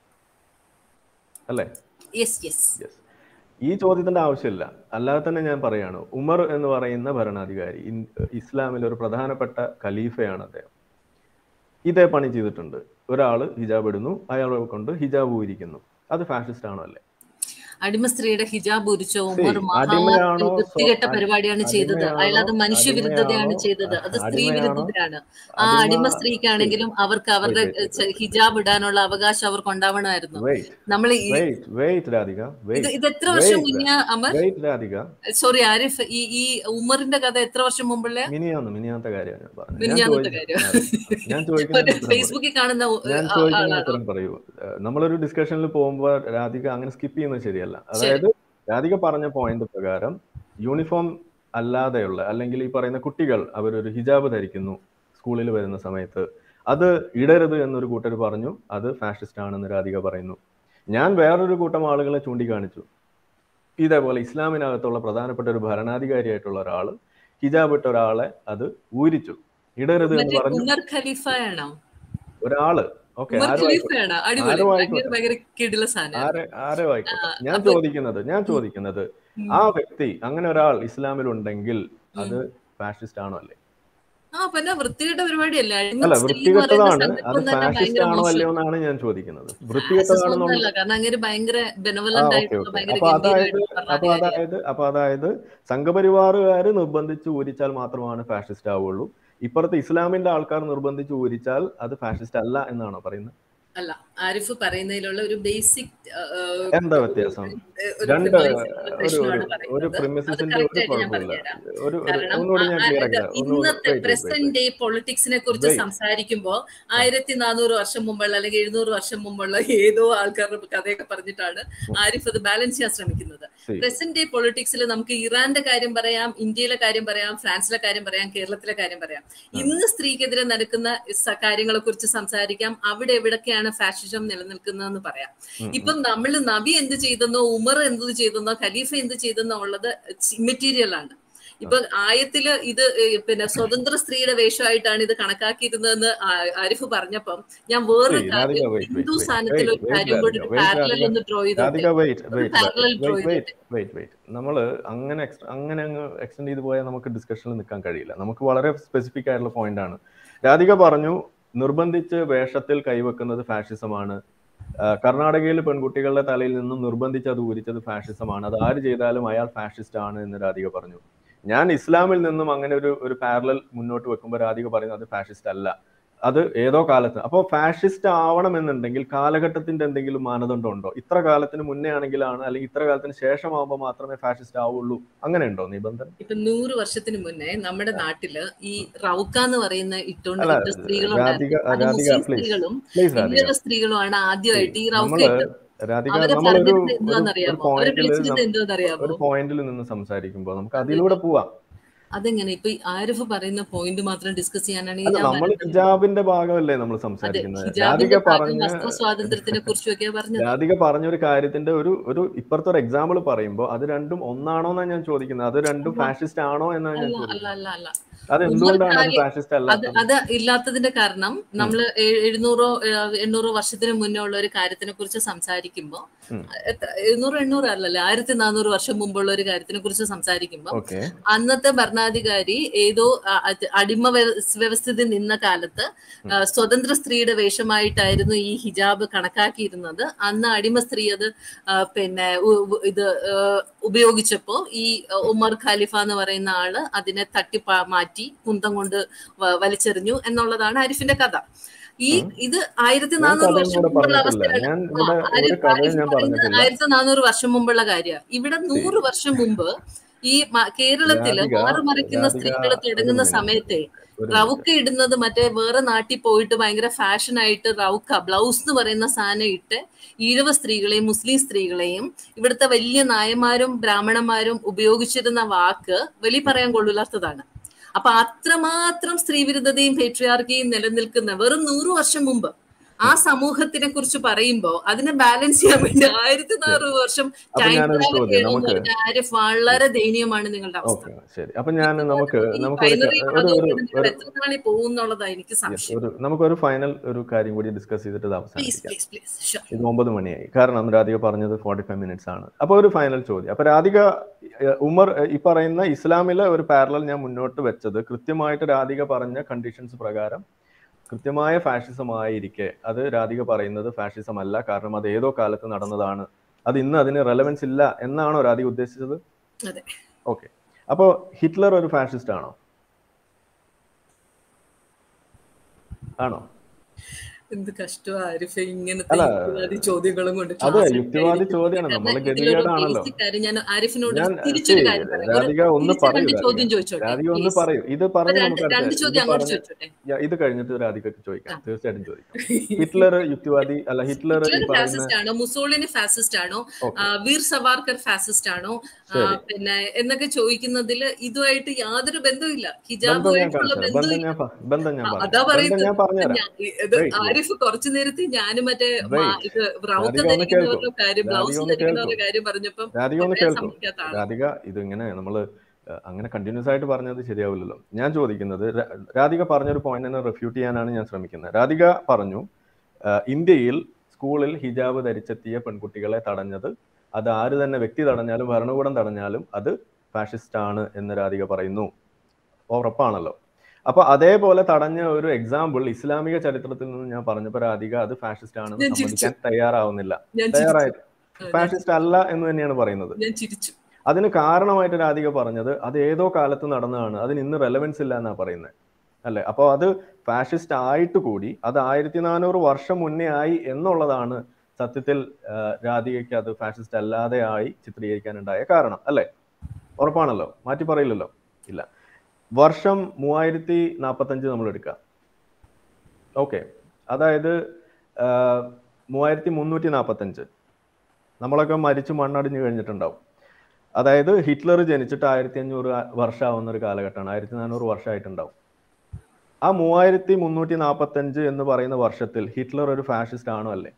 അല്ലേ? Yes yes. യെസ്. ഈ ചോദ്യത്തിന്റെ ആവശ്യമില്ല. അല്ലാതെ തന്നെ ഞാൻ പറയാണ്, ഉമർ എന്ന് പറയുന്ന ഭരണാധികാരി ഇൻ- ഇസ്ലാമിലെ ഒരു പ്രധാനപ്പെട്ട ഖലീഫയാണ് അദ്ദേഹം. ഇതേ പണി ചെയ്തിട്ടുണ്ട്. ഒരാള് ഹിജാബ് ഇടുന്നു, അയാളെ കൊണ്ട് ഹിജാബ് ഊരിക്കുന്നു, അത് ഫാഷിസ്റ്റ് ആണോ അല്ലേ? അടിമ സ്ത്രീയുടെ ഹിജാബ് ഉരിച്ച സി ഉമർ മഹാ അടിമയാണോ സ്വ വൃത്തികെട്ട അ- പരിപാടിയാണ് ചെയ്തത്. അയാൾ അടിമയാണോ അത് മനുഷ്യവിരുദ്ധതയാണ് അടിമയാണോ ചെയ്തത്. അത് സ്ത്രീ അടിമയാണോ വിരുദ്ധതയാണ്. ആ അടിമ അടിമ സി സ്ത്രീക്കാണെങ്കിലും അവർക്ക് അവരുടെ വെയിറ്റ് വെയിറ്റ് ചെ- വെയിറ്റ് ഹിജാബ് ഇടാനുള്ള അവകാശം അവർക്ക് ഉണ്ടാവണമായിരുന്നു. വെയിറ്റ് നമ്മൾ ഈ വെയിറ്റ് വെയിറ്റ് രാധിക ഇത് വെയിറ്റ് ഇത് എത്ര വർഷം വെയിറ്റ് മുന്നേ അമർ? വെയിറ്റ് രാധിക. സോറി ആരിഫ്, ഈ ഈ ഉമറിന്റെ കഥ എത്ര വർഷം മുമ്പുള്ള മിനിയാന്ന് മിനിയാത്ത കാര്യമാണ് ഞാൻ പറഞ്ഞത്. ഞാൻ മിനിഞ്ഞാന്നത്തെ ചോദിച്ചു കാര്യം? അതെ ഞാൻ ചോദിക്കുന്നതിന് ഒരു ഉത്തരം പറയൂ. ഫേസ്ബുക്കിൽ കാണുന്ന ഉ- ഞാൻ ആ- ചോദിക്കുന്നതിന് ആളാണോ? ഉത്തരം പറയൂ. ഏഹ് നമ്മളൊരു ഡിസ്കഷനിൽ പോകുമ്പോൾ രാധിക അങ്ങനെ സ്കിപ്പ് ചെയ്യുന്നത് ശരിയല്ല. ശരി. അതായത് രാധിക പറഞ്ഞ പോയിന്റ് പ്രകാരം യൂണിഫോം അല്ലാതെയുള്ള അല്ലെങ്കിൽ ഈ പറയുന്ന കുട്ടികൾ അവരൊരു ഹിജാബ് ധരിക്കുന്നു സ്കൂളിൽ വരുന്ന സമയത്ത്, അത് ഇടരുത് എന്നൊരു കൂട്ടർ പറഞ്ഞു അത് ഫാഷിസ്റ്റ് ആണെന്ന് രാധിക പറയുന്നു. ഞാൻ വേറൊരു കൂട്ടം ആളുകളെ ചൂണ്ടിക്കാണിച്ചു, ഇതേപോലെ ഇസ്ലാമിനകത്തുള്ള പ്രധാനപ്പെട്ട ഒരു ഭരണാധികാരിയായിട്ടുള്ള ഒരാള് ഹിജാബ് ഇട്ട ഒരാളെ അത് ഊരിച്ചു, ഇടരുത് എന്ന് മറ്റേ പറഞ്ഞു. ഉമർ ഖലീഫയാണോ? ഒരാള് ഓക്കെ ഉമർ ആരും ആയിക്കോട്ടെ ഖലീഫയാണോ? അടിപൊളി, ആരും ഭയങ്കര ആയിക്കോട്ടെ ഭയങ്കര കിടില സാധനമാണ്. ആരെ ആരോ ആയിക്കോട്ടെ. ഞാൻ അപ്പൊ ചോദിക്കുന്നത് ഞാൻ ചോദിക്കുന്നത് ഉം, ആ വ്യക്തി അങ്ങനെ ഒരാൾ ഇസ്ലാമിൽ ഉണ്ടെങ്കിൽ ഉം. അത് ഫാഷിസ്റ്റ് ആണോ അല്ലേ? ആ, പിന്നെ വൃത്തികെട്ട പരിപാടിയല്ലേ? അടിമ അല്ല, സ്ത്രീ എന്ന് പറയുന്ന വൃത്തികെട്ടതാണ്. അത് സങ്കല്പം തന്നെ ഫാഷിസ്റ്റ് ഭയങ്കര ആണോ അല്ലയോ മോശമാണ്. എന്നാണ് ഞാൻ ചോദിക്കുന്നത്. ഫാസിസം വൃത്തികെട്ടതാണെന്നുള്ള ഒന്നല്ല, കാരണം അങ്ങനെ ഭയങ്കര ആ ബെനവലന്റ് ഓക്കെ ആയിട്ടുള്ള ഓക്കെ ഭയങ്കര അപ്പൊ അതായത് ഗംഭീരമായിട്ടുള്ള അപ്പൊ ഭരണാധികാരിയാണ്. അതായത് അപ്പൊ അതായത് സംഘപരിവാറുകാര് നിർബന്ധിച്ച് ഊരിച്ചാൽ മാത്രമാണ് ഫാഷിസ്റ്റ് ആവുള്ളൂ, ഇപ്പുറത്ത് ഇസ്ലാമിന്റെ ആൾക്കാർ നിർബന്ധിച്ച് ഊരിച്ചാൽ അത് ഫാഷിസ്റ്റ് അല്ല എന്നാണോ പറയുന്നത്? അല്ല, ആരിഫ് പറയുന്നതിലുള്ള ഒരു ബേസിക് എന്താ വ്യത്യാസം? ഒരു രണ്ട് പ്രിമൈസിലുള്ള ഒരു ഒരു പ്രശ്നമാണ് ഒരു പറയുന്നത്. അത് പ്രിമിസിന്റെ കറക്റ്റ് ഒരു ആയിട്ട് ഞാൻ കുഴപ്പമില്ല. പറഞ്ഞുതരാം. ഒരു ഒരു കാരണം ഒന്നുകൂടി ആ- ഞാൻ ആ- ക്ലിയർ ഇത് ആക്കി തരാം. ഒന്നുകൂടി ഇന്നത്തെ wait wait present wait day പൊളിറ്റിക്സിനെ കുറിച്ച് വെയിറ്റ് സംസാരിക്കുമ്പോൾ ആ ആയിരത്തി നാനൂറ് വർഷം മുമ്പുള്ള അല്ലെങ്കിൽ എഴുന്നൂറ് വർഷം മുമ്പുള്ള ഏതോ ആൾക്കാരുടെ കഥയൊക്കെ പറഞ്ഞിട്ടാണ് ആരിഫ് അത് ബാലൻസ് ചെയ്യാൻ ശ്രമിക്കുന്നത്. സി പ്രസന്റ് ഡേ പൊളിറ്റിക്സിൽ നമുക്ക് ഇറാന്റെ കാര്യം പറയാം, ഇന്ത്യയിലെ കാര്യം പറയാം, ഫ്രാൻസിലെ കാര്യം പറയാം, കേരളത്തിലെ കാര്യം പറയാം. ഇന്ന് സ്ത്രീക്കെതിരെ നടക്കുന്ന സ- കാര്യങ്ങളെ കുറിച്ച് സംസാരിക്കാം. അവിടെ എവിടൊക്കെയാണ് ഫാഷിസം നിലനിൽക്കുന്നതെന്ന് പറയാം. ഇപ്പം നമ്മൾ നബി എന്ത് ചെയ്തെന്നോ ഉമർ എന്ത് ചെയ്തെന്നോ ഖലീഫ എന്ത് ചെയ്തെന്നോ ഉള്ളത് മെറ്റീരിയൽ ആണ്. ഇപ്പൊ ആയത്തില് ഇത് ഏഹ് പിന്നെ സ്വതന്ത്ര സ്ത്രീയുടെ വേഷമായിട്ടാണ് ഇത് കണക്കാക്കിയിരുന്നതെന്ന് ആ- ആരിഫ് പറഞ്ഞപ്പം ഞാൻ സി വേറൊരു രാധിക കാര്യം വെയിറ്റ് ഹിന്ദു വെയിറ്റ് സ്ഥാനത്തിൽ വെയിറ്റ് ഒരു വെയിറ്റ് കാര്യം കൂടി രാധിക ഒരു വെയിറ്റ് പാരലൽ രാധിക ഒന്ന് ഡ്രോ ചെയ്തോട്ടെ. രാധിക വെയിറ്റ് ഒരു wait parallel draw wait wait ചെയ്തോട്ടെ. വെയിറ്റ് വെയിറ്റ് നമ്മൾ അങ്ങനെ ex- അങ്ങനെ അങ്ങ് എക്സ്റ്റെൻഡ് ചെയ്ത് പോയാൽ നമുക്ക് ഡിസ്കഷനിൽ നിൽക്കാൻ കഴിയില്ല. നമുക്ക് വളരെ സ്പെസിഫിക് ആയിട്ടുള്ള പോയിന്റ് ആണ്. രാധിക പറഞ്ഞു നിർബന്ധിച്ച് വേഷത്തിൽ കൈവെക്കുന്നത് ഫാഷിസമാണ്. ആ, കർണാടകയിൽ പെൺകുട്ടികളുടെ തലയിൽ നിന്നും നിർബന്ധിച്ച് അത് ഊരിച്ചത് ഫാഷിസമാണ്, അത് ആര് ചെയ്താലും അയാൾ ഫാഷിസ്റ്റ് ആണ് എന്ന് രാധിക പറഞ്ഞു. ഞാൻ ഇസ്ലാമിൽ നിന്നും അങ്ങനെ ഒരു ഒരു പാരലൽ മുന്നോട്ട് വെക്കുമ്പോൾ രാധിക പറയുന്നത് അത് ഫാഷിസ്റ്റ് അല്ല, അത് ഏതോ കാലത്ത്. അപ്പോൾ ഫാഷിസ്റ്റ് ആവണമെന്നുണ്ടെങ്കിൽ കാലഘട്ടത്തിന്റെ എന്തെങ്കിലും മാനദണ്ഡം ഉണ്ടോ? ഇത്ര കാലത്തിന് മുന്നേ ആണെങ്കിലാണ് അല്ലെങ്കിൽ ഇത്ര കാലത്തിന് ശേഷമാകുമ്പോൾ മാത്രമേ ഫാഷിസ്റ്റ് ആവുള്ളൂ, അങ്ങനെ ഉണ്ടോ നിബന്ധന? ഇപ്പൊ നൂറ് വർഷത്തിന് മുന്നേ നമ്മുടെ നാട്ടില് ഈ റൗക്ക എന്ന് പറയുന്ന ഇട്ടോണ്ട് അല്ല ഇട്ട സ്ത്രീകളുണ്ടായിരുന്നു. രാധിക അത് രാധിക മുസ്ലിം പ്ലീസ് സ്ത്രീകളും പ്ലീസ് രാധിക ഇന്ത്യയിലെ സ്ത്രീകളുമാണ് ആദ്യമായിട്ട് ഈ റൗക്ക നമ്മള് ഇട്ടത്. രാധിക അവരെ നമ്മളൊരു പറഞ്ഞിരുന്നത് ഒരു ഒരു എന്താണെന്നറിയാമോ? അവരെ പോയിന്റിൽ വിളിച്ചിരുന്നത് എന്താണെന്നറിയാമോ? ഒരു പോയിന്റിൽ നിന്ന് സംസാരിക്കുമ്പോൾ നമുക്ക് അത് അതിലൂടെ പോവാം. അതെങ്ങനെ ഇപ്പൊ ഈ ആരിഫ് പറയുന്ന പോയിന്റ് മാത്രം ഡിസ്കസ് ചെയ്യാനാണെങ്കിൽ അല്ല, ഞാൻ നമ്മൾ വരേണ്ടത്? ഹിജാബിന്റെ ഭാഗമല്ലേ നമ്മൾ അതെ, സംസാരിക്കുന്നത്. രാധിക ഹിജാബിന്റെ ഭാഗം പറഞ്ഞ വസ്ത്ര സ്വാതന്ത്ര്യത്തിനെ കുറിച്ചൊക്കെയാ പറഞ്ഞത്. രാധിക പറഞ്ഞൊരു കാര്യത്തിന്റെ ഒരു ഒരു ഇപ്പുറത്തെ ഒരു എക്സാമ്പിൾ പറയുമ്പോൾ അത് രണ്ടും ഒന്നാണോ എന്നാണ് ഞാൻ ചോദിക്കുന്നത്, അത് രണ്ടും അല്ല ഫാഷിസ്റ്റ് ആണോ എന്നാണ് ഞാൻ അല്ല അല്ല ചോദിക്കുന്നത്. അല്ല അല്ല ഉമർ ഖാലിഫ അത് അത് ഇല്ലാത്തതിന്റെ കാരണം നമ്മൾ എഴുന്നൂറോ എണ്ണൂറോ വർഷത്തിന് മുന്നേ ഉള്ള ഒരു കാര്യത്തിനെ കുറിച്ച് സംസാരിക്കുമ്പോൾ എഴുന്നൂറ് എണ്ണൂറ് അല്ലല്ലേ ആയിരത്തി നാനൂറ് വർഷം മുമ്പുള്ള ഒരു കാര്യത്തിനെ കുറിച്ച് സംസാരിക്കുമ്പോൾ അന്നത്തെ ഭരണാധികാരി ഏതോ അടിമ വ്യവസ്ഥിതി നിന്ന കാലത്ത് സ്വതന്ത്ര സ്ത്രീയുടെ വേഷമായിട്ടായിരുന്നു ഈ ഹിജാബ് കണക്കാക്കിയിരുന്നത്. അന്ന് അടിമ സ്ത്രീ അത് പിന്നെ ഇത് ഉപയോഗിച്ചപ്പോ ഈ ഉമർ ഖാലിഫ എന്ന് പറയുന്ന ആള് അതിനെ തട്ടി മാറ്റി കുന്തം കൊണ്ട് വലിച്ചെറിഞ്ഞു എന്നുള്ളതാണ് ആരിഫിന്റെ കഥ. ഈ ഇത് ആയിരത്തി നാനൂറ് വർഷം മുമ്പുള്ള അവസ്ഥയാണ്. ആയിരത്തി നാനൂറ് വർഷം മുമ്പുള്ള കാര്യമാണ്. ഇവിടെ നൂറ് വർഷം മുമ്പ് ഈ കേരളത്തില് മാറുമറിക്കുന്ന സ്ത്രീകൾ തുടങ്ങുന്ന സമയത്തെ റൗക്ക ഇടുന്നത് മറ്റേ വേറെ നാട്ടിൽ പോയിട്ട് ഭയങ്കര ഫാഷനായിട്ട് റൗക്ക ബ്ലൗസ് എന്ന് പറയുന്ന സാധനം ഇട്ട് ഈഴവ സ്ത്രീകളെയും മുസ്ലിം സ്ത്രീകളെയും ഇവിടുത്തെ വലിയ നായന്മാരും ബ്രാഹ്മണന്മാരും ഉപയോഗിച്ചിരുന്ന വാക്ക് വെളി പറയാൻ കൊള്ളില്ലാത്തതാണ്. അപ്പൊ അത്രമാത്രം സ്ത്രീവിരുദ്ധതയും പേട്രിയാർക്കിയും നിലനിൽക്കുന്ന വെറും നൂറു വർഷം മുമ്പ് ആ സമൂഹത്തിനെ കുറിച്ച് പറയുമ്പോ അതിനെ ബാലൻസ് ചെയ്യാൻ വേണ്ടി ആയിരത്തി നാനൂറ് വർഷം ആരിഫ് വളരെ ദയനീയമാണ് നിങ്ങളുടെ അവസ്ഥ. ശരി, അപ്പൊ ഞാൻ നമുക്ക് എത്ര നാളിൽ പോകുന്നുള്ളതാണ് എനിക്ക് സംശയം. നമുക്കൊരു ഫൈനൽ ഒരു കാര്യം കൂടി ഡിസ്കസ് ചെയ്തിട്ട് അവസാനിപ്പിക്കാം. ഇത് ഒമ്പത് മണിയായി, കാരണം രാധിക പറഞ്ഞത് ഫോർട്ടി ഫൈവ് മിനിറ്റ്സ് ആണ്. അപ്പൊ ഒരു ഫൈനൽ ചോദ്യം. അപ്പൊ രാധിക ഉമർ ഈ പറയുന്ന ഇസ്ലാമിലെ ഒരു പാരലൽ ഞാൻ മുന്നോട്ട് വെച്ചത് കൃത്യമായിട്ട് രാധിക പറഞ്ഞ കണ്ടീഷൻസ് പ്രകാരം കൃത്യമായ ഫാഷിസം ആയിരിക്കെ അത് രാധിക പറയുന്നത് ഫാഷിസം അല്ല, കാരണം അത് ഏതോ കാലത്ത് നടന്നതാണ്, അത് ഇന്ന് അതിന് റെലവൻസ് ഇല്ല എന്നാണോ രാധിക ഉദ്ദേശിച്ചത്? ഓക്കെ, അപ്പോ ഹിറ്റ്ലർ ഒരു ഫാഷിസ്റ്റ് ആണോ? ആണോ? എന്ത് കഷ്ടമാണ് ആരിഫെ ഇങ്ങനത്തെ ചോദ്യങ്ങളും കൊണ്ട്. അതെ, യുക്തിവാദി ചോദ്യമാണ്. നമ്മള് ഗതികേടാണല്ലോ. ഞാൻ ആരിഫിനോട് തിരിച്ചൊരു കാര്യം ചോദ്യം ചോദിച്ചോട്ടെ. രാധിക ഒന്ന് പറയൂ. ഇത് പറഞ്ഞു ഇത് കഴിഞ്ഞിട്ട് രാധികക്ക് ചോദിക്കാം, തീർച്ചയായിട്ടും ചോദിക്കാം. ഹിറ്റ്ലർ യുക്തിവാദി അല്ല, ഹിറ്റ്ലർ ഫാസിസ്റ്റ് ആണോ, മുസോളിനി ഫാസിസ്റ്റ് ആണോ, വീർ സവാർക്കർ ഫാസിസ്റ്റ് ആണോ, പിന്നെ എന്നൊക്കെ ചോദിക്കുന്നതിൽ ഇതുമായിട്ട് യാതൊരു ബന്ധവുമില്ല. ഹിജാബുമായിട്ടുള്ള ബന്ധമില്ല. അതാ പറയുന്നത്. കുറച്ചു നേരത്തെ ഞാനും മറ്റേ ഇത് റൗക്ക ധരിക്കുന്നവരുടെ കാര്യം ബ്ലൗസ് ധരിക്കുന്നവരുടെ കാര്യം പറഞ്ഞപ്പം രാധിക ഇതിങ്ങനെ നമ്മള് അങ്ങനെ കണ്ടിന്യൂസ് ആയിട്ട് പറഞ്ഞത് ശരിയാവില്ലല്ലോ. ഞാൻ ചോദിക്കുന്നത്, രാധിക പറഞ്ഞൊരു പോയിന്റിനെ റിഫ്യൂട്ട് ചെയ്യാനാണ് ഞാൻ ശ്രമിക്കുന്നത്. രാധിക പറഞ്ഞു ഇന്ത്യയിൽ സ്കൂളിൽ ഹിജാബ് ധരിച്ചെത്തിയ പെൺകുട്ടികളെ തടഞ്ഞത് അത് ആര് തന്നെ വ്യക്തി തടഞ്ഞാലും ഭരണകൂടം തടഞ്ഞാലും അത് ഫാഷിസ്റ്റ് ആണ് എന്ന് രാധിക പറയുന്നു. ഉറപ്പാണല്ലോ. അപ്പൊ അതേപോലെ തടഞ്ഞ ഒരു എക്സാമ്പിൾ ഇസ്ലാമിക ചരിത്രത്തിൽ നിന്ന് ഞാൻ പറഞ്ഞപ്പോൾ രാധിക അത് ഫാഷിസ്റ്റ് ആണെന്ന് സമ്മതിക്കാൻ തയ്യാറാവുന്നില്ല. തയ്യാറായി ഫാഷിസ്റ്റ് അല്ല എന്ന് തന്നെയാണ് പറയുന്നത്. അതിന് കാരണമായിട്ട് രാധിക പറഞ്ഞത് അത് ഏതോ കാലത്ത് നടന്നതാണ്, അതിന് ഇന്ന് റെലവൻസ് ഇല്ല എന്നാ പറയുന്നത്, അല്ലെ? അപ്പോൾ അത് ഫാഷിസ്റ്റ് ആയിട്ട് കൂടി അത് ആയിരത്തി നാനൂറ് വർഷം മുന്നേ ആയി എന്നുള്ളതാണ് സത്യത്തിൽ രാധികയ്ക്ക് അത് ഫാഷിസ്റ്റ് അല്ലാതെ ആയി ചിത്രീകരിക്കാനുണ്ടായ കാരണം, അല്ലെ? ഉറപ്പാണല്ലോ, മാറ്റി പറയില്ലല്ലോ. ഇല്ല. വർഷം മൂവായിരത്തി നാൽപ്പത്തഞ്ച് നമ്മൾ എടുക്കാം. ഓക്കെ, അതായത് മൂവായിരത്തി മുന്നൂറ്റി നാൽപ്പത്തഞ്ച് നമ്മളൊക്കെ മരിച്ചു മണ്ണടിഞ്ഞു കഴിഞ്ഞിട്ടുണ്ടാവും. അതായത് ഹിറ്റ്ലർ ജനിച്ചിട്ട് ആയിരത്തി അഞ്ഞൂറ് വർഷമാവുന്ന ഒരു കാലഘട്ടമാണ്, ആയിരത്തി നാനൂറ് വർഷമായിട്ടുണ്ടാവും. ആ മൂവായിരത്തി മുന്നൂറ്റി നാൽപ്പത്തഞ്ച് എന്ന് പറയുന്ന വർഷത്തിൽ ഹിറ്റ്ലർ ഒരു ഫാഷിസ്റ്റ് ആണോ അല്ലേ?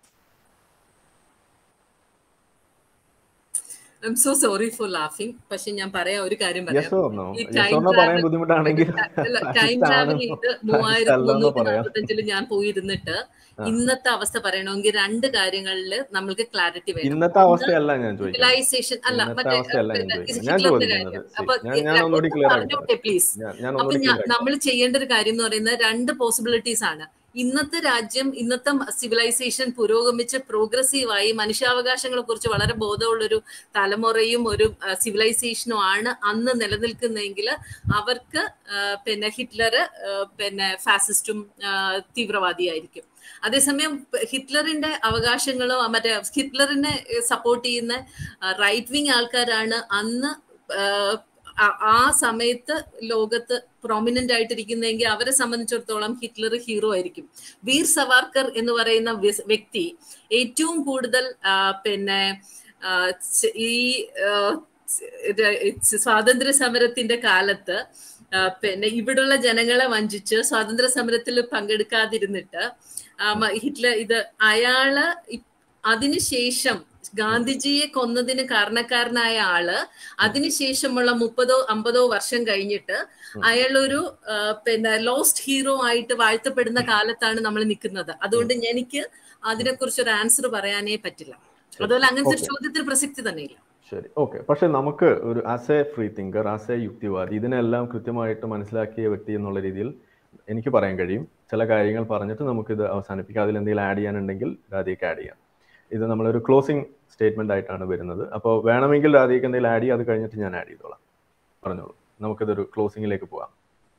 I'm so sorry for laughing. പക്ഷെ ഞാൻ പറയാം ഒരു കാര്യം പറയാം. ഈ ടൈം ട്രാവൽ ചെയ്ത് മൂവായിരത്തി മുന്നൂറ്റി നാൽപ്പത്തഞ്ചില് ഞാൻ പോയിരുന്നിട്ട് ഇന്നത്തെ അവസ്ഥ പറയണമെങ്കിൽ രണ്ട് കാര്യങ്ങളിൽ നമ്മൾക്ക് ക്ലാരിറ്റി വേണം. ഇന്നത്തെ അവസ്ഥയല്ല ഞാൻ ചോദിക്കുന്നത്, സിവിലൈസേഷൻ അല്ല, മറ്റേ പറഞ്ഞോട്ടെ പ്ലീസ്. അപ്പൊ നമ്മൾ ചെയ്യേണ്ട ഒരു കാര്യം എന്ന് പറയുന്നത് രണ്ട് പോസിബിലിറ്റീസ് ആണ്. ഇന്നത്തെ രാജ്യം, ഇന്നത്തെ സിവിലൈസേഷൻ പുരോഗമിച്ച് പ്രോഗ്രസീവായി മനുഷ്യാവകാശങ്ങളെ കുറിച്ച് വളരെ ബോധമുള്ളൊരു തലമുറയും ഒരു സിവിലൈസേഷനും ആണ് അന്ന് നിലനിൽക്കുന്നതെങ്കിൽ അവർക്ക് പിന്നെ ഹിറ്റ്ലർ പിന്നെ ഫാസിസ്റ്റും തീവ്രവാദിയായിരിക്കും. അതേസമയം ഹിറ്റ്ലറിന്റെ അവകാശങ്ങളോ മറ്റേ ഹിറ്റ്ലറിനെ സപ്പോർട്ട് ചെയ്യുന്ന റൈറ്റ് വിങ് ആൾക്കാരാണ് അന്ന് ആ സമയത്ത് ലോകത്ത് പ്രൊമിനന്റ് ആയിട്ടിരിക്കുന്നതെങ്കിൽ അവരെ സംബന്ധിച്ചിടത്തോളം ഹിറ്റ്ലർ ഹീറോ ആയിരിക്കും. വീർ സവാർക്കർ എന്ന് പറയുന്ന വ്യക്തി ഏറ്റവും കൂടുതൽ പിന്നെ ഈ സ്വാതന്ത്ര്യ സമരത്തിന്റെ കാലത്ത് പിന്നെ ഇവിടുള്ള ജനങ്ങളെ വഞ്ചിച്ച് സ്വാതന്ത്ര്യ സമരത്തിൽ പങ്കെടുക്കാതിരുന്നിട്ട് ഹിറ്റ്ലർ ഇത് അയാള് അതിനുശേഷം ഗാന്ധിജിയെ കൊന്നതിന് കാരണക്കാരനായ ആള് അതിനുശേഷമുള്ള മുപ്പതോ അമ്പതോ വർഷം കഴിഞ്ഞിട്ട് അയാളൊരു പിന്നെ ലോസ്റ്റ് ഹീറോ ആയിട്ട് വാഴ്ത്തപ്പെടുന്ന കാലത്താണ് നമ്മൾ നിൽക്കുന്നത്. അതുകൊണ്ട് എനിക്ക് അതിനെക്കുറിച്ച് ഒരു ആൻസർ പറയാനേ പറ്റില്ല. അതുപോലെ അങ്ങനത്തെ ഒരു ചോദ്യത്തിന് പ്രസക്തി തന്നെയില്ല. ശരി, ഓക്കെ. പക്ഷെ നമുക്ക് ഒരു as a free thinker, as a യുക്തിവാദി, ഇതിനെല്ലാം കൃത്യമായിട്ട് മനസ്സിലാക്കിയ വ്യക്തി എന്നുള്ള രീതിയിൽ എനിക്ക് പറയാൻ കഴിയും. ചില കാര്യങ്ങൾ പറഞ്ഞിട്ട് നമുക്കിത് അവസാനിപ്പിക്കാം. അതിൽ എന്തെങ്കിലും ആഡ് ചെയ്യാനുണ്ടെങ്കിൽ രാധികയ്ക്ക് ആഡ് ചെയ്യാം. ഇത് നമ്മളൊരു ക്ലോസിംഗ് സ്റ്റേറ്റ്മെന്റ് ആയിട്ടാണ് വരുന്നത്. അപ്പോൾ വേണമെങ്കിൽ രാധികയ്ക്ക് എന്തെങ്കിലും ആഡ് ചെയ്യാം, അത് കഴിഞ്ഞിട്ട് ഞാൻ ആഡ് ചെയ്തോളാം. പറഞ്ഞോളൂ, നമുക്കിതൊരു ക്ലോസിംഗിലേക്ക് പോവാം.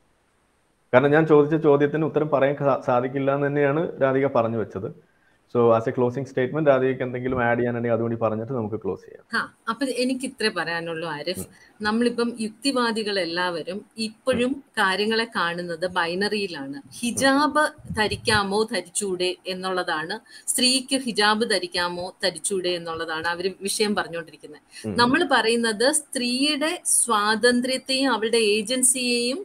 കാരണം ഞാൻ ചോദിച്ച ചോദ്യത്തിന് ഉത്തരം പറയാൻ സാധിക്കില്ല എന്ന് തന്നെയാണ് രാധിക പറഞ്ഞു വെച്ചത്. So as a closing statement രാധികയ്ക്ക് എന്തെങ്കിലും ആഡ് ചെയ്യാനുണ്ടെങ്കിൽ അതുകൊണ്ട് പറഞ്ഞിട്ട് നമുക്ക് ക്ലോസ് ചെയ്യാം. ആ അപ്പൊ എനിക്ക് ഇത്രേ പറയാനുള്ളൂ ആരിഫ്. നമ്മളിപ്പം യുക്തിവാദികൾ എല്ലാവരും ഇപ്പോഴും കാര്യങ്ങളെ കാണുന്നത് ബൈനറിയിലാണ്. ഹിജാബ് ധരിക്കാമോ ധരിച്ചൂടെ എന്നുള്ളതാണ്, സ്ത്രീക്ക് ഹിജാബ് ധരിക്കാമോ ധരിച്ചൂടെ എന്നുള്ളതാണ് അവർ വിഷയം പറഞ്ഞുകൊണ്ടിരിക്കുന്നത്. നമ്മൾ പറയുന്നത് സ്ത്രീയുടെ സ്വാതന്ത്ര്യത്തെയും അവളുടെ ഏജൻസിയെയും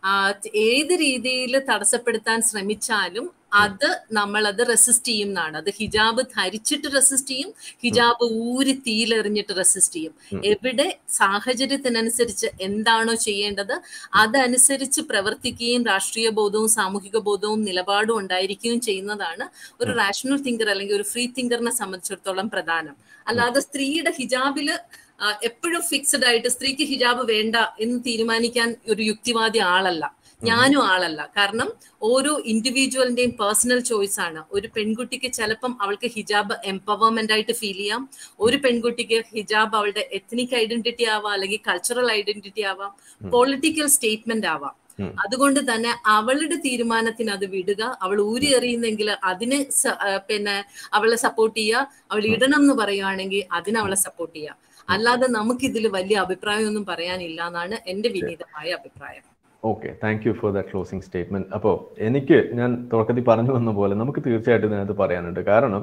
ഏത് രീതിയിൽ തടസ്സപ്പെടുത്താൻ ശ്രമിച്ചാലും അത് നമ്മളത് റെസിസ്റ്റ് ചെയ്യും എന്നാണ്. അത് ഹിജാബ് ധരിച്ചിട്ട് റെസിസ്റ്റ് ചെയ്യും, ഹിജാബ് ഊരി തീയിലെറിഞ്ഞിട്ട് റെസിസ്റ്റ് ചെയ്യും. എവിടെ സാഹചര്യത്തിനനുസരിച്ച് എന്താണോ ചെയ്യേണ്ടത് അതനുസരിച്ച് പ്രവർത്തിക്കുകയും രാഷ്ട്രീയ ബോധവും സാമൂഹിക ബോധവും നിലപാടും ഉണ്ടായിരിക്കുകയും ചെയ്യുന്നതാണ് ഒരു റാഷണൽ തിങ്കർ അല്ലെങ്കിൽ ഒരു ഫ്രീ തിങ്കറിനെ സംബന്ധിച്ചിടത്തോളം പ്രധാനം. അല്ലാതെ സ്ത്രീയുടെ ഹിജാബില് എപ്പോഴും ഫിക്സഡ് ആയിട്ട് സ്ത്രീക്ക് ഹിജാബ് വേണ്ട എന്ന് തീരുമാനിക്കാൻ ഒരു യുക്തിവാദി ആളല്ല, ഞാനും ആളല്ല. കാരണം ഓരോ ഇൻഡിവിജ്വലിന്റെയും പേഴ്സണൽ ചോയ്സ് ആണ്. ഒരു പെൺകുട്ടിക്ക് ചിലപ്പം അവൾക്ക് ഹിജാബ് എംപവർമെന്റ് ആയിട്ട് ഫീൽ ചെയ്യാം, ഒരു പെൺകുട്ടിക്ക് ഹിജാബ് അവളുടെ എത്നിക് ഐഡന്റിറ്റി ആവാം, അല്ലെങ്കിൽ കൾച്ചറൽ ഐഡന്റിറ്റി ആവാം, പൊളിറ്റിക്കൽ സ്റ്റേറ്റ്മെന്റ് ആവാം. അതുകൊണ്ട് തന്നെ അവളുടെ തീരുമാനത്തിന് അത് വിടുക. അവൾ ഊരി എറിയുന്നെങ്കിൽ അതിന് പിന്നെ അവളെ സപ്പോർട്ട് ചെയ്യുക, അവൾ ഇടണം എന്ന് പറയുകയാണെങ്കിൽ അതിന് അവളെ സപ്പോർട്ട് ചെയ്യുക. അല്ലാതെ നമുക്കിതിൽ വലിയ അഭിപ്രായമൊന്നും പറയാനില്ല എന്നാണ് എന്റെ വിനീതമായ അഭിപ്രായം. Okay, thank you for that closing statement. അപ്പോൾ എനിക്ക് ഞാൻ തുടക്കത്തിൽ പറഞ്ഞു വന്ന പോലെ നമുക്ക് തീർച്ചയായിട്ടും ഇതിനകത്ത് പറയാനുണ്ട്. കാരണം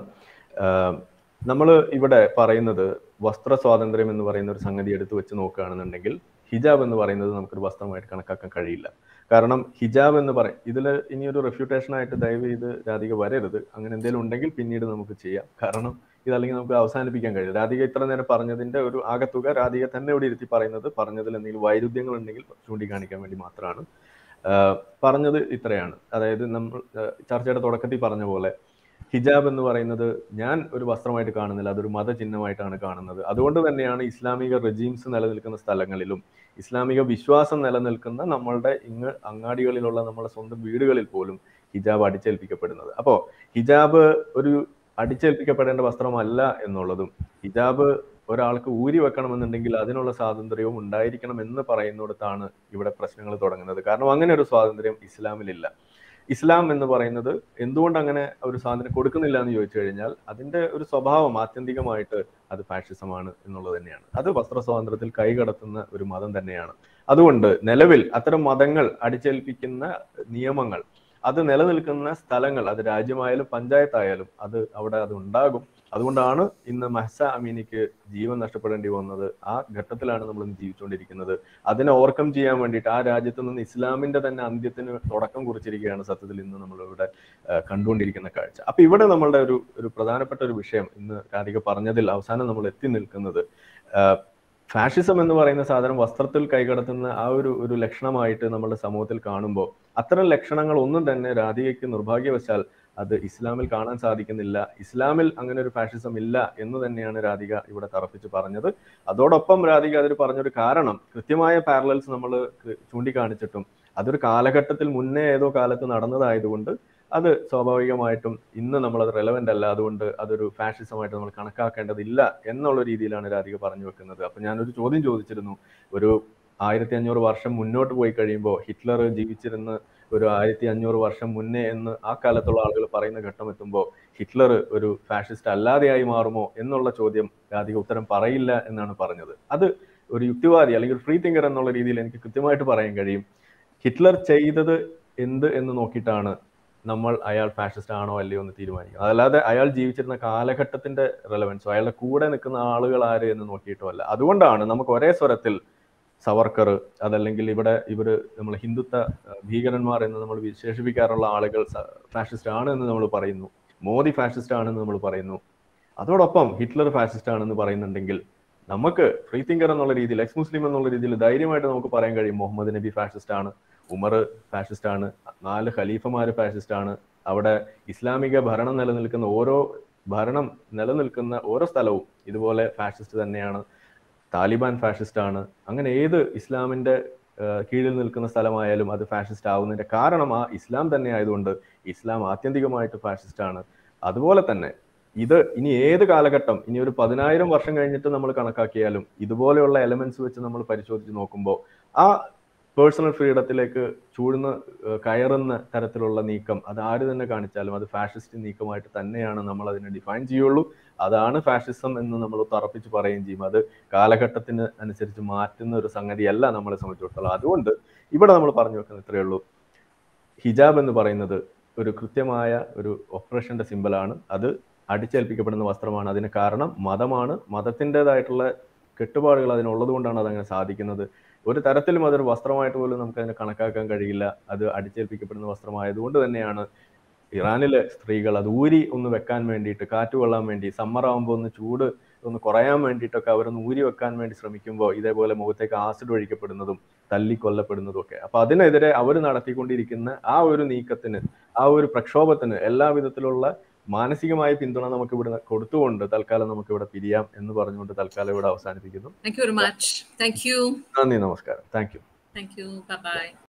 നമ്മൾ ഇവിടെ പറയുന്നത് വസ്ത്ര സ്വാതന്ത്ര്യം എന്ന് പറയുന്ന ഒരു സംഗതി എടുത്തു വെച്ച് നോക്കുകയാണെന്നുണ്ടെങ്കിൽ ഹിജാബ് എന്ന് പറയുന്നത് നമുക്കൊരു വസ്ത്രമായിട്ട് കണക്കാക്കാൻ കഴിയില്ല. കാരണം ഹിജാബ് എന്ന് പറയും, ഇതിൽ ഇനിയൊരു റെഫ്യൂട്ടേഷൻ ആയിട്ട് ദയവ് ചെയ്ത് രാധിക വരരുത്. അങ്ങനെ എന്തെങ്കിലും ഉണ്ടെങ്കിൽ പിന്നീട് നമുക്ക് ചെയ്യാം. കാരണം ഇതല്ലെങ്കിൽ നമുക്ക് അവസാനിപ്പിക്കാൻ കഴിയില്ല. രാധിക ഇത്ര നേരം പറഞ്ഞതിന്റെ ഒരു ആകത്തുക രാധിക തന്നെ ഇവിടെ ഇരുത്തി പറയുന്നത്, പറഞ്ഞതിൽ എന്തെങ്കിലും വൈരുദ്ധ്യങ്ങൾ ഉണ്ടെങ്കിൽ ചൂണ്ടിക്കാണിക്കാൻ വേണ്ടി മാത്രമാണ്. പറഞ്ഞത് ഇത്രയാണ്. അതായത് നമ്മൾ ചർച്ചയുടെ തുടക്കത്തിൽ പറഞ്ഞ പോലെ ഹിജാബ് എന്ന് പറയുന്നത് ഞാൻ ഒരു വസ്ത്രമായിട്ട് കാണുന്നില്ല, അതൊരു മതചിഹ്നമായിട്ടാണ് കാണുന്നത്. അതുകൊണ്ട് തന്നെയാണ് ഇസ്ലാമിക റെജീംസ് നിലനിൽക്കുന്ന സ്ഥലങ്ങളിലും ഇസ്ലാമിക വിശ്വാസം നിലനിൽക്കുന്ന നമ്മളുടെ ഇങ്ങ് അങ്ങാടികളിലുള്ള നമ്മുടെ സ്വന്തം വീടുകളിൽ പോലും ഹിജാബ് അടിച്ചേൽപ്പിക്കപ്പെടുന്നത്. അപ്പോൾ ഹിജാബ് ഒരു അടിച്ചേൽപ്പിക്കപ്പെടേണ്ട വസ്ത്രമല്ല എന്നുള്ളതും ഹിജാബ് ഒരാൾക്ക് ഊരി വെക്കണമെന്നുണ്ടെങ്കിൽ അതിനുള്ള സ്വാതന്ത്ര്യവും ഉണ്ടായിരിക്കണം എന്ന് പറയുന്നിടത്താണ് ഇവിടെ പ്രശ്നങ്ങൾ തുടങ്ങുന്നത്. കാരണം അങ്ങനെ ഒരു സ്വാതന്ത്ര്യം ഇസ്ലാമിലില്ല. ഇസ്ലാം എന്ന് പറയുന്നത് എന്തുകൊണ്ട് അങ്ങനെ ഒരു സ്വാതന്ത്ര്യം കൊടുക്കുന്നില്ല എന്ന് ചോദിച്ചു കഴിഞ്ഞാൽ അതിന്റെ ഒരു സ്വഭാവം ആത്യന്തികമായിട്ട് അത് ഫാഷിസമാണ് എന്നുള്ളത് തന്നെയാണ്. അത് വസ്ത്ര സ്വാതന്ത്ര്യത്തിൽ കൈകടത്തുന്ന ഒരു മതം തന്നെയാണ്. അതുകൊണ്ട് നിലവിൽ അത്തരം മതങ്ങൾ അടിച്ചേൽപ്പിക്കുന്ന നിയമങ്ങൾ അത് നിലനിൽക്കുന്ന സ്ഥലങ്ങൾ, അത് രാജ്യമായാലും പഞ്ചായത്തായാലും അത് അവിടെ അത് ഉണ്ടാകും. അതുകൊണ്ടാണ് ഇന്ന് മഹ്സ അമീനിക്ക് ജീവൻ നഷ്ടപ്പെടേണ്ടി വന്നത്. ആ ഘട്ടത്തിലാണ് നമ്മൾ ഇന്ന് ജീവിച്ചുകൊണ്ടിരിക്കുന്നത്. അതിനെ ഓവർകം ചെയ്യാൻ വേണ്ടിയിട്ട് ആ രാജ്യത്ത് നിന്ന് ഇസ്ലാമിന്റെ തന്നെ അന്ത്യത്തിന് തുടക്കം കുറിച്ചിരിക്കുകയാണ് സത്യത്തിൽ ഇന്ന് നമ്മളിവിടെ കണ്ടുകൊണ്ടിരിക്കുന്ന കാഴ്ച. അപ്പൊ ഇവിടെ നമ്മളുടെ ഒരു ഒരു പ്രധാനപ്പെട്ട ഒരു വിഷയം ഇന്ന് രാധിക പറഞ്ഞതിൽ അവസാനം നമ്മൾ എത്തി നിൽക്കുന്നത് ഫാഷിസം എന്ന് പറയുന്ന സാധനം വസ്ത്രത്തിൽ കൈകടത്തുന്ന ആ ഒരു ഒരു ലക്ഷണമായിട്ട് നമ്മുടെ സമൂഹത്തിൽ കാണുമ്പോൾ അത്തരം ലക്ഷണങ്ങൾ ഒന്നും തന്നെ രാധികയ്ക്ക് നിർഭാഗ്യവശാൽ അത് ഇസ്ലാമിൽ കാണാൻ സാധിക്കുന്നില്ല. ഇസ്ലാമിൽ അങ്ങനെ ഒരു ഫാഷിസം ഇല്ല എന്ന് തന്നെയാണ് രാധിക ഇവിടെ തറപ്പിച്ച് പറഞ്ഞത്. അതോടൊപ്പം രാധിക അതിൽ പറഞ്ഞൊരു കാരണം കൃത്യമായ പാരലൽസ് നമ്മൾ ചൂണ്ടിക്കാണിച്ചിട്ടും അതൊരു കാലഘട്ടത്തിൽ മുന്നേ ഏതോ കാലത്ത് നടന്നതായതുകൊണ്ട് അത് സ്വാഭാവികമായിട്ടും ഇന്ന് നമ്മളത് റെലവെന്റ് അല്ല, അതുകൊണ്ട് അതൊരു ഫാഷിസമായിട്ട് നമ്മൾ കണക്കാക്കേണ്ടതില്ല എന്നുള്ള രീതിയിലാണ് രാധിക പറഞ്ഞു വെക്കുന്നത്. അപ്പൊ ഞാനൊരു ചോദ്യം ചോദിച്ചിരുന്നു, ഒരു ആയിരത്തി അഞ്ഞൂറ് വർഷം മുന്നോട്ട് പോയി കഴിയുമ്പോൾ ഹിറ്റ്ലർ ജീവിച്ചിരുന്ന ഒരു ആയിരത്തി അഞ്ഞൂറ് വർഷം മുന്നേ എന്ന് ആ കാലത്തുള്ള ആളുകൾ പറയുന്ന ഘട്ടം എത്തുമ്പോൾ ഹിറ്റ്ലർ ഒരു ഫാഷിസ്റ്റ് അല്ലാതെയായി മാറുമോ എന്നുള്ള ചോദ്യം രാധിക ഉത്തരം പറയില്ല എന്നാണ് പറഞ്ഞത്. അത് ഒരു യുക്തിവാദി അല്ലെങ്കിൽ ഒരു ഫ്രീ തിങ്കർ എന്നുള്ള രീതിയിൽ എനിക്ക് കൃത്യമായിട്ട് പറയാൻ കഴിയും. ഹിറ്റ്ലർ ചെയ്തത് എന്ത് എന്ന് നോക്കിയിട്ടാണ് നമ്മൾ അയാൾ ഫാഷിസ്റ്റ് ആണോ അല്ലയോ എന്ന് തീരുമാനിക്കുന്നത്. അതല്ലാതെ അയാൾ ജീവിച്ചിരുന്ന കാലഘട്ടത്തിന്റെ റെലവൻസോ അയാളുടെ കൂടെ നിൽക്കുന്ന ആളുകൾ ആര് എന്ന് നോക്കിയിട്ടോ അല്ല. അതുകൊണ്ടാണ് നമുക്ക് ഒരേ സ്വരത്തിൽ സവർക്കർ, അതല്ലെങ്കിൽ ഇവിടെ ഇവര് നമ്മൾ ഹിന്ദുത്വ ഭീകരന്മാർ എന്ന് നമ്മൾ വിശേഷിപ്പിക്കാറുള്ള ആളുകൾ ഫാഷിസ്റ്റ് ആണ് എന്ന് നമ്മൾ പറയുന്നു, മോദി ഫാഷിസ്റ്റ് ആണെന്ന് നമ്മൾ പറയുന്നു, അതോടൊപ്പം ഹിറ്റ്ലർ ഫാസിസ്റ്റ് ആണെന്ന് പറയുന്നുണ്ടെങ്കിൽ നമുക്ക് ഫ്രീ തിങ്കർ എന്നുള്ള രീതിയിൽ, എക്സ് മുസ്ലിം എന്നുള്ള രീതിയിൽ ധൈര്യമായിട്ട് നമുക്ക് പറയാൻ കഴിയും മുഹമ്മദ് നബി ഫാസിസ്റ്റ് ആണ്, ഉമർ ഫാസിസ്റ്റ് ആണ്, നാല് ഖലീഫമാര് ഫാസിസ്റ്റ് ആണ്. അവിടെ ഇസ്ലാമിക ഭരണം നിലനിൽക്കുന്ന ഓരോ ഭരണം നിലനിൽക്കുന്ന ഓരോ സ്ഥലവും ഇതുപോലെ ഫാസിസ്റ്റ് തന്നെയാണ്. താലിബാൻ ഫാഷിസ്റ്റ് ആണ്. അങ്ങനെ ഏത് ഇസ്ലാമിന്റെ കീഴിൽ നിൽക്കുന്ന സ്ഥലമായാലും അത് ഫാഷിസ്റ്റ് ആവുന്നതിന്റെ കാരണം ആ ഇസ്ലാം തന്നെ ആയതുകൊണ്ട് ഇസ്ലാം ആത്യന്തികമായിട്ട് ഫാഷിസ്റ്റ് ആണ്. അതുപോലെ തന്നെ ഇത് ഇനി ഏത് കാലഘട്ടം, ഇനി ഒരു പതിനായിരം വർഷം കഴിഞ്ഞിട്ട് നമ്മൾ കണക്കാക്കിയാലും ഇതുപോലെയുള്ള എലമെന്റ്സ് വെച്ച് നമ്മൾ പരിശോധിച്ച് നോക്കുമ്പോൾ ആ പേഴ്സണൽ ഫ്രീഡത്തിലേക്ക് ചൂഴ്ന്ന് കയറുന്ന തരത്തിലുള്ള നീക്കം അത് ആര് തന്നെ കാണിച്ചാലും അത് ഫാഷിസ്റ്റ് നീക്കമായിട്ട് തന്നെയാണ് നമ്മൾ അതിനെ ഡിഫൈൻ ചെയ്യുള്ളൂ. അതാണ് ഫാഷിസം എന്ന് നമ്മൾ തറപ്പിച്ച് പറയുകയും ചെയ്യും. അത് കാലഘട്ടത്തിന് അനുസരിച്ച് മാറ്റുന്ന ഒരു സംഗതിയല്ല നമ്മളെ സംബന്ധിച്ചിടത്തോളം. അതുകൊണ്ട് ഇവിടെ നമ്മൾ പറഞ്ഞു വെക്കുന്നത് ഇത്രയേ ഉള്ളൂ, ഹിജാബ് എന്ന് പറയുന്നത് ഒരു കൃത്യമായ ഒരു ഒപ്രഷന്റെ സിമ്പലാണ്. അത് അടിച്ചേൽപ്പിക്കപ്പെടുന്ന വസ്ത്രമാണ്. അതിന് കാരണം മതമാണ്. മതത്തിൻ്റെതായിട്ടുള്ള കെട്ടുപാടുകൾ അതിനുള്ളത് കൊണ്ടാണ് അതങ്ങനെ സാധിക്കുന്നത്. ഒരു തരത്തിലും അതൊരു വസ്ത്രമായിട്ട് പോലും നമുക്ക് അതിനെ കണക്കാക്കാൻ കഴിയില്ല. അത് അടിച്ചേൽപ്പിക്കപ്പെടുന്ന വസ്ത്രമായതുകൊണ്ട് തന്നെയാണ് ഇറാനിലെ സ്ത്രീകൾ അത് ഊരി ഒന്ന് വെക്കാൻ വേണ്ടിയിട്ട്, കാറ്റ് കൊള്ളാൻ വേണ്ടി, സമ്മർ ആകുമ്പോൾ ഒന്ന് ചൂട് ഒന്ന് കുറയാൻ വേണ്ടിയിട്ടൊക്കെ അവരൊന്ന് ഊരി വെക്കാൻ വേണ്ടി ശ്രമിക്കുമ്പോൾ ഇതേപോലെ മുഖത്തേക്ക് ആസിഡ് ഒഴിക്കപ്പെടുന്നതും തല്ലിക്കൊല്ലപ്പെടുന്നതും ഒക്കെ. അപ്പൊ അതിനെതിരെ അവർ നടത്തിക്കൊണ്ടിരിക്കുന്ന ആ ഒരു നീക്കത്തിന്, ആ ഒരു പ്രക്ഷോഭത്തിന് എല്ലാ വിധത്തിലുള്ള മാനസികമായ പിന്തുണ നമുക്ക് ഇവിടെ കൊടുത്തുകൊണ്ട് തൽക്കാലം നമുക്ക് ഇവിടെ പിരിയാം എന്ന് പറഞ്ഞുകൊണ്ട് തൽക്കാലം ഇവിടെ അവസാനിപ്പിക്കുന്നു. Thank you very much. Thank you. നന്ദി, നമസ്കാരം. Thank you. Thank you. Bye bye.